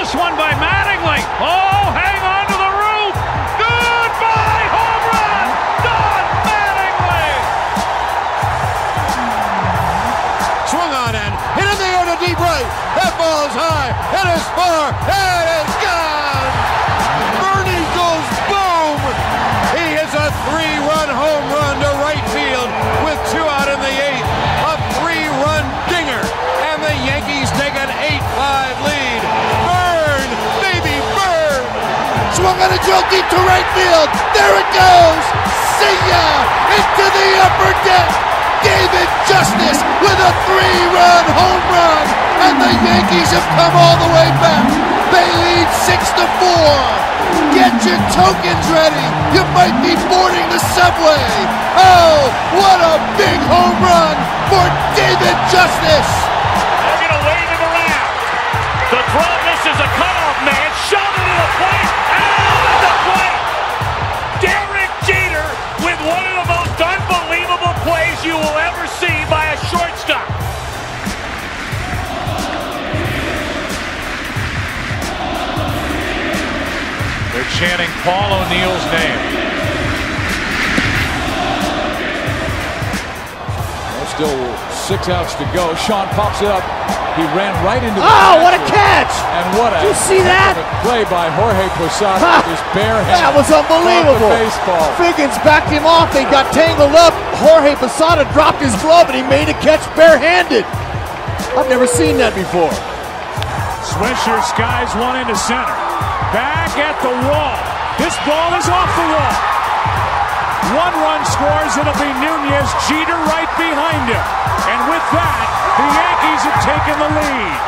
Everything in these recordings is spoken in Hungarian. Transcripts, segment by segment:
this one by Mattingly. Oh, hang on to the roof. Goodbye, home run. Don Mattingly. Swung on and hit in the air to deep right. That ball is high. It is far. It is gone. Bernie goes boom. He hits a 3-run home run to right field with 2 out in the 8th. A 3-run dinger. And the Yankees take an 8-5 lead. Burn, baby, burn. Swung on a drill deep to right field. There it goes. See ya. Into the upper deck. David Justice with a 3-run home run. And the Yankees have come all the way back. They lead 6-4. Get your tokens ready. You might be boarding the subway. Oh, what a big home run for David Justice. They're going to wave him around. The throw misses a cutoff man. Shove it to the plate. Out of the plate. Derek Jeter with one of the most unbelievable plays you will ever see by a shortstop. They're chanting Paul O'Neill's name. Still 6 outs to go. Sean pops it up. He ran right into the what a catch! And what a Did you see that? play by Jorge Posada with his bare hand. That was unbelievable. Baseball. Figgins backed him off. They got tangled up. Jorge Posada dropped his glove and he made a catch barehanded. I've never seen that before. Swisher skies one into center. Back at the wall. This ball is off the wall. 1 run scores. It'll be Nunez. Jeter right behind him. And with that, the Yankees have taken the lead.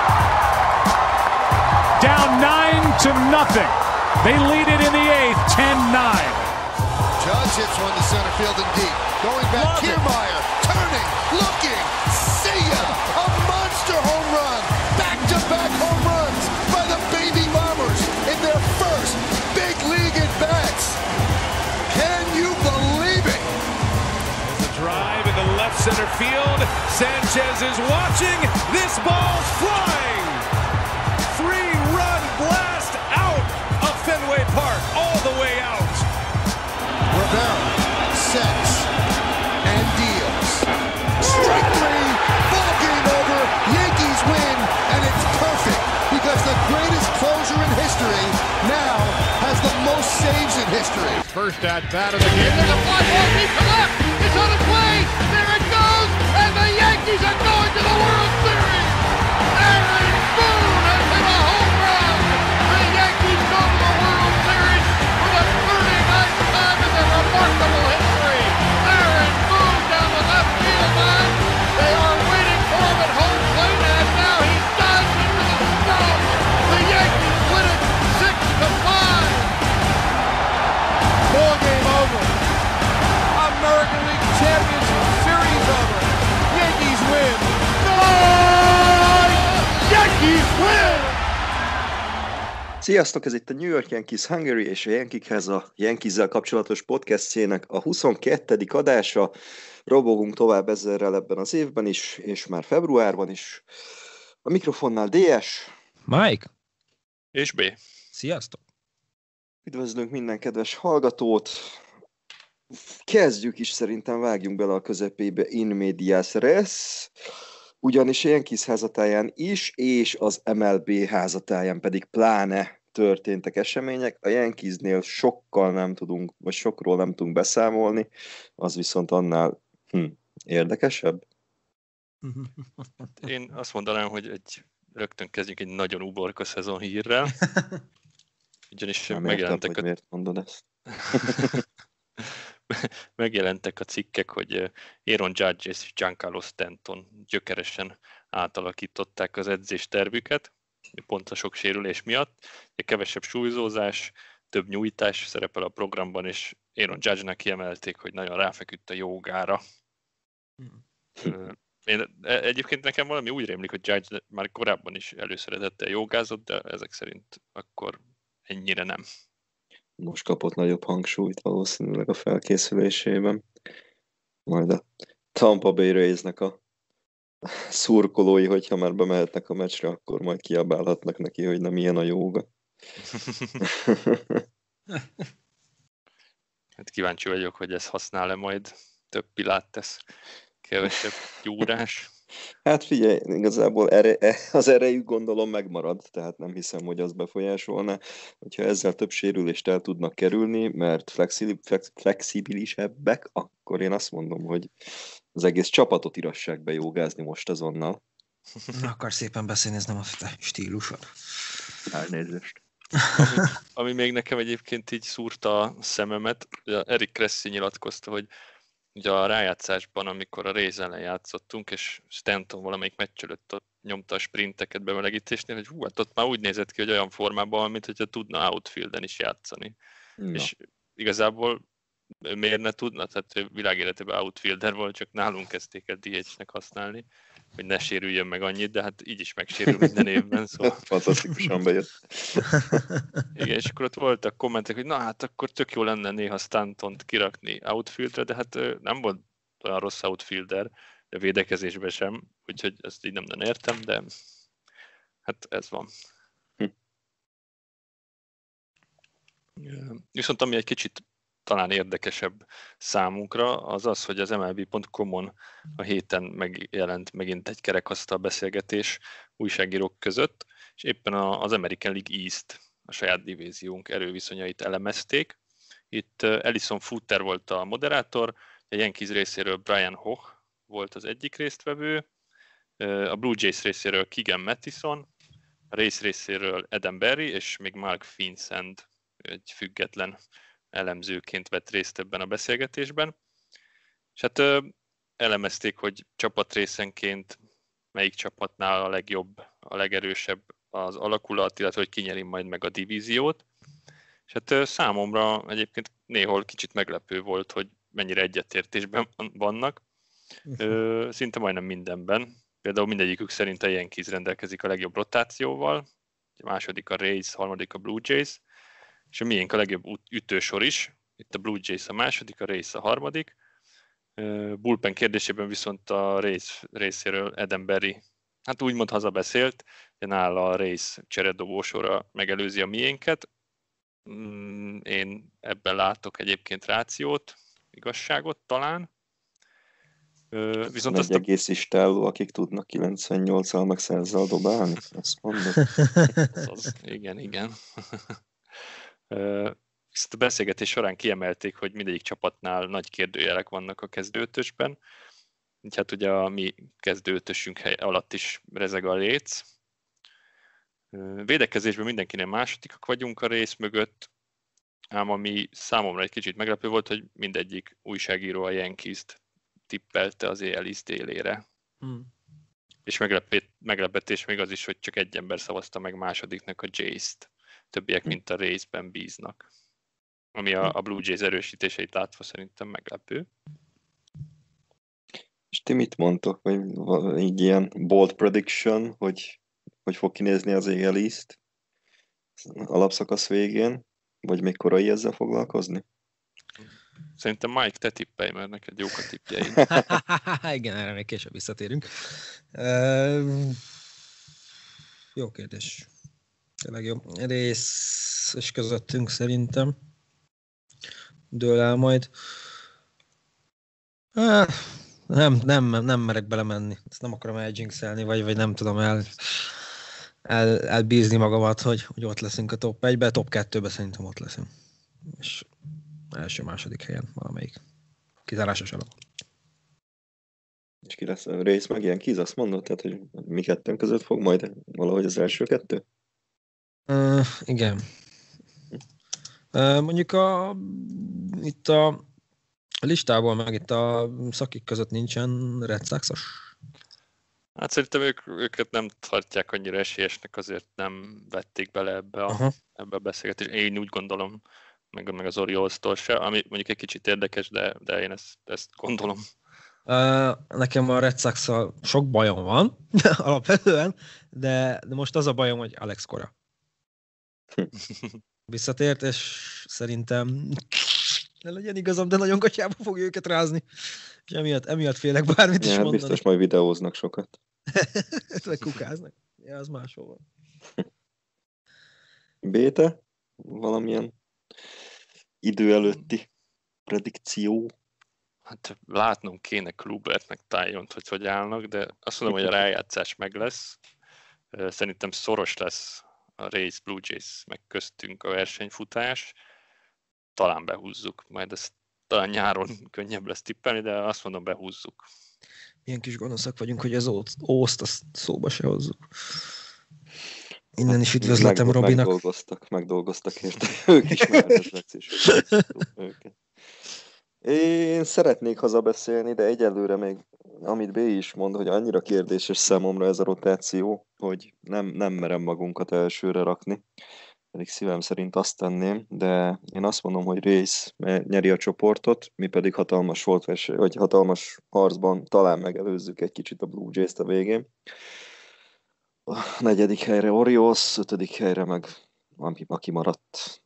Down 9-0. They lead it in the 8th, 10-9. Judge hits one to center field and deep. Going back, Kiermaier, turning, looking, see ya! A monster home run! Back-to-back home runs by the Baby Bombers in their first big league at-bats. Can you believe it? The drive into left center field. Sanchez is watching. This ball's flying. 3-run blast out of Fenway Park, all the way out. Rivera sets and deals. Strike 3, ball game over. Yankees win, and it's perfect because the greatest closer in history now has the most saves in history. First at bat of the game. There's a fly ball deep to left. It's on its way. There it goes. And the Yankees are going to the World Series. Aaron Boone has hit a home run. The Yankees go to the World Series for the 39th time in their remarkable history. Aaron Boone down the left field line. They are waiting for him at home plate, and now he dives into the stone. The Yankees win it 6-5. Ball game over. American League Championship Series over. Yankees win. Yankees win! Sziasztok, ez itt a New York Yankees Hungary és a Yankeekhez a Yankees-zel kapcsolatos podcastjének a 22. adása. Robogunk tovább ezerrel ebben az évben is, és már februárban is. A mikrofonnál DS. Mike. És B. Sziasztok. Üdvözlünk minden kedves hallgatót. Kezdjük is, szerintem vágjunk bele a közepébe in medias res, ugyanis a Yankees házatáján is, és az MLB házatáján pedig pláne történtek események. A Yankeesnél sokról nem tudunk beszámolni, az viszont annál érdekesebb. Én azt mondanám, hogy rögtön kezdjük egy nagyon uborka szezon hírrel. Ugyanis Nem megjelentek értem, hogy miért mondod ezt. Megjelentek a cikkek, hogy Aaron Judge és Giancarlo Stanton gyökeresen átalakították az edzéstervüket, pont a sok sérülés miatt. Kevesebb súlyzózás, több nyújtás szerepel a programban, és Aaron Judge-nek kiemelték, hogy nagyon ráfeküdt a jógára. Egyébként nekem valami úgy rémlik, hogy Judge már korábban is előszeretettel jogázott, de ezek szerint akkor ennyire nem. Most kapott nagyobb hangsúlyt valószínűleg a felkészülésében. Majd a Tampa Bay Rays-nek a szurkolói, hogyha már bemehetnek a meccsre, akkor majd kiabálhatnak neki, hogy nem ilyen a jóga. Hát kíváncsi vagyok, hogy ez használ-e majd több pilates, kevesebb gyúrás. Hát figyelj, igazából az erejük gondolom megmarad, tehát nem hiszem, hogy az befolyásolna, hogyha ezzel több sérülést el tudnak kerülni, mert flexibilisebbek, akkor én azt mondom, hogy az egész csapatot írassák be jogázni most azonnal. Na, akar szépen beszélni, ez nem a te stílusod. Elnézést. Ami még nekem egyébként így szúrta a szememet, Eric Cressy nyilatkozta, hogy ugye a rájátszásban, amikor a Rays ellen játszottunk, és Stanton valamelyik meccs előtt nyomta a sprinteket bemelegítésnél, hogy hú, hát ott már úgy nézett ki, hogy olyan formában, mint hogyha tudna outfielden is játszani. Na. És igazából miért ne tudna? Tehát világéletében outfielder volt, csak nálunk kezdték el DH-nek használni, hogy ne sérüljön meg annyit, de hát így is megsérül minden évben. Szóval... Fantasztikusan bejött. Igen, és akkor ott voltak kommentek, hogy na hát akkor tök jó lenne néha Stantont kirakni outfieldre, de hát nem volt olyan rossz outfielder, a védekezésben sem, úgyhogy ezt így nem értem, de hát ez van. Viszont ami egy kicsit talán érdekesebb számunkra, az az, hogy az MLB.com-on a héten megjelent megint egy kerekasztal beszélgetés újságírók között, és éppen az American League East, a saját divíziónk erőviszonyait elemezték. Itt Ellison Futter volt a moderátor, a Yankees részéről Brian Hoch volt az egyik résztvevő, a Blue Jays részéről Keegan Mattison, a Rays részéről Adam Berry, és még Mark Vincent, egy független elemzőként vett részt ebben a beszélgetésben. És hát elemezték, hogy csapatrészenként melyik csapatnál a legjobb, a legerősebb az alakulat, illetve hogy kinyeri majd meg a divíziót. És hát számomra egyébként néhol kicsit meglepő volt, hogy mennyire egyetértésben vannak. Szinte majdnem mindenben. Például mindegyikük szerint a Yankees rendelkezik a legjobb rotációval, a második a Rays, a harmadik a Blue Jays, és a miénk a legjobb ütősor is. Itt a Blue Jays a második, a Rays a harmadik. Bullpen kérdésében viszont a Rays részéről Adam Berry, hát úgymond hazabeszélt, de nála a Rays cseredobósora megelőzi a miénket. Én ebben látok egyébként rációt, igazságot talán. Viszont egy egész istálló, akik tudnak 98-al meg 100-zal dobálni, azt mondod. Igen. Ezt a beszélgetés során kiemelték, hogy mindegyik csapatnál nagy kérdőjelek vannak a kezdőötösben. Így hát ugye a mi kezdőötösünk alatt is rezeg a léc. Védekezésben mindenkinél másodikak vagyunk a rész mögött, ám ami számomra egy kicsit meglepő volt, hogy mindegyik újságíró a Yankees-t tippelte az AL East délére. És meglepetés még az is, hogy csak egy ember szavazta meg másodiknak a Jays-t. Többiek, mint a Rays-ben bíznak. Ami a Blue Jays erősítéseit látva szerintem meglepő. És ti mit mondtok? Vagy így ilyen bold prediction, hogy fog kinézni az AL East alapszakasz végén? Vagy még korai ezzel foglalkozni? Szerintem Mike, te tippelj, mert neked jók a tippjeid. Igen, erre még később visszatérünk. Jó kérdés. Tényleg jó. Rész és közöttünk szerintem. Dől el majd. Nem merek belemenni. Ezt nem akarom eljinxelni, vagy nem tudom elbízni magamat, hogy ott leszünk a top 1-be, top 2-be szerintem ott leszünk. És első-második helyen valamelyik. Kizárásos alap. És ki lesz a rész meg ilyen kíz, azt mondod? Tehát, hogy mi kettőnk között fog majd valahogy az első kettő? Igen. Mondjuk itt a listából, meg itt a szakik között nincsen Red Sox-os? Hát szerintem őket nem tartják annyira esélyesnek, azért nem vették bele ebbe a beszélgetésbe. Én úgy gondolom, meg az Orioles-tól se, ami mondjuk egy kicsit érdekes, de én ezt gondolom. Nekem a Red Sox-szal sok bajom van, alapvetően, de most az a bajom, hogy Alex Cora visszatért, és szerintem Ne legyen igazam, de nagyon gatyába fogja őket rázni. És emiatt félek bármit is mondani. Biztos majd videóznak sokat. Vagy kukáznak. Ja, az máshol van. Béte? Valamilyen idő előtti predikció? Hát látnom kéne Klubert meg Tyont, hogy állnak, de azt mondom, hogy a rájátszás meg lesz. Szerintem szoros lesz a Rays, Blue Jays meg köztünk a versenyfutás. Talán behúzzuk, majd ezt talán nyáron könnyebb lesz tippelni, de azt mondom, behúzzuk. Milyen kis gonoszak vagyunk, hogy az ószt azt szóba se hozzuk. Innen is üdvözletem Robinak. Megdolgoztak érte. Ők is már őket. Én szeretnék hazabeszélni, de egyelőre még, amit B is mond, hogy annyira kérdéses számomra ez a rotáció, hogy nem merem magunkat elsőre rakni. Pedig szívem szerint azt tenném, de én azt mondom, hogy Rays nyeri a csoportot, mi pedig hatalmas harcban talán megelőzzük egy kicsit a Blue Jays-t a végén. A 4. helyre Orioles, 5. helyre meg aki maradt.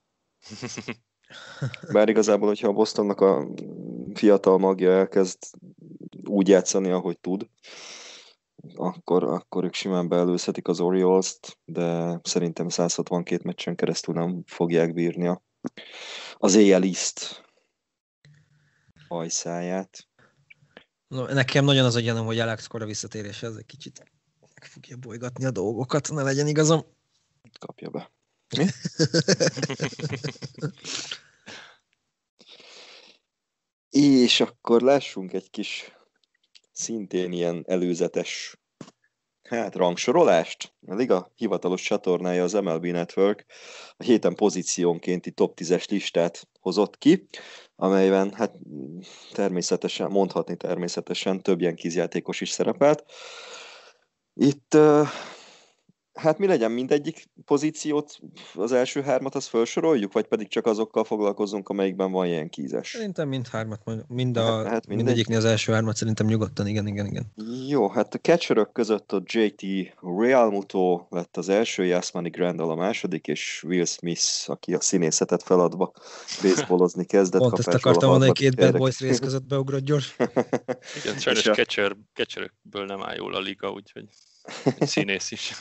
Bár igazából, hogyha a Bostonnak a fiatal magja elkezd úgy játszani, ahogy tud, akkor ők simán beelőzhetik az Orioles-t, de szerintem 162 meccsen keresztül nem fogják bírni az AL East hajszáját. No, nekem nagyon az a gyanúm, hogy Alex Cora visszatérése ez egy kicsit meg fogja bolygatni a dolgokat, ne legyen igazam. Kapja be. Mi? És akkor lássunk egy kis szintén ilyen előzetes rangsorolást. A liga hivatalos csatornája, az MLB Network a héten pozíciónkénti top 10-es listát hozott ki, amelyben mondhatni természetesen több ilyen kízjátékos is szerepelt. Itt mi legyen, mindegyik pozíciót, az első 3-at azt felsoroljuk, vagy pedig csak azokkal foglalkozunk, amelyikben van ilyen kízes? Szerintem mindegyiknél az első 3-at szerintem nyugodtan, igen. Jó, hát a catcherök között a JT Realmuto lett az első, Yasmani Grandal a második, és Will Smith, aki a színészetet feladva baseballozni kezdett. Pont ezt akartam mondani, két Bad Boys rész között beugrott gyors. Igen, sajnos catcherekből nem áll jól a liga, úgyhogy színész is.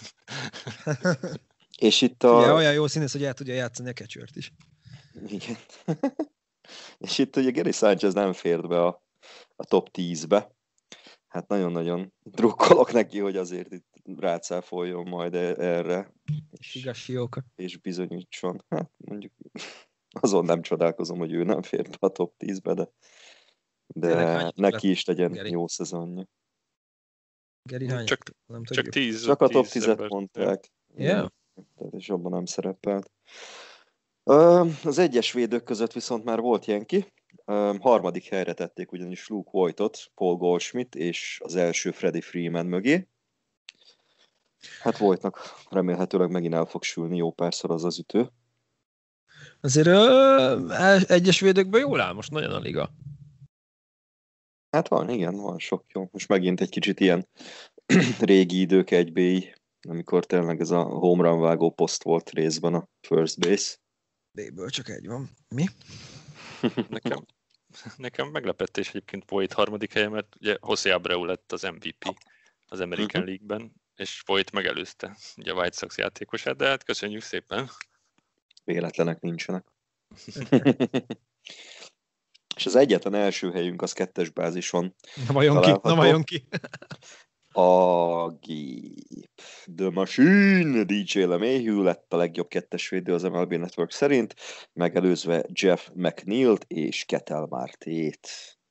És itt olyan jó színész, hogy el tudja játszani a catchert is. Igen. És itt ugye Gary Sanchez nem fért be a top 10-be. Hát nagyon-nagyon drukkolok neki, hogy azért itt rácáfoljon majd erre. És bizonyítson. Hát mondjuk azon nem csodálkozom, hogy ő nem fért be a top 10-be, de neki is legyen jó szezonja. Csak 10. Csak a top 10-et mondták. Yeah. És abban nem szerepelt. Az egyes védők között viszont már volt Yankee. 3. helyre tették ugyanis Luke Voitot, Paul Goldschmidt és az első Freddie Freeman mögé. Hát Voigtnak remélhetőleg megint el fog sülni jó párszor az ütő. Azért egyes védőkből jól áll most nagyon a liga. Hát van sok jó. Most megint egy kicsit ilyen régi idők egybéi, amikor tényleg ez a home run vágó poszt volt részben a first base. B-ből csak egy van. Mi? Nekem meglepetés egyébként Voit 3. helye, mert ugye José Abreu lett az MVP az American League-ben, és Voit megelőzte ugye a White Sox játékosát, de hát köszönjük szépen. Véletlenek nincsenek. És az egyetlen első helyünk az 2-es bázison. Na vajon ki? A gép. The Machine, DJ LeMahieu lett a legjobb 2-es védő az MLB Network szerint, megelőzve Jeff McNeil-t és Ketel Marte-t.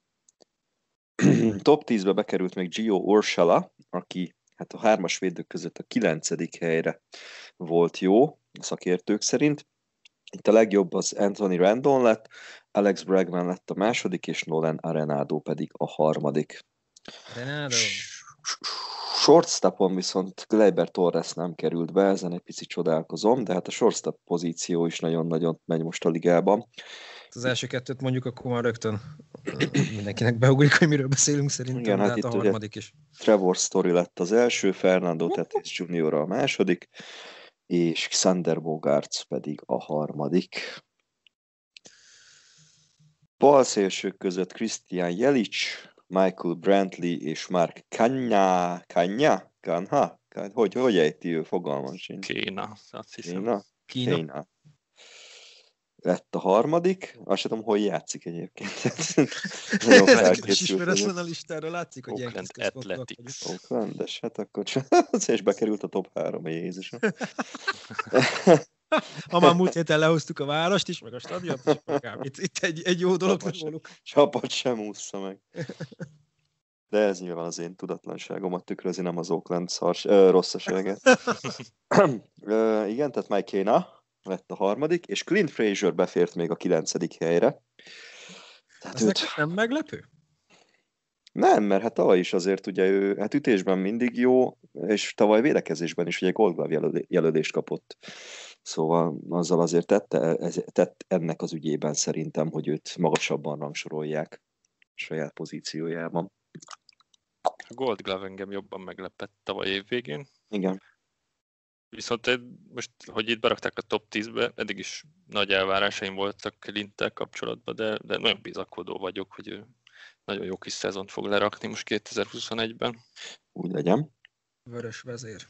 Top 10-be bekerült még Gio Urshela, aki hát a 3-as védők között a 9. helyre volt jó, a szakértők szerint. Itt a legjobb az Anthony Rendon lett, Alex Bregman lett a második, és Nolan Arenado pedig a 3. Arenado. Shortstopon viszont Gleyber Torres nem került be, ezen egy picit csodálkozom, de hát a shortstop pozíció is nagyon-nagyon megy most a ligában. Az első 2-t mondjuk, akkor már rögtön mindenkinek beugrik, hogy miről beszélünk szerintem, igen, hát itt a 3. is. Trevor Story lett az első, Fernando Tatis Jr. a második, és Xander Bogaerts pedig a 3. Balszélsők között Christian Jelic, Michael Brantley és Mark Kanha? Hogy ejti ő? Fogalmam sincs. Kéna, azt hiszem. Kína. Lett a harmadik. Azt sem tudom, hol játszik egyébként. És ismeretlen a listára, látszik, hogy Oakland Athletics. Oaklandes, hát akkor és bekerült a top 3, Jézusom. Ha már múlt héten lehoztuk a várost is, meg a stadiont is, akár. Itt egy jó dolog róluk. Csapat sem ússza meg. De ez nyilván az én tudatlanságomat tükrözi, nem az Oakland rosszaságát. Igen, tehát Mike Kéna lett a harmadik, és Clint Frazier befért még a 9. helyre. Tehát ez nem meglepő? Nem, mert hát tavaly is azért ugye ő hát ütésben mindig jó, és tavaly védekezésben is ugye Gold Glove jelölést kapott. Szóval azzal azért tett ennek az ügyében szerintem, hogy őt magasabban rangsorolják saját pozíciójában. A Gold Glove engem jobban meglepett tavaly évvégén. Igen. Viszont most, hogy itt berakták a top 10-be, eddig is nagy elvárásaim voltak Clinttel kapcsolatban, de nagyon bizakodó vagyok, hogy ő nagyon jó kis szezont fog lerakni most 2021-ben. Úgy legyen. Vörös vezér.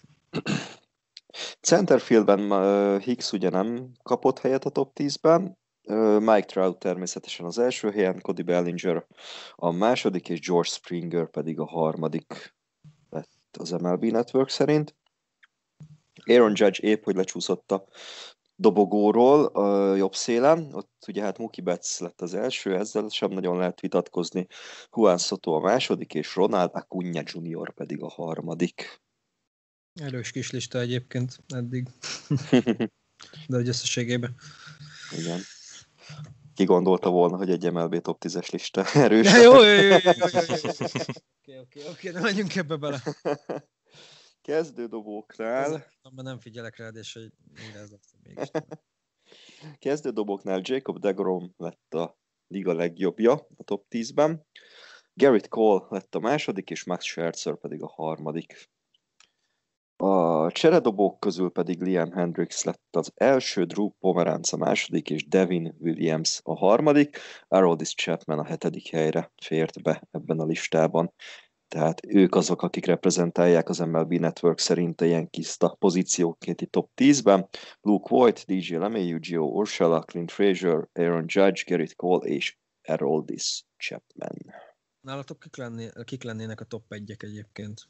Centerfieldben Hicks ugye nem kapott helyet a top 10-ben, Mike Trout természetesen az első helyen, Cody Bellinger a második, és George Springer pedig a harmadik lett az MLB Network szerint. Aaron Judge épp, hogy lecsúszott a dobogóról a jobb szélen, ott ugye hát Mookie Betts lett az első, ezzel sem nagyon lehet vitatkozni, Juan Soto a második, és Ronald Acuna Jr. pedig a harmadik. Erős kis lista egyébként eddig, de egy összességében. Igen. Ki gondolta volna, hogy egy MLB top 10-es lista erős? Ja, jó. Oké, de menjünk ebbe bele. Kezdődobóknál... Nem figyelek rád, és hogy mire ez lesz mégis. Kezdődobóknál Jacob deGrom lett a liga legjobbja a top 10-ben. Garrett Cole lett a második, és Max Scherzer pedig a harmadik. A cseredobók közül pedig Liam Hendricks lett az első, Drew Pomeranz a második, és Devin Williams a harmadik. Aroldis Chapman a 7. helyre fért be ebben a listában. Tehát ők azok, akik reprezentálják az MLB Network szerint a Yankees-t pozícióként itt top 10-ben. Luke Voigt, DJ LeMahieu, Gio Urshela, Clint Frazier, Aaron Judge, Garrett Cole és Aroldis Chapman. Nálatok kik lennének a top 1-ek egyébként?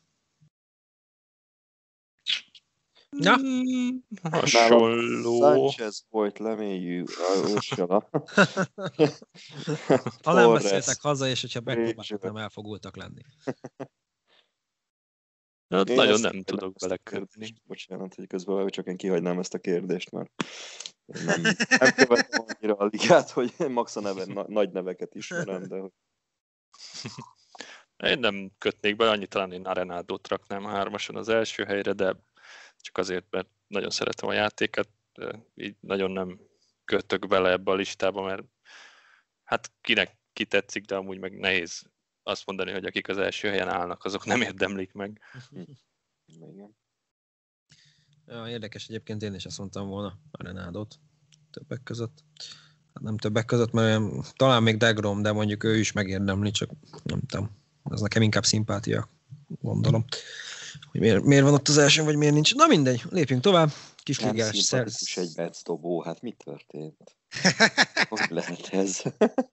Na? Hasonló. Sanchez, Voigt, LeMahieu, Urshela. Ha nem beszéltek haza, és hogyha megpróbáltak, nem elfogultak lenni. Nagyon nem tudok belekötni. Bocsánat, hogy közben csak én kihagynám ezt a kérdést, mert nem követem annyira a ligát, hogy max a nagy neveket ismerem, de... Én nem kötnék be, annyit talán én Arenadót raknám a 3-ason az első helyre, de csak azért, mert nagyon szeretem a játéket, így nagyon nem kötök bele ebbe a listába, mert hát kinek ki tetszik, de amúgy meg nehéz azt mondani, hogy akik az első helyen állnak, azok nem érdemlik meg. Igen. Ja, érdekes egyébként, én is azt mondtam volna Arenadót többek között. Hát nem többek között, mert talán még deGrom, de mondjuk ő is megérdemli, csak nem tudom. Ez nekem inkább szimpátia, gondolom. Hogy miért van ott az első, vagy miért nincs. Na mindegy, lépjünk tovább. Kisligás szimpatikus egy becdobó, hát mi történt? Hogy lehet ez?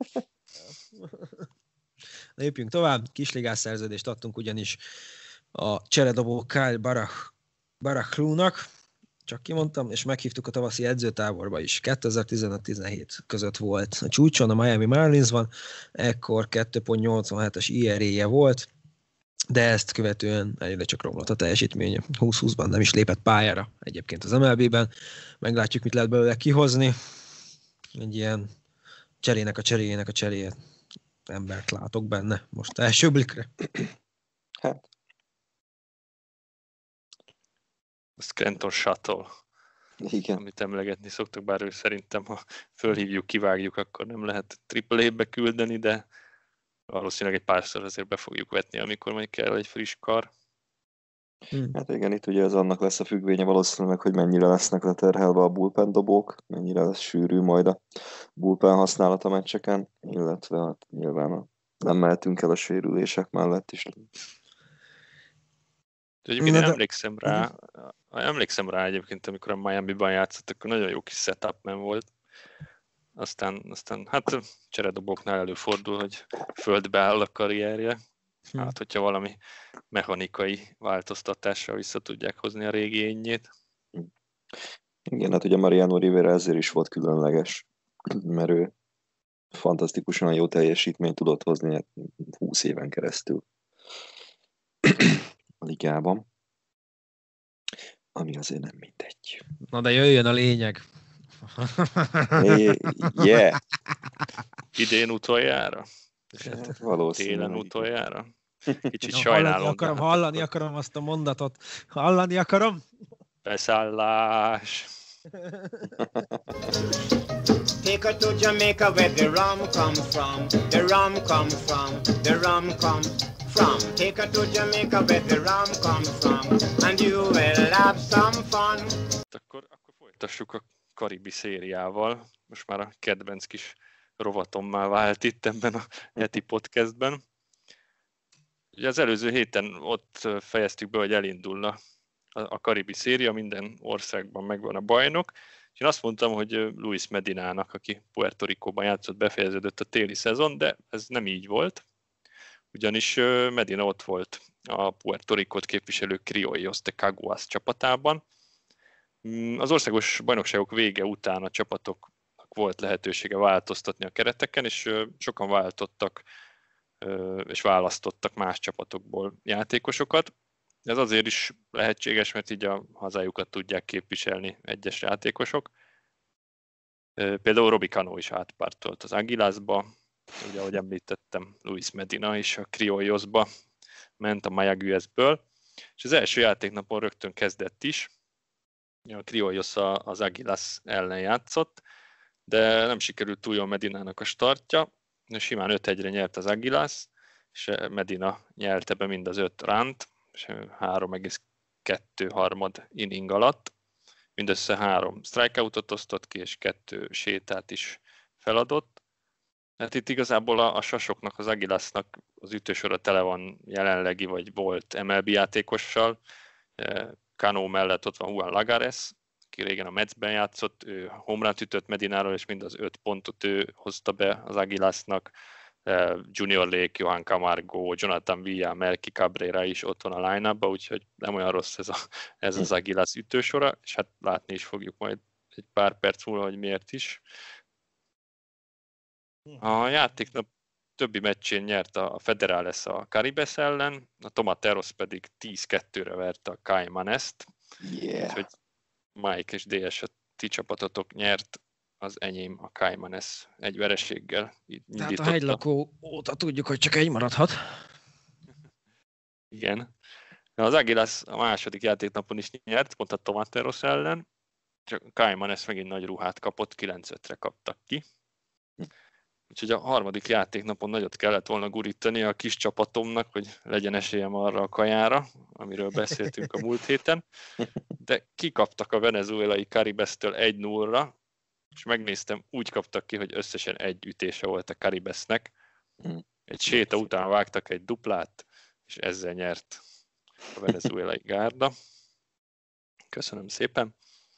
Lépjünk tovább. Kisligás szerződést adtunk ugyanis a cseredobó Kyle Barachlónak, csak kimondtam, és meghívtuk a tavaszi edzőtáborba is. 2015-17 között volt a csúcson, a Miami Marlinsban, ekkor 2.87-es ERA-je volt, de ezt követően egyre csak romlott a teljesítménye. 2020-ban nem is lépett pályára egyébként az MLB-ben. Meglátjuk, mit lehet belőle kihozni. Egy ilyen cserének a cseréjét embert látok benne most első blikre. Hát. A Scranton Shuttle, Igen. amit emlegetni szoktak, bár ő szerintem, ha fölhívjuk, kivágjuk, akkor nem lehet AAA-be küldeni, de valószínűleg egy párszor azért be fogjuk vetni, amikor majd kell egy friss kar. Hát igen, itt ugye ez annak lesz a függvénye valószínűleg, hogy mennyire lesznek leterhelve a bullpen dobók, mennyire lesz sűrű majd a bullpen használat a meccseken, illetve hát nyilván nem mehetünk el a sérülések mellett is. Egyébként én emlékszem rá egyébként, amikor a Miami-ban játszott, akkor nagyon jó kis setupman volt. Aztán hát cseredobóknál előfordul, hogy földbe áll a karrierje. Hát, hogyha valami mechanikai változtatással vissza tudják hozni a régi énjét. Igen, hát ugye Mariano Rivera ezért is volt különleges, mert ő fantasztikusan jó teljesítményt tudott hozni 20 éven keresztül a ligában, ami azért nem mindegy. Na de jöjjön a lényeg. Yeah. Idén utoljára? Hát, valószínűleg. Télen utoljára? Kicsit sajnálom. Hallani akarom azt a mondatot. Hallani akarom. Beszállás. Take her to Jamaica where the rum comes from. The rum comes from. The rum comes from. Take her to Jamaica where the rum comes from. And you will have some fun. Akkor folytassuk a karibi szériával. Most már a kedvenc kis rovatommá vált itt ebben a heti podcastben. Ugye az előző héten ott fejeztük be, hogy elindulna a karibi széria, minden országban megvan a bajnok, és én azt mondtam, hogy Luis Medinának, aki Puerto Ricóban játszott, befejeződött a téli szezon, de ez nem így volt, ugyanis Medina ott volt a Puerto Ricót képviselő Criollos de Caguas csapatában. Az országos bajnokságok vége után a csapatoknak volt lehetősége változtatni a kereteken, és sokan váltottak és választottak más csapatokból játékosokat. Ez azért is lehetséges, mert így a hazájukat tudják képviselni egyes játékosok. Például Robbie Cano is átpártolt az Águilasba, ugye ahogy említettem, Luis Medina is a Criollosba ment a Mayagüezből, és az első játéknapon rögtön kezdett is. A Criollos az Águilas ellen játszott, de nem sikerült túl jól Medinának a startja, simán 5-1-re nyert az Águilas, és Medina nyerte be mind az 5 runt, és 3,2 inning alatt. Mindössze 3 strikeoutot osztott ki, és 2 sétát is feladott. Hát itt igazából a sasoknak, az Águilasnak az ütősora tele van jelenlegi, vagy volt MLB játékossal. Cano mellett ott van Juan Lagares, aki régen a Metsben játszott, ő homerun-t ütött Medináról, és mind az 5 pontot ő hozta be az Águilasnak. Junior Lake, Johan Camargo, Jonathan Villa, Melky Cabrera is ott van a line-upban, úgyhogy nem olyan rossz ez az Águilas ütősora, és hát látni is fogjuk majd egy pár perc múlva, hogy miért is. A játéknap többi meccsén nyert a Federales a Caribes ellen, a Tomateros pedig 10-2-re verte a Caimanest. Yeah. Úgyhogy Mike és DS, a ti csapatotok nyert, az enyém a Caimanes egy vereséggel indította. Tehát a hegylakó óta tudjuk, hogy csak egy maradhat. Igen. Az Águilas a második játéknapon is nyert, pont a Tomateros ellen, csak a Caimanes megint nagy ruhát kapott, 9-5-re kaptak ki. Úgyhogy a harmadik játéknapon nagyot kellett volna gurítani a kis csapatomnak, hogy legyen esélyem arra a kajára, amiről beszéltünk a múlt héten. De kikaptak a venezuelai Caribestől 1-0-ra, és megnéztem, úgy kaptak ki, hogy összesen egy ütése volt a Caribesnek. Egy séta után vágtak egy duplát, és ezzel nyert a venezuelai gárda. Köszönöm szépen.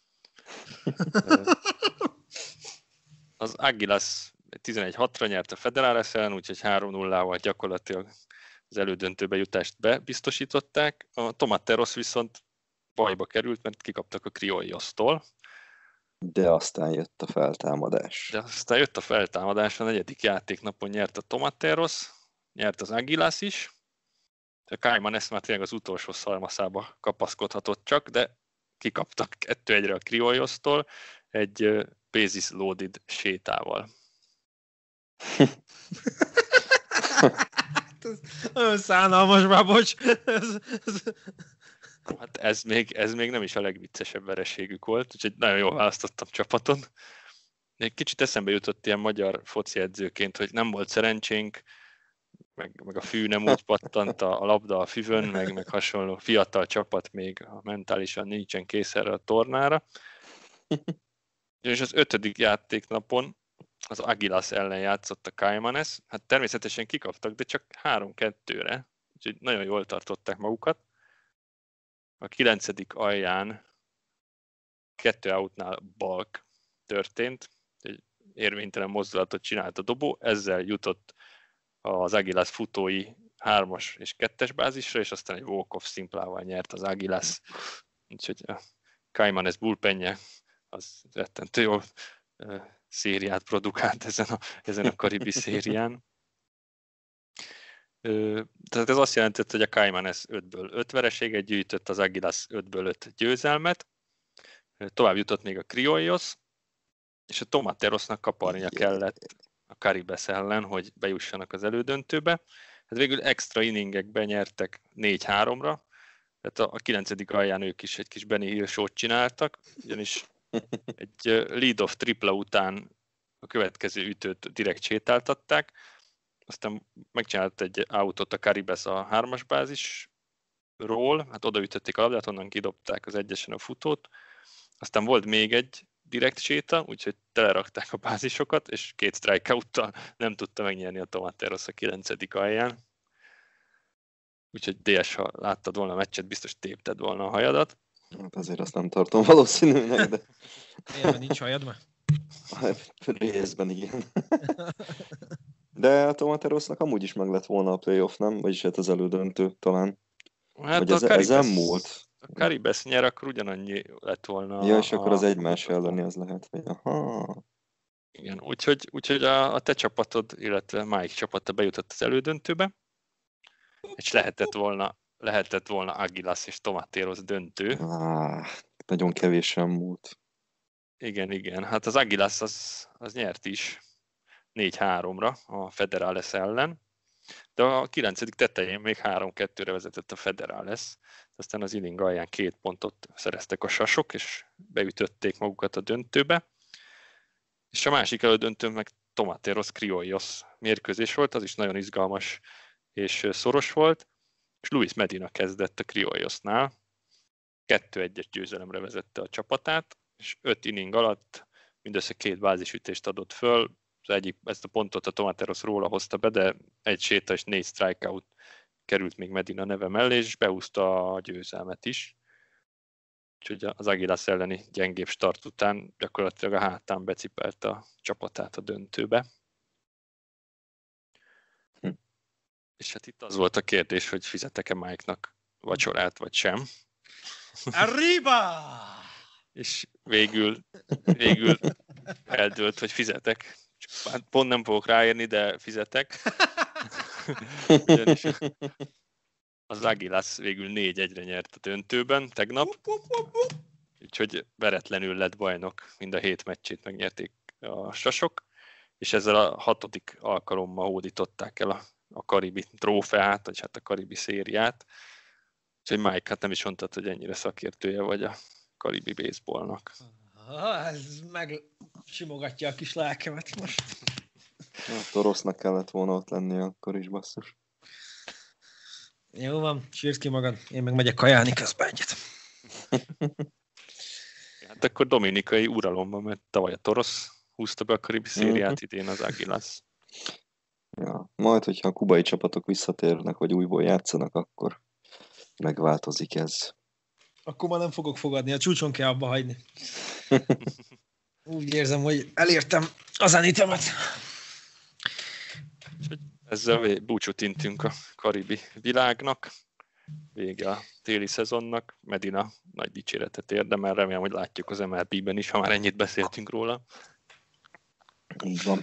Az Águilas 11-6-ra nyert a Federales ellen, úgyhogy 3-0-val gyakorlatilag az elődöntőbe jutást bebiztosították. A Tomateros viszont bajba került, mert kikaptak a Criollostól. De aztán jött a feltámadás. A negyedik játéknapon nyert a Tomateros, nyert az Águilas is. A Caimanes már tényleg az utolsó szalmaszába kapaszkodhatott csak, de kikaptak 2-1-re a Criollostól egy bases loaded sétával. Nagyon szánalmas már, bocs. Hát ez még nem is a legviccesebb vereségük volt, úgyhogy nagyon jól választottam csapaton. Egy kicsit eszembe jutott ilyen magyar foci edzőként, hogy nem volt szerencsénk meg a fű nem úgy pattant a labda a füvön, meg hasonló fiatal csapat még mentálisan nincsen kész erre a tornára. És az 5. játéknapon az Águilas ellen játszott a Caimanes. Hát természetesen kikaptak, de csak 3-2-re. Úgyhogy nagyon jól tartották magukat. A 9. alján 2 outnál balk történt. Egy érvénytelen mozdulatot csinált a dobó, ezzel jutott az Águilas futói 3-as és 2-es bázisra, és aztán egy walk-off szimplával nyert az Águilas. Úgyhogy a Caimanes bullpenje az rettentő jól szériát produkált ezen a karibi szérián. Tehát ez azt jelentett, hogy a Caimanes 5-ből 5 vereséget gyűjtött, az Águilas 5-ből 5 győzelmet, tovább jutott még a Criollos, és a Tomaterosnak kaparnia kellett a Caribes ellen, hogy bejussanak az elődöntőbe. Hát végül extra inningekben nyertek 4-3-ra, tehát a 9. alján ők is egy kis Benny Hill show-t csináltak, ugyanis egy lead-off tripla után a következő ütőt direkt sétáltatták, aztán megcsinált egy autót a Caribes a 3-as bázisról, hát odaütötték a labdát, onnan kidobták az egyesen a futót, aztán volt még egy direkt séta, úgyhogy telerakták a bázisokat, és 2 strikeouttal nem tudta megnyerni a Tomateros a 9. alján. Úgyhogy DS, ha láttad volna a meccset, biztos tépted volna a hajadat. Hát azért azt nem tartom valószínűnek, de... Miért nincs hajad már? Részben igen. De a Tomaterosnak amúgy is meg lett volna a playoff, nem? Vagyis hát az elődöntő talán. Hát vagy ez múlt. A Caribes nyer, akkor ugyanannyi lett volna. Ja, és akkor az egymás elleni az lehet, hogy aha. Igen, úgyhogy a te csapatod, illetve Mike csapata bejutott az elődöntőbe, és lehetett volna Águilas és Tomateros döntő. Nagyon kevésen múlt. Igen. Hát az Águilas az nyert is 4-3-ra a Federales ellen, de a 9. tetején még 3-2-re vezetett a Federales. Aztán az inning alján 2 pontot szereztek a sasok, és beütötték magukat a döntőbe. És a másik elődöntő meg Tomateros Criollos mérkőzés volt, az is nagyon izgalmas és szoros volt, és Luis Medina kezdett a Criollosnál. 2-1-es győzelemre vezette a csapatát, és 5 inning alatt mindössze 2 bázisütést adott föl. Ezt a pontot a Tomateros róla hozta be, de 1 séta és 4 strikeout került még Medina neve mellé, és behúzta a győzelmet is. Úgyhogy az Águilas elleni gyengébb start után gyakorlatilag a hátán becipelte a csapatát a döntőbe. És hát itt az volt a kérdés, hogy fizetek-e Mike-nak vacsorát, vagy sem. Arriba! És végül eldőlt, hogy fizetek. Hát pont nem fogok ráérni, de fizetek. Ugyanis az Águilas végül 4-1-re nyert a döntőben tegnap. Úgyhogy veretlenül lett bajnok, mind a 7 meccsét megnyerték a sasok, és ezzel a 6. alkalommal hódították el a karibi trófeát, vagy hát a karibi szériát. Úgyhogy Mike, hát nem is mondtad, hogy ennyire szakértője vagy a karibi baseballnak. Ez megsimogatja a kis lelkemet most. Torosznak kellett volna ott lennie akkor is, basszus. Jó van, sírd ki magad, én meg megyek kajálni közben egyet. Hát akkor dominikai uralomban, mert tavaly a Torosz húzta be a karibi szériát, idén az Águilas. Ja, majd, hogyha a kubai csapatok visszatérnek, vagy újból játszanak, akkor megváltozik ez. Akkor már nem fogok fogadni, a csúcson kell abba hagyni. Úgy érzem, hogy elértem az zenitemet. Ezzel búcsút intünk a karibi világnak. Vége a téli szezonnak. Medina nagy dicséretet érdemel, remélem, hogy látjuk az MLB-ben is, ha már ennyit beszéltünk róla. Így van.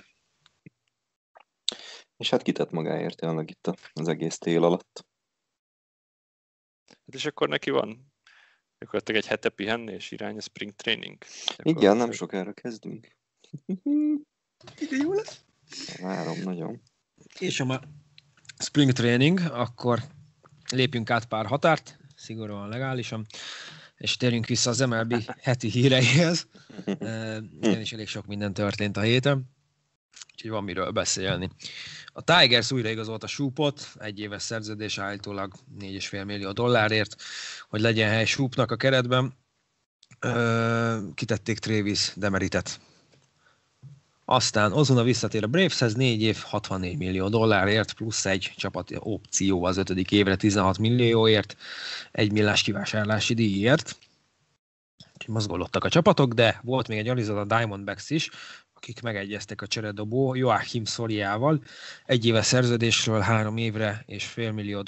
És hát kitett magáért tényleg itt az egész tél alatt. Hát és akkor neki van gyakorlatilag egy hete pihenni, és irány a spring training. Igen, nem sokára kezdünk. Ide jó lesz. Várom nagyon. És ha már spring training, akkor lépjünk át pár határt, szigorúan legálisan, és térjünk vissza az MLB heti híreihez. Ugyanis elég sok minden történt a héten. Úgyhogy úgyhogy van miről beszélni. A Tigers újra igazolta Shoopot, 1 éves szerződés állítólag $4,5 millió, hogy legyen hely Shoopnak a keretben. Kitették Travis Demeritet. Aztán Ozuna visszatér a Braveshez 4 év, $64 millió plusz egy csapati opció az 5. évre 16 millióért, 1 milliós kivásárlási díjért. Mozgolódtak a csapatok, de volt még egy Arizona Diamondbacks is, akik megegyeztek a cseredobó Joachim Soriával. 1 éves szerződésről 3 évre és $5 millió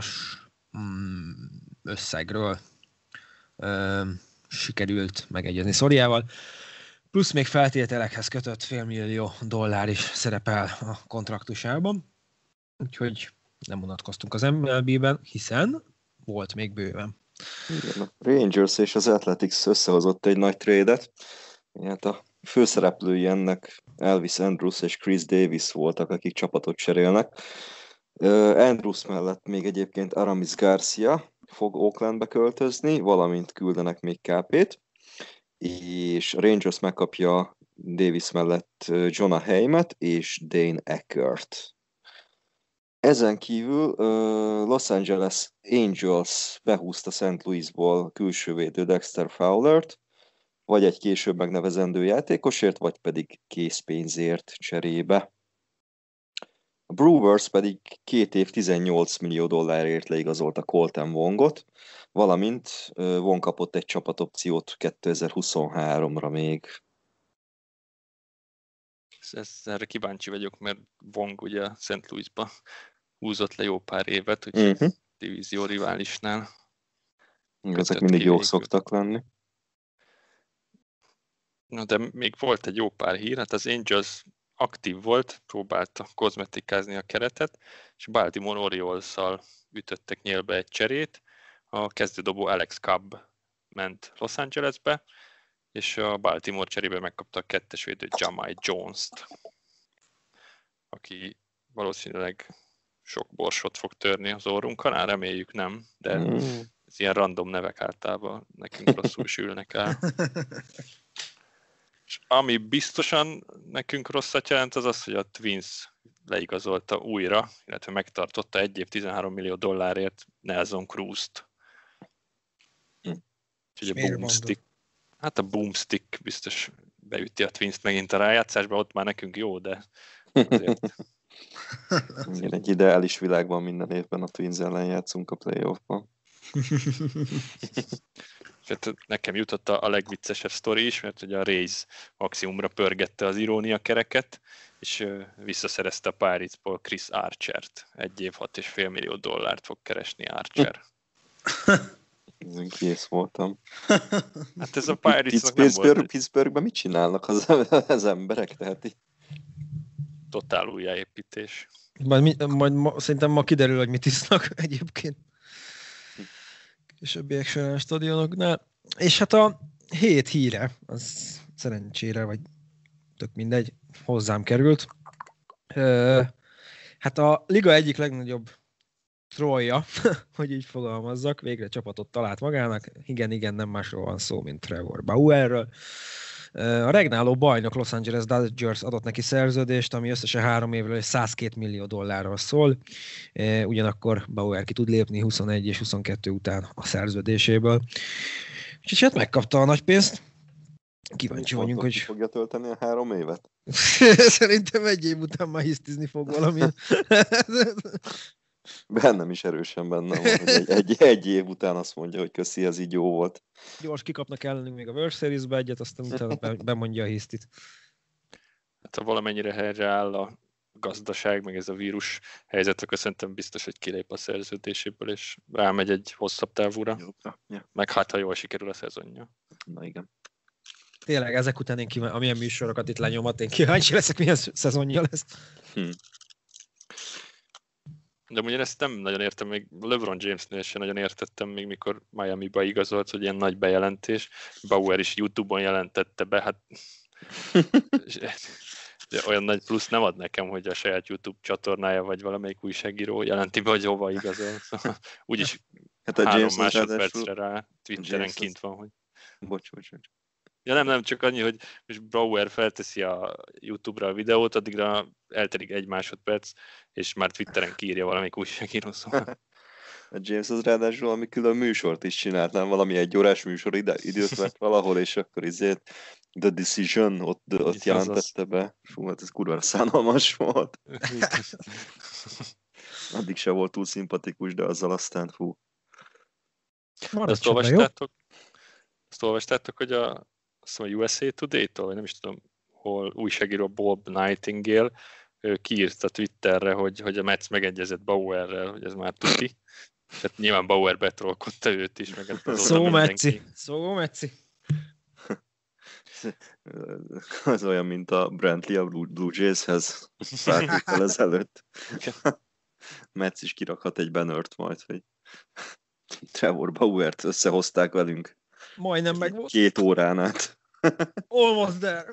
összegről sikerült megegyezni Soriával. Plusz még feltételekhez kötött $5 millió is szerepel a kontraktusában. Úgyhogy nem unatkoztunk az MLB-ben, hiszen volt még bőven. Igen, a Rangers és az Athletics összehozott egy nagy trade-et. Hát a főszereplői ennek Elvis Andrus és Chris Davis voltak, akik csapatot cserélnek. Andrus mellett még egyébként Aramis Garcia fog Oaklandbe költözni, valamint küldenek még KP-t, és a Rangers megkapja Davis mellett Jonah Heimet és Dane Eckert. Ezen kívül Los Angeles Angels behúzta St. Louisból külsővédő Dexter Fowlert, vagy egy később megnevezendő játékosért, vagy pedig készpénzért cserébe. A Brewers pedig 2 év $18 millió leigazolta Colton Wongot, valamint Wong kapott egy csapatopciót 2023-ra még. Erre kíváncsi vagyok, mert Wong ugye St. Louisba húzott le jó pár évet, úgyhogy divízió riválisnál. Ezek mindig jók szoktak lenni. Na de még volt egy jó pár hír, hát az Angels aktív volt, próbálta kozmetikázni a keretet, és Baltimore Orioles-szal ütöttek nyélbe egy cserét. A kezdődobó Alex Cobb ment Los Angelesbe, és a Baltimore cserébe megkapta a 2-es védő Jamai Jones-t, aki valószínűleg sok borsot fog törni az orrunkon, reméljük nem, de ez ilyen random nevek általában nekünk rosszul sülnek el. És ami biztosan nekünk rosszat jelent, az az, hogy a Twins leigazolta újra, illetve megtartotta 1 év $13 millió Nelson Cruz-t. Úgyhogy a Boomstick. Hát a Boomstick biztos beüti a Twins-t megint a rájátszásba, ott már nekünk jó, de azért... Igen, egy ideális világban minden évben a Twins ellen játszunk a playoffban. Nekem jutott a legviccesebb sztori is, mert ugye a Rays maximumra pörgette az irónia kereket, és visszaszerezte a Pirates-ból Chris Archert. 1 év $6,5 millió fog keresni Archer. Ezen kész voltam. Hát ez a Pirates-nak nem volt. Pittsburghben mit csinálnak az emberek? Tehát így... Totál újjáépítés. Majd szerintem ma kiderül, hogy mit isznak egyébként. Későbbiek során a stadionoknál. És hát a hét híre, az szerencsére, vagy tök mindegy, hozzám került. Hát a liga egyik legnagyobb trollja, hogy így fogalmazzak, végre csapatot talált magának. Igen, nem másról van szó, mint Trevor Bauerről. A regnáló bajnok Los Angeles Dodgers adott neki szerződést, ami összesen 3 évről $102 millió szól. Ugyanakkor Bauer ki tud lépni 21 és 22 után a szerződéséből. Úgyhogy hát megkapta a nagy pénzt. Kíváncsi vagyunk, hogy... fogja tölteni a 3 évet? Szerintem 1 év után már hisztizni fog valami. Bennem is erősen benne van, hogy egy év után azt mondja, hogy köszi, ez így jó volt. Gyors kikapnak ellenünk még a World Series-be egyet, aztán utána bemondja a hisztit. Hát ha valamennyire helyre áll a gazdaság, meg ez a vírus helyzet, akkor szerintem biztos, hogy kilép a szerződéséből, és rámegy egy hosszabb távúra. Ja. Meg hát, ha jól sikerül a szezonja. Na igen. Tényleg, ezek után amilyen műsorokat itt lenyomat, én kíváncsi leszek, milyen szezonja lesz. De ugye ezt nem nagyon értem, még LeBron Jamesnél sem nagyon értettem, még mikor Miami-ba igazolt, hogy ilyen nagy bejelentés. Bauer is YouTube-on jelentette be, hát olyan nagy plusz nem ad nekem, hogy a saját YouTube csatornája vagy valamelyik újságíró jelenti be, hogy hova igazol. Úgyis hát 3 másodpercre rá Twitteren kint van, hogy... Bocs. Ja nem, csak annyi, hogy most Bauer felteszi a YouTube-ra a videót, addigra eltelik 1 másodperc, és már Twitteren kiírja valamelyik újságíró, szóval. A James az ráadásul valami külön műsort is csinált, nem? Valami 1 órás műsor időt vett valahol, és akkor The Decision ott jelentette be. Fú, hát ez kurva szánalmas volt. Addig se volt túl szimpatikus, de azzal aztán fú. Azt olvastátok, hogy a USA Today-tól, vagy nem is tudom, hol újságíró Bob Nightingale kiírta Twitterre, hogy a Mets megegyezett Bauerrel, hogy ez már tuti. Tehát nyilván Bauer betrolkodta őt is, meg Szó Metszi. Az olyan, mint a Brantley a Blue Jayshez pár héttel ezelőtt. Mets is kirakhat egy bannert majd, hogy Trevor Bauert összehozták velünk. Majdnem meg volt. 2 órán át. Almost there.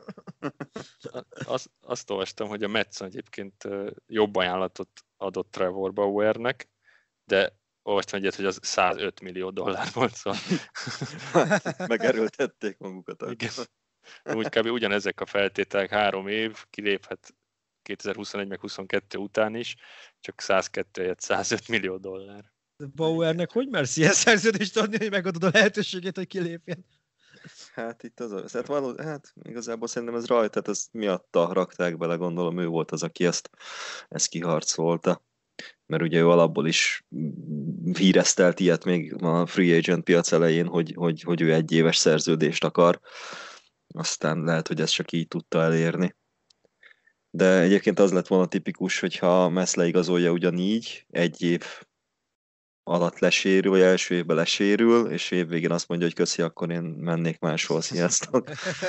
Azt olvastam, hogy a Mets egyébként jobb ajánlatot adott Trevor Bauernek, de olvastam egyet, hogy az $105 millió volt, szóval. Megerőltették magukat. Igen. Úgy kb. Ugyanezek a feltételek, 3 év, kiléphet 2021 meg 22 után is, csak 102 helyett $105 millió. Bauernek hogy mersz ilyen szerződést adni, hogy megadod a lehetőségét, hogy kilépjen? Hát itt hát igazából szerintem ez rajta, tehát ezt miatta rakták bele, gondolom ő volt az, aki ezt kiharcolta. Mert ugye ő alapból is híresztelt ilyet még a free agent piac elején, hogy ő 1 éves szerződést akar. Aztán lehet, hogy ezt csak így tudta elérni. De egyébként az lett volna tipikus, hogyha Mets leigazolja ugyanígy, 1 év alatt lesérül, vagy első évben lesérül, és évvégén azt mondja, hogy köszi, akkor én mennék máshol, sziasztok.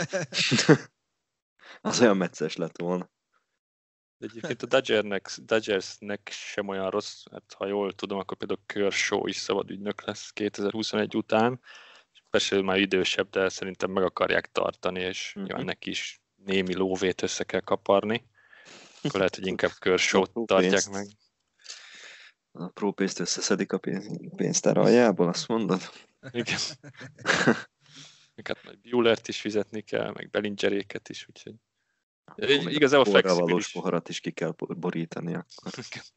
Az olyan meccses lett volna. De egyébként a Dodgersnek sem olyan rossz, hát ha jól tudom, akkor például Kershaw is szabad ügynök lesz 2021 után. Persze már idősebb, de szerintem meg akarják tartani, és nyilván neki is némi lóvét össze kell kaparni. Akkor lehet, hogy inkább Kershawt tartják meg. A própénzt összeszedik a pénztár aljából, azt mondod? Igen. Hát majd Buehlert is fizetni kell, meg Bellingeréket is, úgyhogy igazából flexibilis. Valós poharat is ki kell borítani akkor.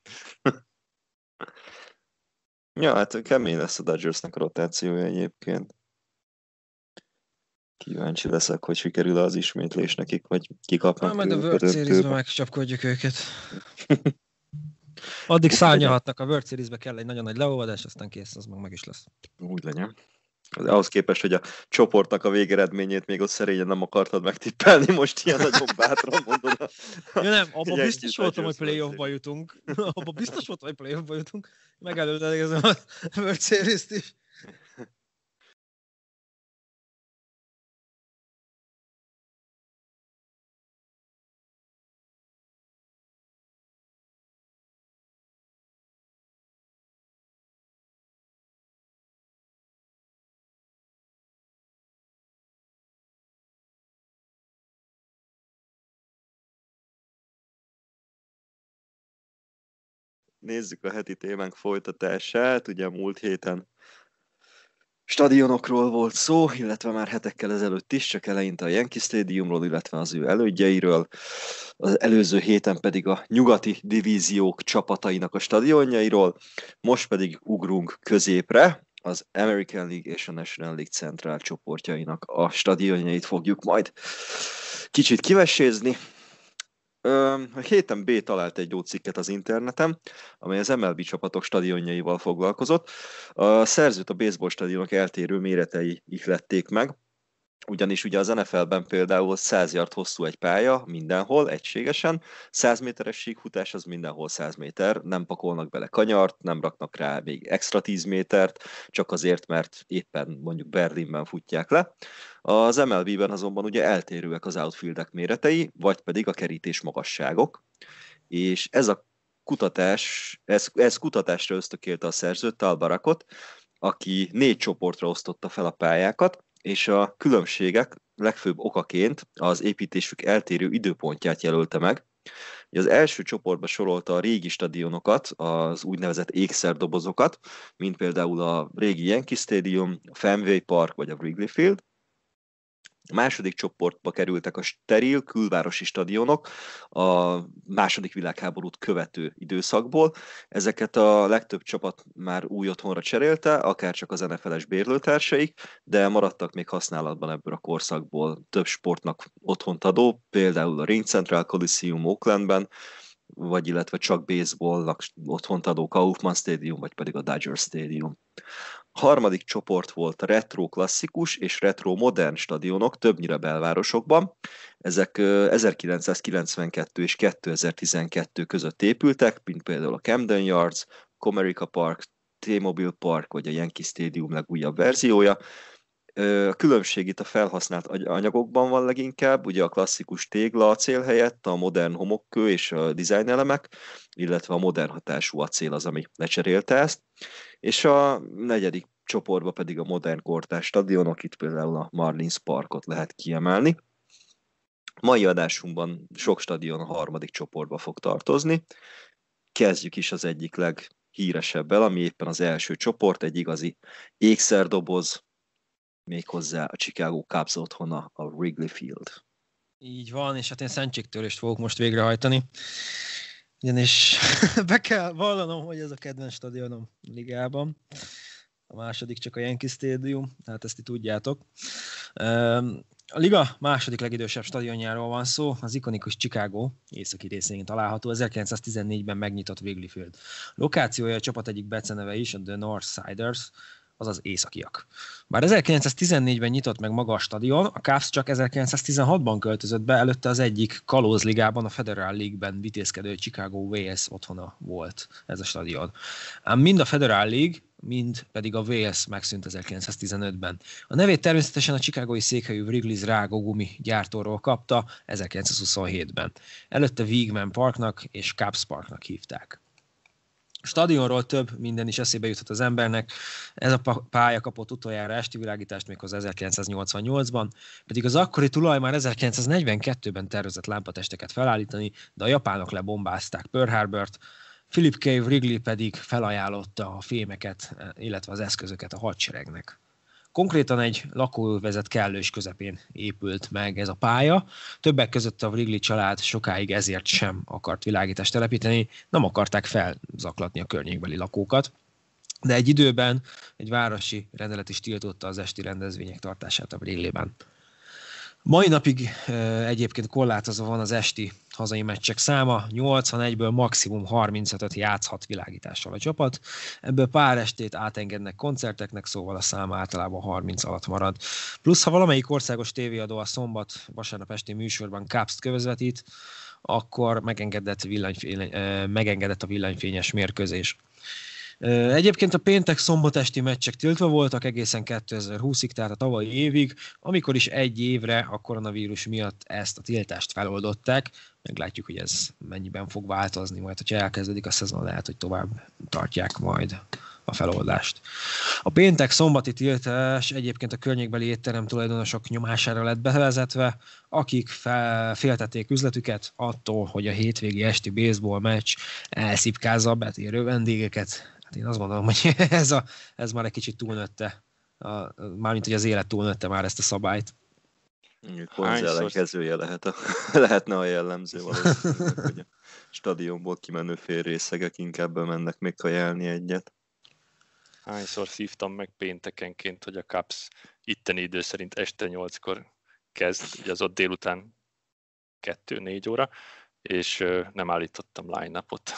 Ja, hát kemény lesz a Dodgersnek a rotációja egyébként. Kíváncsi leszek, hogy sikerül az ismétlés nekik, vagy kikapnak. Majd a World Series-ben megcsapkodjuk őket. Addig szárnyalhatnak, a World Series-be kell egy nagyon nagy leolvadás, aztán kész, az meg is lesz. Úgy legyen. Ahhoz képest, hogy a csoportnak a végeredményét még ott szerényen nem akartad megtippelni, most ilyen nagyon bátran mondod. Ja nem, abban biztos voltam, hogy playoffba jutunk. Abban biztos voltam, hogy playoffba jutunk. Megelőlegezem a World Series-t is. Nézzük a heti témánk folytatását. Ugye múlt héten stadionokról volt szó, illetve már hetekkel ezelőtt is, csak eleinte a Yankee Stadiumról, illetve az ő elődjeiről. Az előző héten pedig a nyugati divíziók csapatainak a stadionjairól. Most pedig ugrunk középre, az American League és a National League Central csoportjainak a stadionjait fogjuk majd kicsit kivesézni. A héten B talált egy jó cikket az interneten, amely az MLB csapatok stadionjaival foglalkozott. A szerzőt a baseball stadionok eltérő méretei ihlették meg, ugyanis ugye az NFL-ben például 100 yard hosszú egy pálya mindenhol, egységesen, 100 méteres síkfutás az mindenhol 100 méter, nem pakolnak bele kanyart, nem raknak rá még extra 10 métert, csak azért, mert éppen mondjuk Berlinben futják le. Az MLB-ben azonban ugye eltérőek az outfieldek méretei, vagy pedig a kerítés magasságok, és ez a kutatás, ez kutatásra ösztökélte a szerző Tal Barakot, aki 4 csoportra osztotta fel a pályákat, és a különbségek legfőbb okaként az építésük eltérő időpontját jelölte meg. Az első csoportba sorolta a régi stadionokat, az úgynevezett ékszerdobozokat, mint például a régi Yankee Stadium, a Fenway Park vagy a Wrigley Field. A második csoportba kerültek a steril külvárosi stadionok a második világháborút követő időszakból. Ezeket a legtöbb csapat már új otthonra cserélte, akár csak az NFL-es bérlőtársaik, de maradtak még használatban ebből a korszakból több sportnak otthont adó, például a Ring Central Coliseum Oaklandben, vagy illetve csak baseballnak otthont adó Kauffman Stadium, vagy pedig a Dodger Stadium. A harmadik csoport volt a retro klasszikus és retro modern stadionok, többnyire belvárosokban. Ezek 1992 és 2012 között épültek, mint például a Camden Yards, Comerica Park, T-Mobile Park vagy a Yankee Stadium legújabb verziója. A különbség itt a felhasznált anyagokban van leginkább, ugye a klasszikus tégla acél helyett a modern homokkő és a design elemek, illetve a modern hatású acél az, ami lecserélte ezt. És a negyedik csoportba pedig a modern kortárs stadionok, itt például a Marlins Parkot lehet kiemelni. Mai adásunkban sok stadion a harmadik csoportba fog tartozni. Kezdjük is az egyik leghíresebbel, ami éppen az első csoport, egy igazi ékszerdoboz, méghozzá a Chicago Cubs otthona, a Wrigley Field. Így van, és hát én szentségtörést fogok most végrehajtani. Ugyanis be kell vallanom, hogy ez a kedvenc stadionom ligában. A második csak a Yankee Stadium, tehát ezt ti tudjátok. A liga második legidősebb stadionjáról van szó, az ikonikus Chicago északi részén található, 1914-ben megnyitott Wrigley Field. Lokációja a csapat egyik beceneve is, a The Northsiders, azaz északiak. Bár 1914-ben nyitott meg maga a stadion, a Cubs csak 1916-ban költözött be, előtte az egyik kalózligában, a Federal League-ben vitézkedő Chicago Whales otthona volt ez a stadion. Ám mind a Federal League, mind pedig a Whales megszűnt 1915-ben. A nevét természetesen a chicagói székhelyű Wrigley's rágógumi gyártóról kapta 1927-ben. Előtte Weeghman Parknak és Cubs Parknak hívták. A stadionról több minden is eszébe juthat az embernek. Ez a pálya kapott utoljára esti világítást méghozzá 1988-ban, pedig az akkori tulaj már 1942-ben tervezett lámpatesteket felállítani, de a japánok lebombázták Pearl Harbort, Philip K. Wrigley pedig felajánlotta a fémeket, illetve az eszközöket a hadseregnek. Konkrétan egy lakóövezet kellős közepén épült meg ez a pálya. Többek között a Wrigley család sokáig ezért sem akart világítást telepíteni, nem akarták felzaklatni a környékbeli lakókat. De egy időben egy városi rendelet is tiltotta az esti rendezvények tartását a Wrigleyben. Mai napig egyébként korlátozva van az esti hazai meccsek száma, 81-ből maximum 35-öt játszhat világítással a csapat, ebből pár estét átengednek koncerteknek, szóval a szám általában 30 alatt marad. Plusz, ha valamelyik országos tévéadó a vasárnap esti műsorban Cubs-t közvetít, akkor megengedett a villanyfényes mérkőzés. Egyébként a péntek-szombat esti meccsek tiltva voltak egészen 2020-ig, tehát a tavalyi évig, amikor is egy évre a koronavírus miatt ezt a tiltást feloldották. Meglátjuk, hogy ez mennyiben fog változni, majd hogyha elkezdődik a szezon, lehet, hogy tovább tartják majd a feloldást. A péntek-szombati tiltás egyébként a környékbeli étterem tulajdonosok nyomására lett bevezetve, akik féltették üzletüket attól, hogy a hétvégi esti baseball meccs elszipkázza a betérő vendégeket. Hát én azt gondolom, hogy ez már egy kicsit túlnőtte, mármint hogy az élet túlnőtte már ezt a szabályt. Pont ellenkezője lehetne a jellemző valószínűleg, hogy a stadionból kimenő félrészegek inkább bemennek még kajálni egyet. Hányszor szívtam meg péntekenként, hogy a Cubs itteni idő szerint este 8-kor kezd, ugye az ott délután 2-4 óra, és nem állítottam line-upot.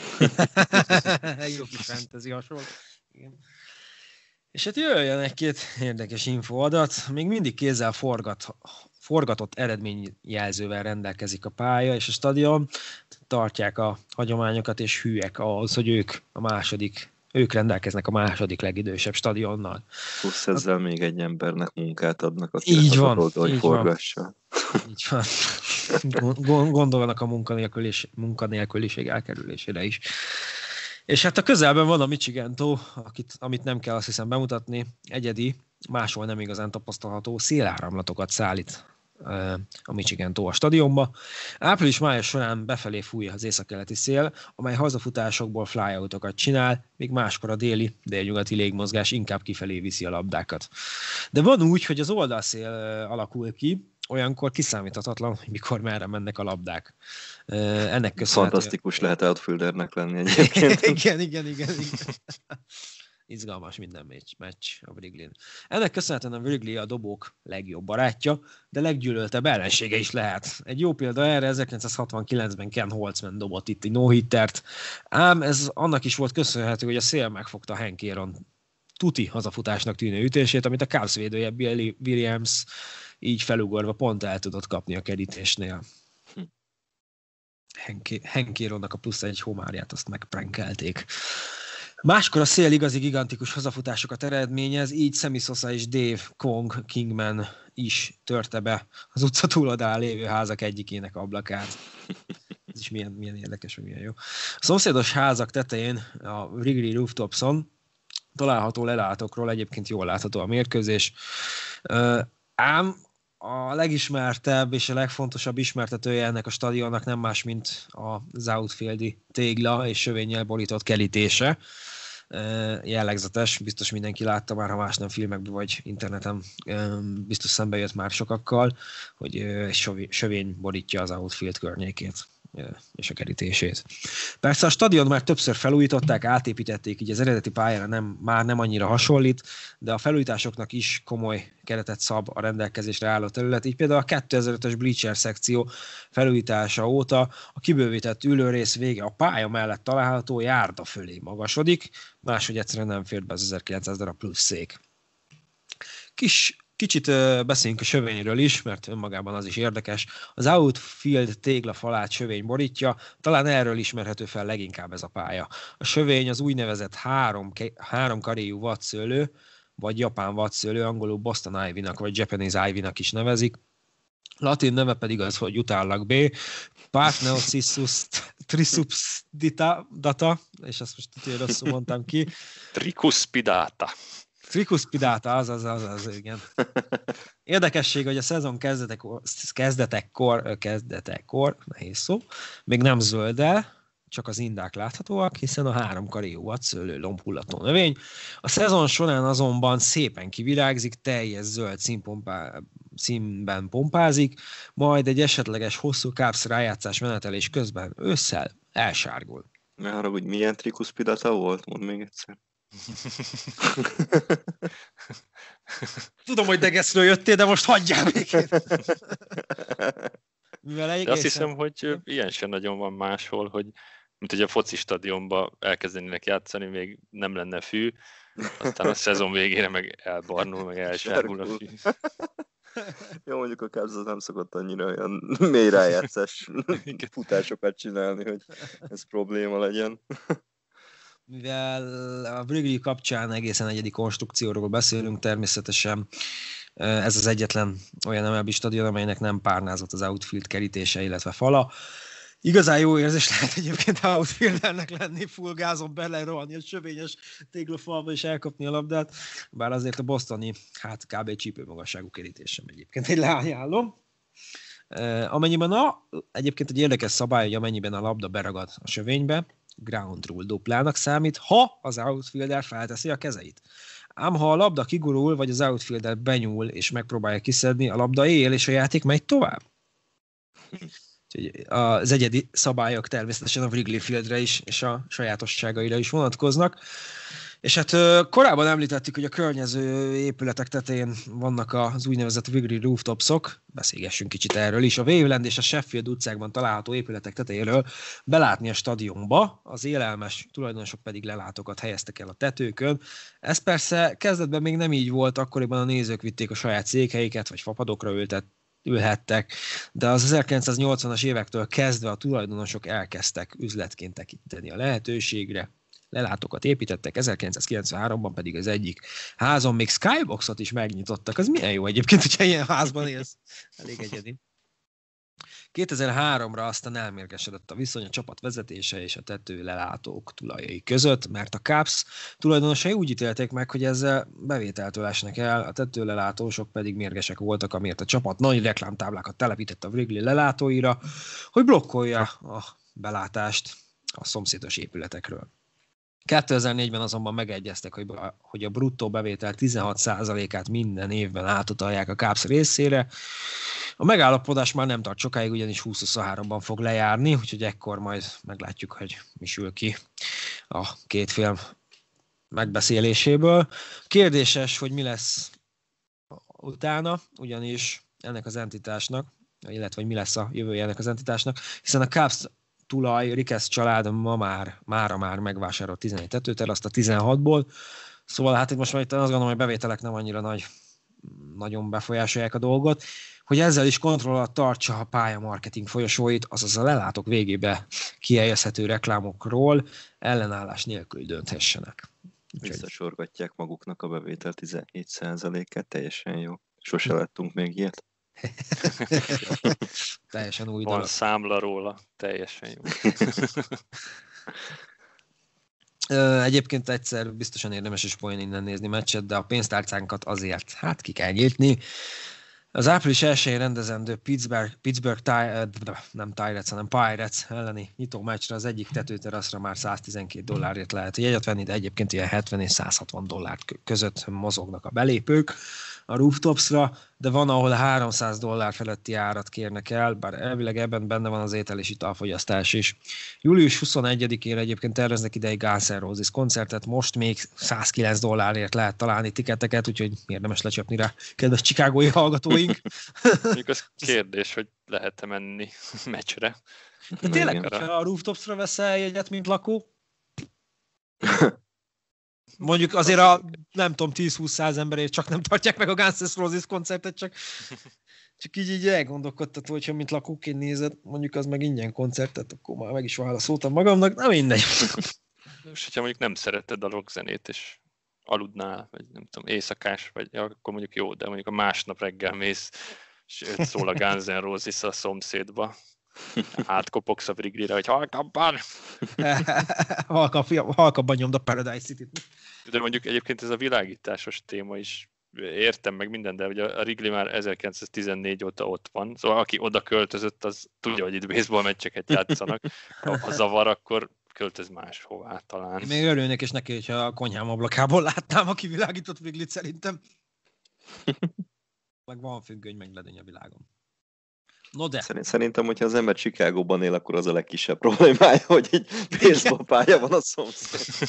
Jó kis fantasy hasonló. Igen. És hát jöjjön egy-két érdekes infoadat. Még mindig kézzel forgatott eredményjelzővel rendelkezik a pálya, és a stadion tartják a hagyományokat, és hűek ahhoz, hogy ők rendelkeznek a második legidősebb stadionnal. Plusz ezzel még egy embernek munkát adnak, aki így van, hogy forgassa. Így van. Gondolnak a munkanélküliség elkerülésére is. És hát a közelben van a Michigan tó, amit nem kell azt hiszem bemutatni, egyedi, máshol nem igazán tapasztalható széláramlatokat szállít a Michigan Tóa stadionba. Április-május során befelé fúj az északkeleti szél, amely hazafutásokból flyoutokat csinál, míg máskor a délnyugati légmozgás inkább kifelé viszi a labdákat. De van úgy, hogy az oldalszél alakul ki, olyankor kiszámíthatatlan, hogy mikor merre mennek a labdák. Ennek köszönhető... Fantasztikus lehet outfieldernek lenni egyébként. igen. Izgalmas minden meccs a Wrigley-n. Ennek köszönhetően a Wrigley a dobók legjobb barátja, de leggyűlöltebb ellensége is lehet. Egy jó példa erre 1969-ben Ken Holtzman dobott itt egy no-hittert, ám ez annak is volt köszönhető, hogy a szél megfogta Hank Aaron tuti hazafutásnak tűnő ütését, amit a Cubs védője Billy Williams így felugorva pont el tudott kapni a kerítésnél. Hank Aaronnak a plusz egy homárját azt megprankelték. Máskor a szél igazi gigantikus hazafutásokat eredményez, így Sammy Sosa és Dave Kingman is törte be az utca túloldalán lévő házak egyikének ablakát. Ez is milyen érdekes, milyen jó. A szomszédos házak tetején, a Wrigley Rooftopson található lelátokról egyébként jól látható a mérkőzés. Ám a legismertebb és a legfontosabb ismertetője ennek a stadionnak nem más, mint az outfieldi tégla és sövénnyel borított kerítése. Jellegzetes, biztos mindenki látta már, ha más nem filmekben vagy interneten, biztos szembe jött már sokakkal, hogy sövény borítja az outfield környékét és a kerítését. Persze a stadion már többször felújították, átépítették, így az eredeti pályára már nem annyira hasonlít, de a felújításoknak is komoly keretet szab a rendelkezésre álló terület, így például a 2005-ös bleacher szekció felújítása óta a kibővített ülőrész vége a pálya mellett található járda fölé magasodik, máshogy egyszerűen nem fér be az 1900 darab plusz szék. Kicsit beszéljünk a sövényről is, mert önmagában az is érdekes. Az outfield téglafalát sövény borítja, talán erről ismerhető fel leginkább ez a pálya. A sövény az úgynevezett három karéjú vadszőlő, vagy japán vadszőlő, angolul Boston Ivy-nak, vagy Japanese Ivy-nak is nevezik. Latin neve pedig az, hogy utállak B. Partneocissus trisubdita, és ezt most tudja, rosszul mondtam ki. Tricuspidata. Tricuspidata, az, igen. Érdekesség, hogy a szezon kezdetekkor, nehéz szó, még nem zöldel, csak az indák láthatóak, hiszen a három karéjú vadszőlő lombhullató növény. A szezon során azonban szépen kivirágzik, teljes zöld színben pompázik, majd egy esetleges hosszú Cubs rájátszás menetelés közben ősszel elsárgul. Ne haragudj, milyen Tricuspidata volt? Mondd még egyszer. Tudom, hogy Degeszről jöttél, de most hagyjál békén. De azt hiszem, hogy ilyen sem nagyon van máshol, hogy mint hogy a foci stadionba elkezdenének játszani, még nem lenne fű, aztán a szezon végére meg elbarnul, meg elsárgul a fű. Jó, mondjuk a Cubs nem szokott annyira olyan mély rájátszás futásokat csinálni, hogy ez probléma legyen. Mivel a Wrigley kapcsán egészen egyedi konstrukcióról beszélünk, természetesen ez az egyetlen olyan MLB stadion, amelynek nem párnázott az outfield kerítése, illetve fala. Igazán jó érzés lehet egyébként outfieldernek lenni, full gázon belerohanni a sövényes téglafalba és elkapni a labdát, bár azért a bostoni, kb. Csípőmagasságú kerítés sem egyébként egy leajánlom. Amennyiben egyébként egy érdekes szabály, hogy amennyiben a labda beragad a sövénybe, ground rule duplának számít, ha az outfielder felteszi a kezeit. Ám ha a labda kigurul, vagy az outfielder benyúl és megpróbálja kiszedni, a labda él, és a játék megy tovább. Az egyedi szabályok természetesen a Wrigley Fieldre is, és a sajátosságaira is vonatkoznak. És hát korábban említettük, hogy a környező épületek tetején vannak az úgynevezett Wrigley Rooftopsok, beszélgessünk kicsit erről is. A Waveland és a Sheffield utcákban található épületek tetejéről belátni a stadionba, az élelmes tulajdonosok pedig lelátókat helyeztek el a tetőkön. Ez persze kezdetben még nem így volt, akkoriban a nézők vitték a saját székhelyüket, vagy fapadokra ülhettek, de az 1980-as évektől kezdve a tulajdonosok elkezdtek üzletként tekinteni a lehetőségre. Lelátókat építettek, 1993-ban pedig az egyik házon még skyboxot is megnyitottak. Az milyen jó egyébként, hogyha ilyen házban élsz. Elég egyedi. 2003-ra aztán elmérgesedett a viszony a csapat vezetése és a tetőlelátók tulajai között, mert a Cubs tulajdonosai úgy ítélték meg, hogy ezzel bevételtől esnek el, a tetőlelátósok pedig mérgesek voltak, amiért a csapat nagy reklámtáblákat telepített a Wrigley lelátóira, hogy blokkolja a belátást a szomszédos épületekről. 2004-ben azonban megegyeztek, hogy a bruttó bevétel 16%-át minden évben átutalják a Cubs részére. A megállapodás már nem tart sokáig, ugyanis 2023-ban fog lejárni, úgyhogy ekkor majd meglátjuk, hogy mi sül ki a két fél megbeszéléséből. Kérdéses, hogy mi lesz utána, ugyanis ennek az entitásnak, illetve hogy mi lesz a jövője ennek az entitásnak, hiszen a Cubs tulaj, Ricketts család mára már megvásárolt 11 tetőteraszt a 16-ból, szóval hát itt most már itt azt gondolom, hogy bevételek nem annyira nagyon befolyásolják a dolgot, hogy ezzel is kontroll alatt tartsa a pálya marketing folyosóit, azaz a lelátók végébe kihelyezhető reklámokról ellenállás nélkül dönthessenek. Visszasorgatják maguknak a bevétel 17%-át, teljesen jó. Sose láttunk még ilyet. Teljesen új Van dolog. számla róla, teljesen jó. Egyébként egyszer biztosan érdemes is poén innen nézni meccset, de a pénztárcánkat azért ki kell nyitni. Az április 1-én rendezendő Pittsburgh Pirates elleni nyitó meccsre az egyik tetőteraszra már $112 lehet jegyet venni, de egyébként ilyen 70 és 160 dollár között mozognak a belépők a rooftopsra, de van, ahol $300 feletti árat kérnek el, bár elvileg ebben benne van az étel és italfogyasztás is. Július 21-én egyébként terveznek ide egy Guns N' Roses koncertet, most még $109 lehet találni tiketeket, úgyhogy érdemes lecsapni rá, kedves chicagói hallgatóink. Mondjuk az kérdés, hogy lehet-e menni meccsre. De tényleg, ha a rooftopsra veszel jegyet, mint lakó? Mondjuk azért a, nem tudom, 10-20-100 emberért csak nem tartják meg a Guns N' Roses koncertet, csak így elgondolkodtató, hogyha mint lakóként nézed, mondjuk az meg ingyen koncertet, akkor már meg is válaszoltam magamnak, nem mindegy. És hogyha mondjuk nem szereted a rockzenét, és aludnál, vagy nem tudom, éjszakás, vagy akkor mondjuk jó, de mondjuk a másnap reggel mész, és szól a Guns N' Roses a szomszédba. Átkopogsz a Wrigleyre, hogy halkabban! Halkabban nyomd a Paradise City-t. De mondjuk egyébként ez a világításos téma is, értem meg minden, de ugye a Wrigley már 1914 óta ott van, szóval aki oda költözött, az tudja, hogy itt baseball meccseket játszanak. Ha zavar, akkor költöz máshová talán. Még örülnék, és neki, hogyha a konyhám ablakából látnám a kivilágított Wrigleyt szerintem. Meg van függöny, meg ledény a világon. No de. Szerintem, hogyha az ember Chicagóban él, akkor az a legkisebb problémája, hogy egy baseball pálya van a szomszéd.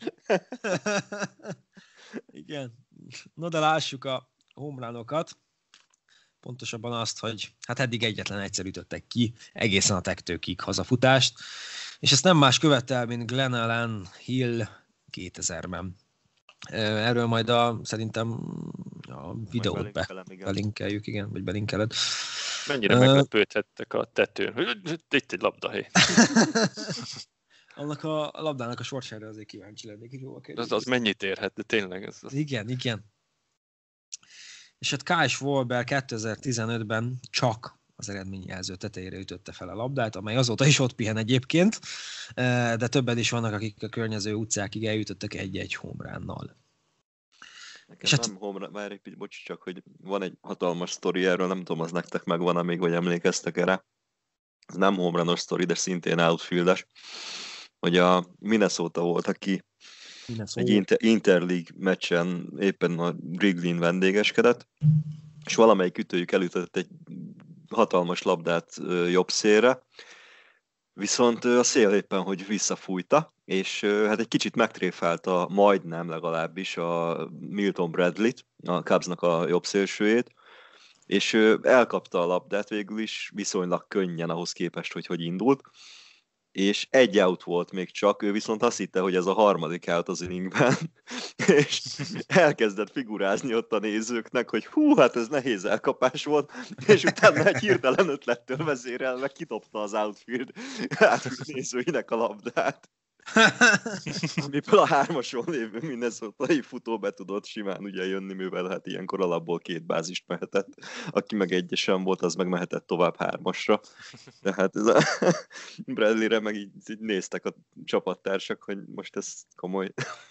Igen. No de lássuk a home-runokat. Pontosabban azt, hogy hát eddig egyetlen egyszer ütöttek ki, egészen a tektőkig hazafutást, és ezt nem más követel, mint Glenn Allen Hill 2000-ben. Erről majd szerintem a videót belinkeljük, igen, vagy belinkeled. Mennyire meglepődhettek a tetőn, hogy itt egy labdahely. Annak a labdának a sorsára azért kíváncsi lennék. Az mennyit érhet, de tényleg. Igen. És hát Kyle Schwarber 2015-ben csak az eredményjelző tetejére ütötte fel a labdát, amely azóta is ott pihen egyébként, de többen is vannak, akik a környező utcákig eljutottak egy-egy home runnal. Nekem nem home run, várj egy picit, bocs, csak hogy van egy hatalmas sztori erről, nem tudom, az nektek megvan-e még, vagy emlékeztek erre. Ez nem home runos sztori, de szintén outfieldes, hogy a Minnesota volt, aki egy Interleague meccsen éppen a Wrigley-n vendégeskedett, és valamelyik ütőjük elütött egy hatalmas labdát jobb szélre, viszont a szél éppen, hogy visszafújta, és hát egy kicsit megtréfálta majdnem legalábbis a Milton Bradley-t, a Cubsnak a jobb szélsőjét, és elkapta a labdát végül is viszonylag könnyen ahhoz képest, hogy indult, és egy out volt még csak, ő viszont azt hitte, hogy ez a harmadik out az inningben, és elkezdett figurázni ott a nézőknek, hogy hát ez nehéz elkapás volt, és utána egy hirtelen ötlettől vezérelve kitopta az outfield nézőinek a labdát. amiből a 3-ason lévő Minnesota-i futó be tudott simán ugye jönni, mivel hát ilyenkor alapból 2 bázist mehetett. Aki meg 1-esen volt, az meg mehetett tovább 3-asra. Tehát ez a Bradley-re meg így néztek a csapattársak, hogy most ez komoly.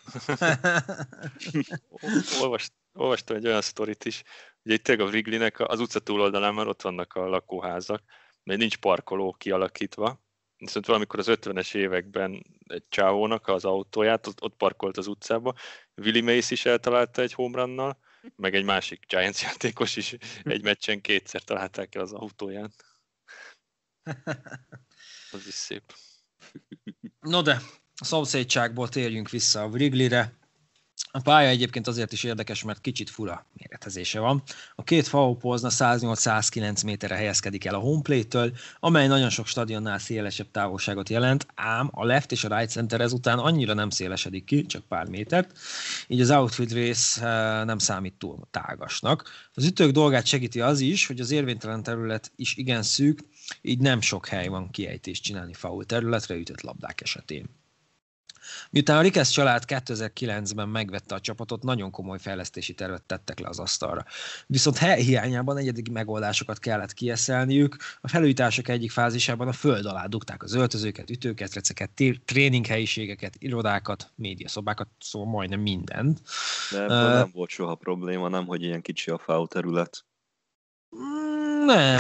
Olvastam egy olyan sztorit is, ugye itt tényleg a Wrigleynek az utca túloldalán már ott vannak a lakóházak, mert nincs parkoló kialakítva, viszont valamikor az 50-es években egy csávónak az autóját ott parkolt az utcába, Willie Mays is eltalálta egy home runnal, meg egy másik Giants játékos is egy meccsen 2-szer találták el az autóját. Az is szép. No de, a szomszédságból térjünk vissza a Wrigleyre. A pálya egyébként azért is érdekes, mert kicsit fura méretezése van. A 2 foul pole 108-109 méterre helyezkedik el a home plate-től, amely nagyon sok stadionnál szélesebb távolságot jelent, ám a left és a right center ezután annyira nem szélesedik ki, csak pár métert, így az outfield rész nem számít túl tágasnak. Az ütők dolgát segíti az is, hogy az érvénytelen terület is igen szűk, így nem sok hely van kiejtést csinálni foul területre ütött labdák esetén. Miután a Ricketts család 2009-ben megvette a csapatot, nagyon komoly fejlesztési tervet tettek le az asztalra. Viszont hely hiányában egyedi megoldásokat kellett kieszelniük, a felújítások egyik fázisában a föld alá dugták az öltözőket, ütőketreceket, tréninghelyiségeket, irodákat, médiaszobákat, szóval majdnem mindent. De ebből nem volt soha probléma, nem, hogy ilyen kicsi a foul terület. Nem.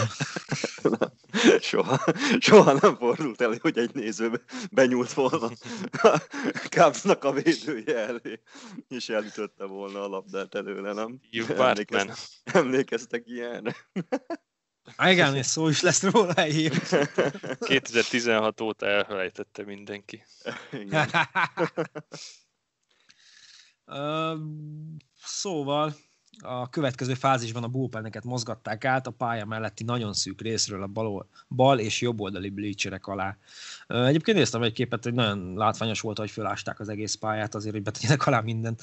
Soha nem fordult elő, hogy egy néző benyúlt volna a Cubsnak a védője elé, és elütötte volna a labdát előle, nem? Emlékeztek ilyenre? Igen, és szó is lesz róla egy 2016 óta elfelejtette mindenki. Igen. Szóval a következő fázisban a bullpeneket mozgatták át a pálya melletti nagyon szűk részről a bal és jobb oldali bleacherek alá. Egyébként néztem egy képet, hogy nagyon látványos volt, hogy fölásták az egész pályát azért, hogy betegyenek alá mindent.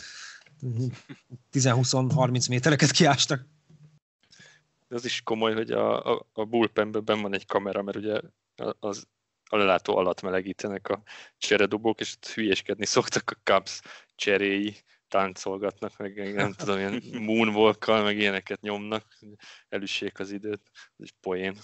10-20-30 métereket kiástak. Az is komoly, hogy a bullpenben benn van egy kamera, mert ugye az a lelátó alatt melegítenek a cseredobók, és ott hülyéskedni szoktak a Cubs cseréi, táncolgatnak, meg nem tudom, ilyen moonwalkkal, meg ilyeneket nyomnak, elüssék az időt, ez is poén.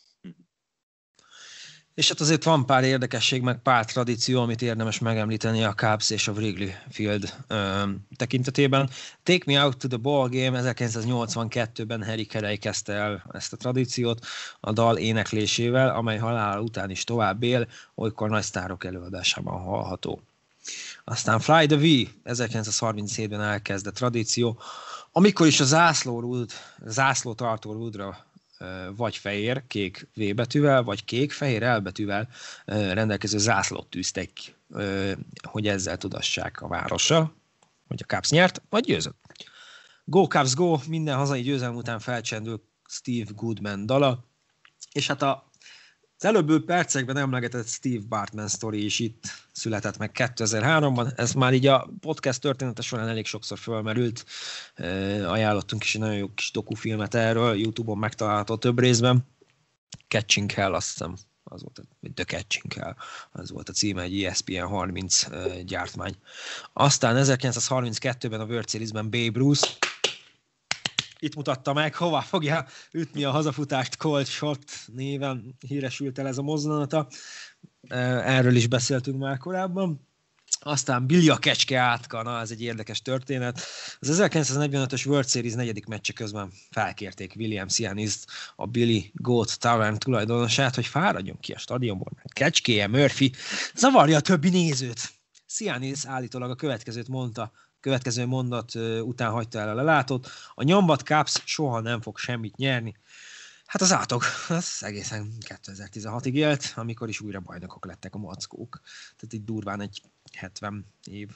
És hát azért van pár érdekesség, meg pár tradíció, amit érdemes megemlíteni a Cubs és a Wrigley Field tekintetében. Take Me Out to the Ball Game 1982-ben Harry Carey kezdte el ezt a tradíciót a dal éneklésével, amely halála után is tovább él, olykor nagy sztárok előadásában hallható. Aztán Fly the V 1937-ben elkezdett tradíció, amikor is a zászlótartó rúdra vagy fehér, kék V betűvel, vagy kék-fehér L betűvel rendelkező zászlót tűztek, hogy ezzel tudassák a várossal, hogy a Cubs nyert, vagy győzött. Go Cubs Go, minden hazai győzelem után felcsendül Steve Goodman dala, és hát az előbb percekben emlegetett Steve Bartman sztori is itt született meg 2003-ban. Ez már így a podcast története során elég sokszor fölmerült. Ajánlottunk is egy nagyon jó kis dokufilmet erről, YouTube-on megtalálható több részben. Catching Hell, azt hiszem, az volt, vagy The Catching Hell, az volt a címe, egy ESPN 30 gyártmány. Aztán 1932-ben a World Series-ben Babe Ruth itt mutatta meg, hova fogja ütni a hazafutást, Cold Shot néven híresült el ez a mozdulata. Erről is beszéltünk már korábban. Aztán Billy a kecske átka, na ez egy érdekes történet. Az 1945-ös World Series 4. meccse közben felkérték William Sianis, a Billy Goat Tavern tulajdonosát, hogy fáradjon ki a stadionból, mert kecskéje Murphy zavarja a többi nézőt. Sianis állítólag a következő mondat után hagyta el a lelátót. A nyombat Cubs soha nem fog semmit nyerni. Hát az átog, az egészen 2016-ig élt, amikor is újra bajnokok lettek a mackók. Tehát így durván egy 70 év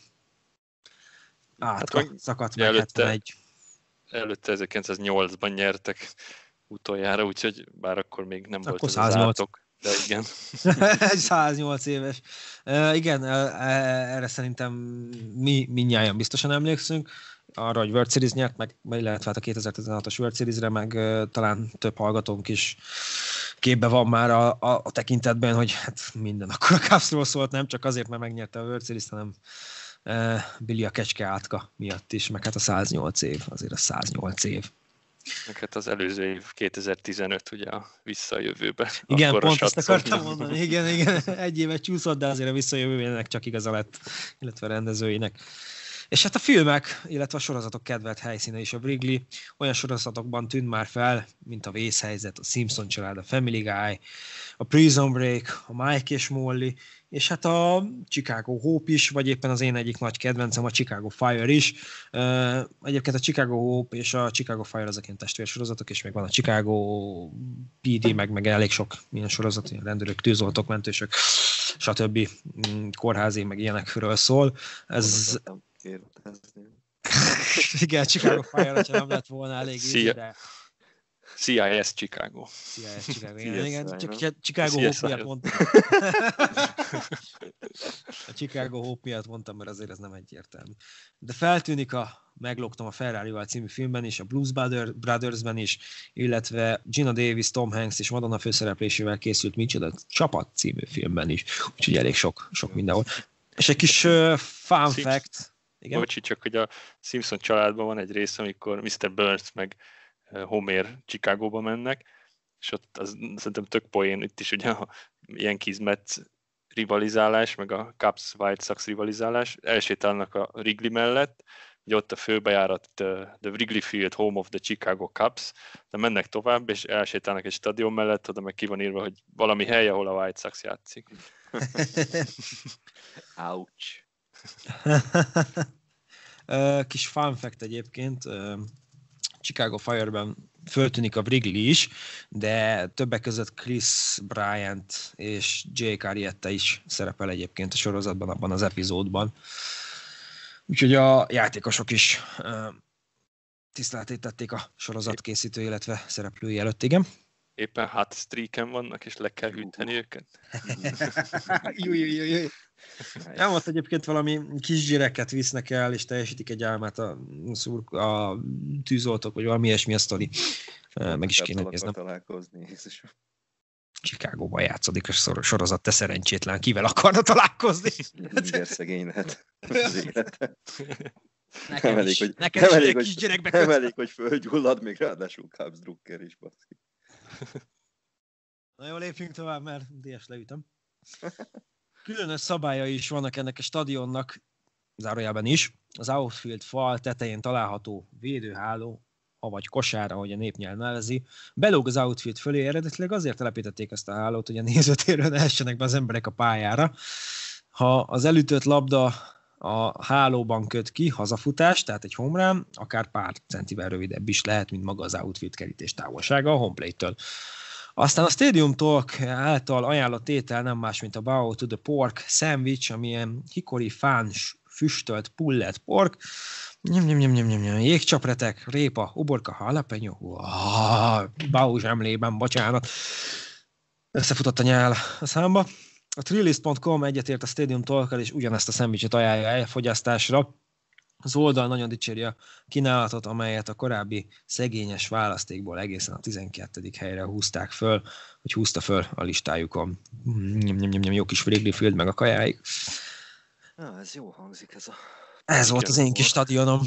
átka szakadt meg 71. Előtte 1908-ban nyertek utoljára, úgyhogy bár akkor még nem akkor volt ez az átok. De igen. 108 éves. Igen, erre szerintem mi mindnyájan biztosan emlékszünk, arra, hogy World Series nyert, meg illetve a 2016-os World Series-re, meg talán több hallgatónk is képbe van már a tekintetben, hogy hát minden akkor a Cubsról szólt, nem csak azért, mert megnyerte a World Series, hanem Billy a kecske átka miatt is, meg hát a 108 év, azért a 108 év. Meg hát az előző év 2015, ugye a visszajövőben. Igen, pont ezt akartam mondani, igen, egy évet csúszott, de azért a visszajövőjének csak igaza lett, illetve a rendezőinek. És hát a filmek, illetve a sorozatok kedvelt helyszíne is a Wrigley. Olyan sorozatokban tűnt már fel, mint a Vészhelyzet, a Simpson család, a Family Guy, a Prison Break, a Mike és Molly, és hát a Chicago Hope is, vagy éppen az én egyik nagy kedvencem, a Chicago Fire is. Egyébként a Chicago Hope és a Chicago Fire azok ilyen testvérsorozatok, és még van a Chicago PD, meg elég sok ilyen sorozat, ilyen rendőrök, tűzoltók, mentősök, stb. Kórházi, meg ilyenekről szól. Ez... Igen, Chicago Fire, hogyha nem lett volna elég időre. CIS Chicago. CIS Chicago, igen, csak Chicago Hope miatt mondtam. A Chicago Hope miatt mondtam, mert azért ez nem egyértelmű. De feltűnik Meglógtam a Ferrari-val című filmben is, a Blues Brothersben is, illetve Gina Davis, Tom Hanks és Madonna főszereplésével készült Micsoda Csapat című filmben is. Úgyhogy elég sok mindenhol. És egy kis fun fact. Igen? Bocsi, csak hogy a Simpson családban van egy rész, amikor Mr. Burns meg Homer Chicagóba mennek, és ott az, szerintem tök poén, itt is ugye a Yankees-Mets rivalizálás, meg a Cubs-White Sox rivalizálás, elsétálnak a Wrigley mellett, ugye ott a főbejárat the Wrigley Field, home of the Chicago Cubs, de mennek tovább, és elsétálnak egy stadion mellett, oda meg ki van írva, hogy valami hely, ahol a White Sox játszik. Ouch. Kis fun fact egyébként, Chicago Fire-ben föltűnik a Wrigley is, de többek között Chris Bryant és Jake Arrieta is szerepel egyébként a sorozatban, abban az epizódban. Úgyhogy a játékosok is tiszteletét tették a sorozatkészítő, illetve szereplői előtt, igen. Éppen hot streaken vannak, és le kell hűteni őket. Júj. Nem, ott egyébként valami kisgyereket visznek el, és teljesítik egy álmát a tűzoltók, vagy valami ilyesmi a sztori. Meg is kéne néznem. Chicagóban játszódik a sorozat, te szerencsétlen, kivel akarna találkozni? Minden szegény lehet az élete. Nekem is egy kisgyerekbe kötve. Nem elég, hogy földgyullad, még ráadásul Cubs drukker is, baszki. Na jó, lépjünk tovább, mert DS leütöm. Különös szabályai is vannak ennek a stadionnak, zárójában is. Az outfield fal tetején található védőháló, avagy kosár, ahogy a népnyelv nevezi, belóg az outfield fölé, eredetileg azért telepítették ezt a hálót, hogy a nézőtérről ne essenek be az emberek a pályára. Ha az elütött labda a hálóban köt ki, hazafutás, tehát egy home run, akár pár centivel rövidebb is lehet, mint maga az outfield kerítés távolsága a home plate-től. Aztán a Stadium Talk által ajánlott étel nem más, mint a Bow to the Pork sandwich, amilyen hikori fáns füstölt pullet pork, jégcsapretek, répa, uborka, jalapeno, Bow zsemlében, bocsánat, összefutott a nyál a számba. A Thrillist.com egyetért a Stadium Talkkal, és ugyanezt a szendvicset ajánlja elfogyasztásra. Az oldal nagyon dicséri a kínálatot, amelyet a korábbi szegényes választékból egészen a 12. helyre húzták föl, hogy húzta föl a listájukon. Jó kis Wrigley Field meg a kajáig. Ez jó hangzik ez a... Ez volt az én kis stadionom.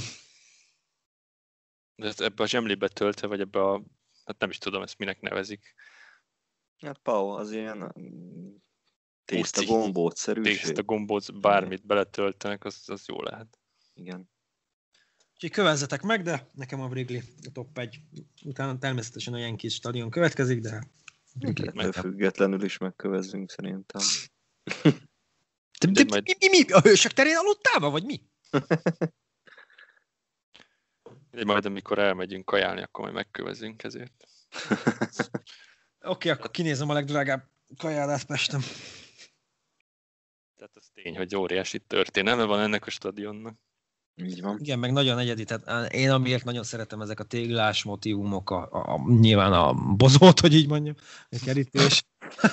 De ebbe a zsemlébe töltve, vagy ebbe a... Hát nem is tudom, ezt minek nevezik. Hát Pau, az ilyen... Tészta gombócszerűség. Tészta gombóc, bármit beletöltenek, az jó lehet. Igen. Úgyhogy kövezzetek meg, de nekem a Wrigley a top 1. Utána természetesen a Yankees stadion következik, de... Ettől függetlenül is megkövezzünk szerintem. Mi? A Hősök terén aludtál, vagy mi? Majd amikor elmegyünk kajálni, akkor majd megkövezzünk ezért. Oké, akkor kinézem a legdrágább kajálát Pesten. Tehát az tény, hogy óriási történelme van ennek a stadionnak. Így van. Igen, meg nagyon egyedi. Tehát én amiért nagyon szeretem ezek a téglás motívumok, nyilván a bozót, hogy így mondjam, a kerítés.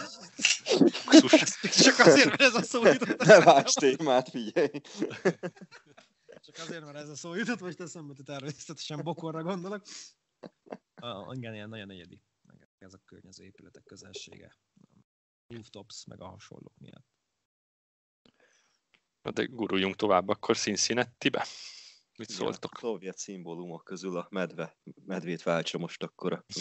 Csak azért, mert ez a szó jutott. Ne vágj témát, figyelj! Csak azért, mert ez a szó jutott, most eszembe, természetesen bokorra gondolok. Igen, ilyen nagyon egyedi. Ez a környező épületek közelsége. Rooftops, meg a hasonlók miatt. De guruljunk tovább akkor Cincinnati-be. Mit szóltok? A szovjet szimbólumok közül a medvét váltsa most akkor a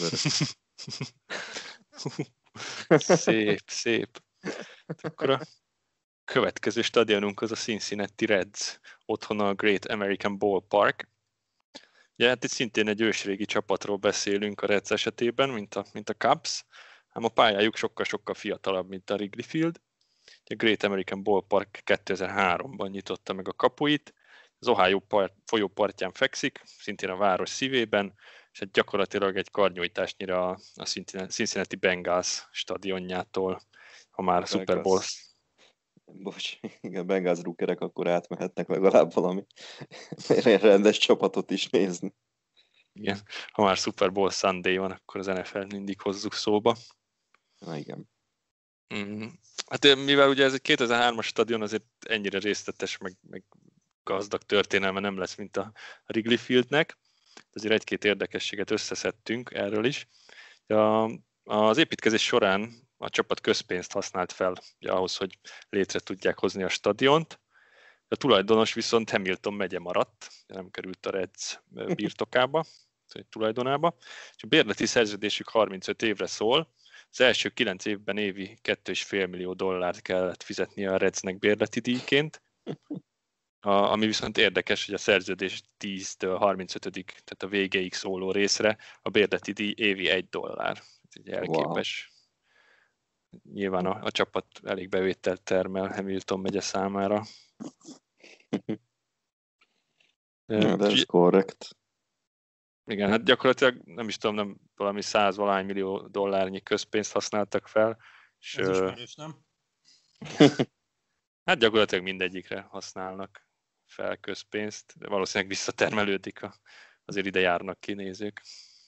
Szép. Akkor a következő stadionunk az a Cincinnati Reds, otthon a Great American Ballpark. Ugye hát itt szintén egy ősrégi csapatról beszélünk a Reds esetében, mint a Cubs, ám a pályájuk sokkal-sokkal fiatalabb, mint a Wrigley Field. A Great American Ballpark 2003-ban nyitotta meg a kapuit, az Ohio folyó partján fekszik, szintén a város szívében, és hát gyakorlatilag egy karnyújtásnyira a Cincinnati Bengals stadionjától, ha már a Super Bowl. Bocs, igen, Bengals drukkerek akkor átmehetnek legalább valami rendes csapatot is nézni. Igen, ha már Super Bowl Sunday van, akkor az NFL mindig hozzuk szóba. Na igen. Hát mivel ugye ez egy 2003-as stadion, azért ennyire részletes, meg gazdag történelme nem lesz, mint a Wrigley Fieldnek. Azért egy-két érdekességet összeszedtünk erről is. Az építkezés során a csapat közpénzt használt fel ugye, ahhoz, hogy létre tudják hozni a stadiont. A tulajdonos viszont Hamilton megye maradt, nem került a Reds birtokába, tulajdonába. És a bérleti szerződésük 35 évre szól. Az első 9 évben évi $2,5 millió kellett fizetnie a Redsnek bérleti díjként. Ami viszont érdekes, hogy a szerződés 10-től 35. tehát a végéig szóló részre a bérleti díj évi $1. Ez egy elképes. Wow. Nyilván a csapat elég bevételt termel Hamilton megye számára. Ja, de ez korrekt. Igen, hát gyakorlatilag nem is tudom, nem valami $100 millió közpénzt használtak fel. És, ez ismerős, nem? Hát gyakorlatilag mindegyikre használnak fel közpénzt, de valószínűleg visszatermelődik, azért ide járnak ki nézők.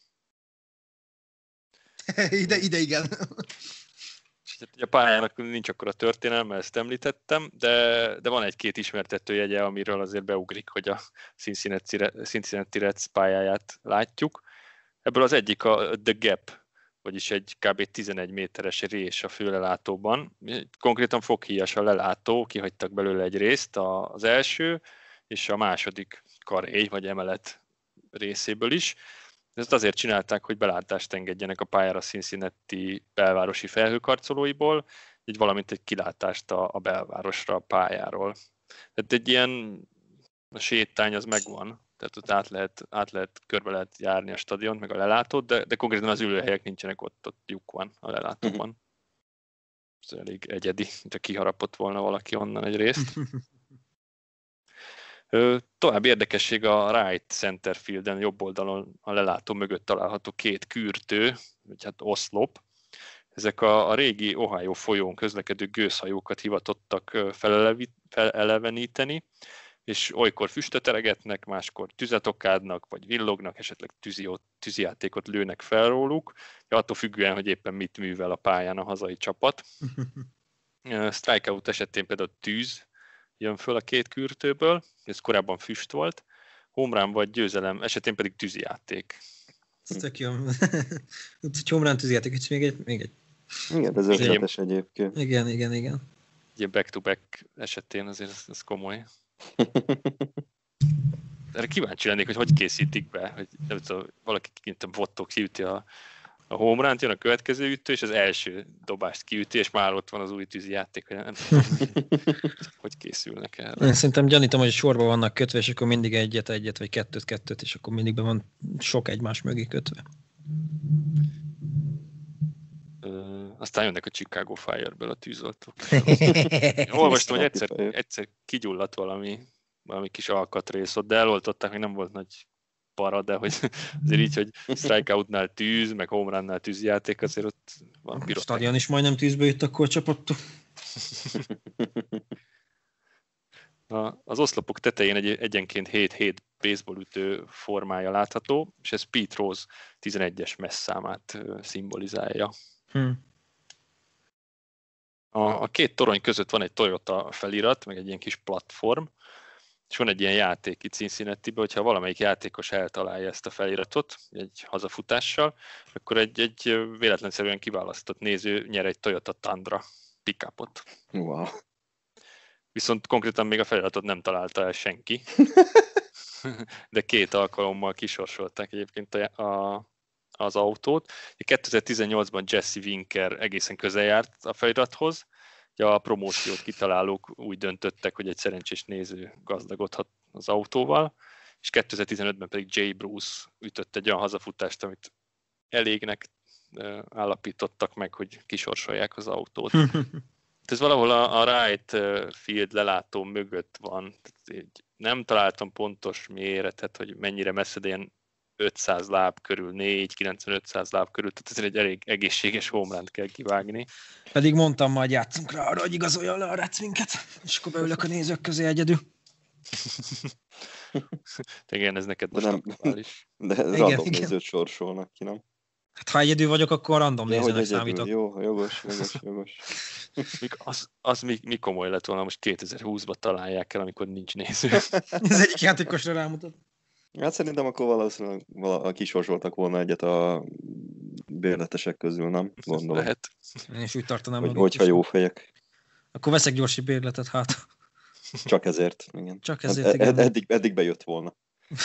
ide igen. A pályának nincs akkor a történelme, ezt említettem, de van egy-két ismertető jegye, amiről azért beugrik, hogy a Cincinnati Reds pályáját látjuk. Ebből az egyik a The Gap, vagyis egy kb. 11 méteres rés a főlelátóban. Konkrétan foghíjas a lelátó, kihagytak belőle egy részt, az első és a második karély vagy emelet részéből is. Ezt azért csinálták, hogy belátást engedjenek a pályára Cincinnati belvárosi felhőkarcolóiból, így valamint egy kilátást a belvárosra a pályáról. Tehát egy ilyen a sétány az megvan, tehát ott körbe lehet járni a stadiont, meg a lelátót, de konkrétan az ülőhelyek nincsenek, ott lyuk van a lelátóban. Ez elég egyedi, mint kiharapott volna valaki onnan egy részt. További érdekesség a right center fielden, jobb oldalon a lelátó mögött található két kürtő, vagy hát oszlop. Ezek a régi Ohio folyón közlekedő gőzhajókat hivatottak feleleveníteni, és olykor füstöt eregetnek, máskor tüzet okádnak, vagy villognak, esetleg tűzijátékot lőnek fel róluk, attól függően, hogy éppen mit művel a pályán a hazai csapat. Strikeout esetén például tűz jön föl a két kürtőből, ez korábban füst volt, home run vagy győzelem esetén pedig tűzijáték. Ez tök jó. Home run tűzijáték, még egy. Igen, ez ötletes egyébként. Igen. Ilyen back-to-back esetén azért ez komoly. Erre kíváncsi lennék, hogy készítik be, hogy nem tudom, valaki mint a Votto kiüti a home run-t, jön a következő ütő, és az első dobást kiüti, és már ott van az új tűzijáték, hogy nem tudom, hogy készülnek erre. Én szerintem gyanítom, hogy sorba vannak kötve, és akkor mindig egyet, vagy kettőt, és akkor mindig be van sok egymás mögé kötve. Aztán jönnek a Chicago Fire-ből a tűzoltók. Olvastam, hogy egyszer kigyulladt valami kis alkatrész ott, de eloltották, még nem volt nagy para, de hogy azért így, hogy strikeoutnál tűz, meg home runnál tűzjáték, azért ott van pirotechnika. A stadion is majdnem tűzbe jött akkor a csapattól. Az oszlopok tetején egyenként 7 baseballütő formája látható, és ez Pete Rose 11-es messzámát szimbolizálja. A két torony között van egy Toyota felirat, meg egy ilyen kis platform, És van egy ilyen játék itt Cincinnati-ben, hogyha valamelyik játékos eltalálja ezt a feliratot egy hazafutással, akkor egy véletlenszerűen kiválasztott néző nyer egy Toyota Tundra pick-upot. Wow. Viszont konkrétan még a feliratot nem találta el senki. De 2 alkalommal kisorsolták egyébként az autót. 2018-ban Jesse Winker egészen közel járt a felirathoz. A promóciót kitalálók úgy döntöttek, hogy egy szerencsés néző gazdagodhat az autóval, és 2015-ben pedig Jay Bruce ütött egy olyan hazafutást, amit elégnek állapítottak meg, hogy kisorsolják az autót. Ez valahol a right field lelátó mögött van. Nem találtam pontos méretet, hogy mennyire messze, de ilyen 500 láb körül, 4-95 láb körül, tehát ez egy elég egészséges homerunt kell kivágni. Pedig mondtam, majd játszunk rá arra, hogy igazolja le a Reds minket, és akkor beülök a nézők közé egyedül. Igen, ez neked most aktuális. De random nézőt sorsolnak ki, nem? Hát ha egyedül vagyok, akkor random nézőnek számítok. Jó, jogos. Az mi komoly lett volna, most 2020-ban találják el, amikor nincs néző. Ez egyik játékosra rámutat. Hát szerintem akkor valószínűleg kisorsoltak volna egyet a bérletesek közül, nem? Gondolom. Lehet. Én is úgy tartanám. Hogyha jó fejek. Akkor veszek gyorsi bérletet, hát. Csak ezért, igen. Csak ezért, igen. Eddig bejött volna.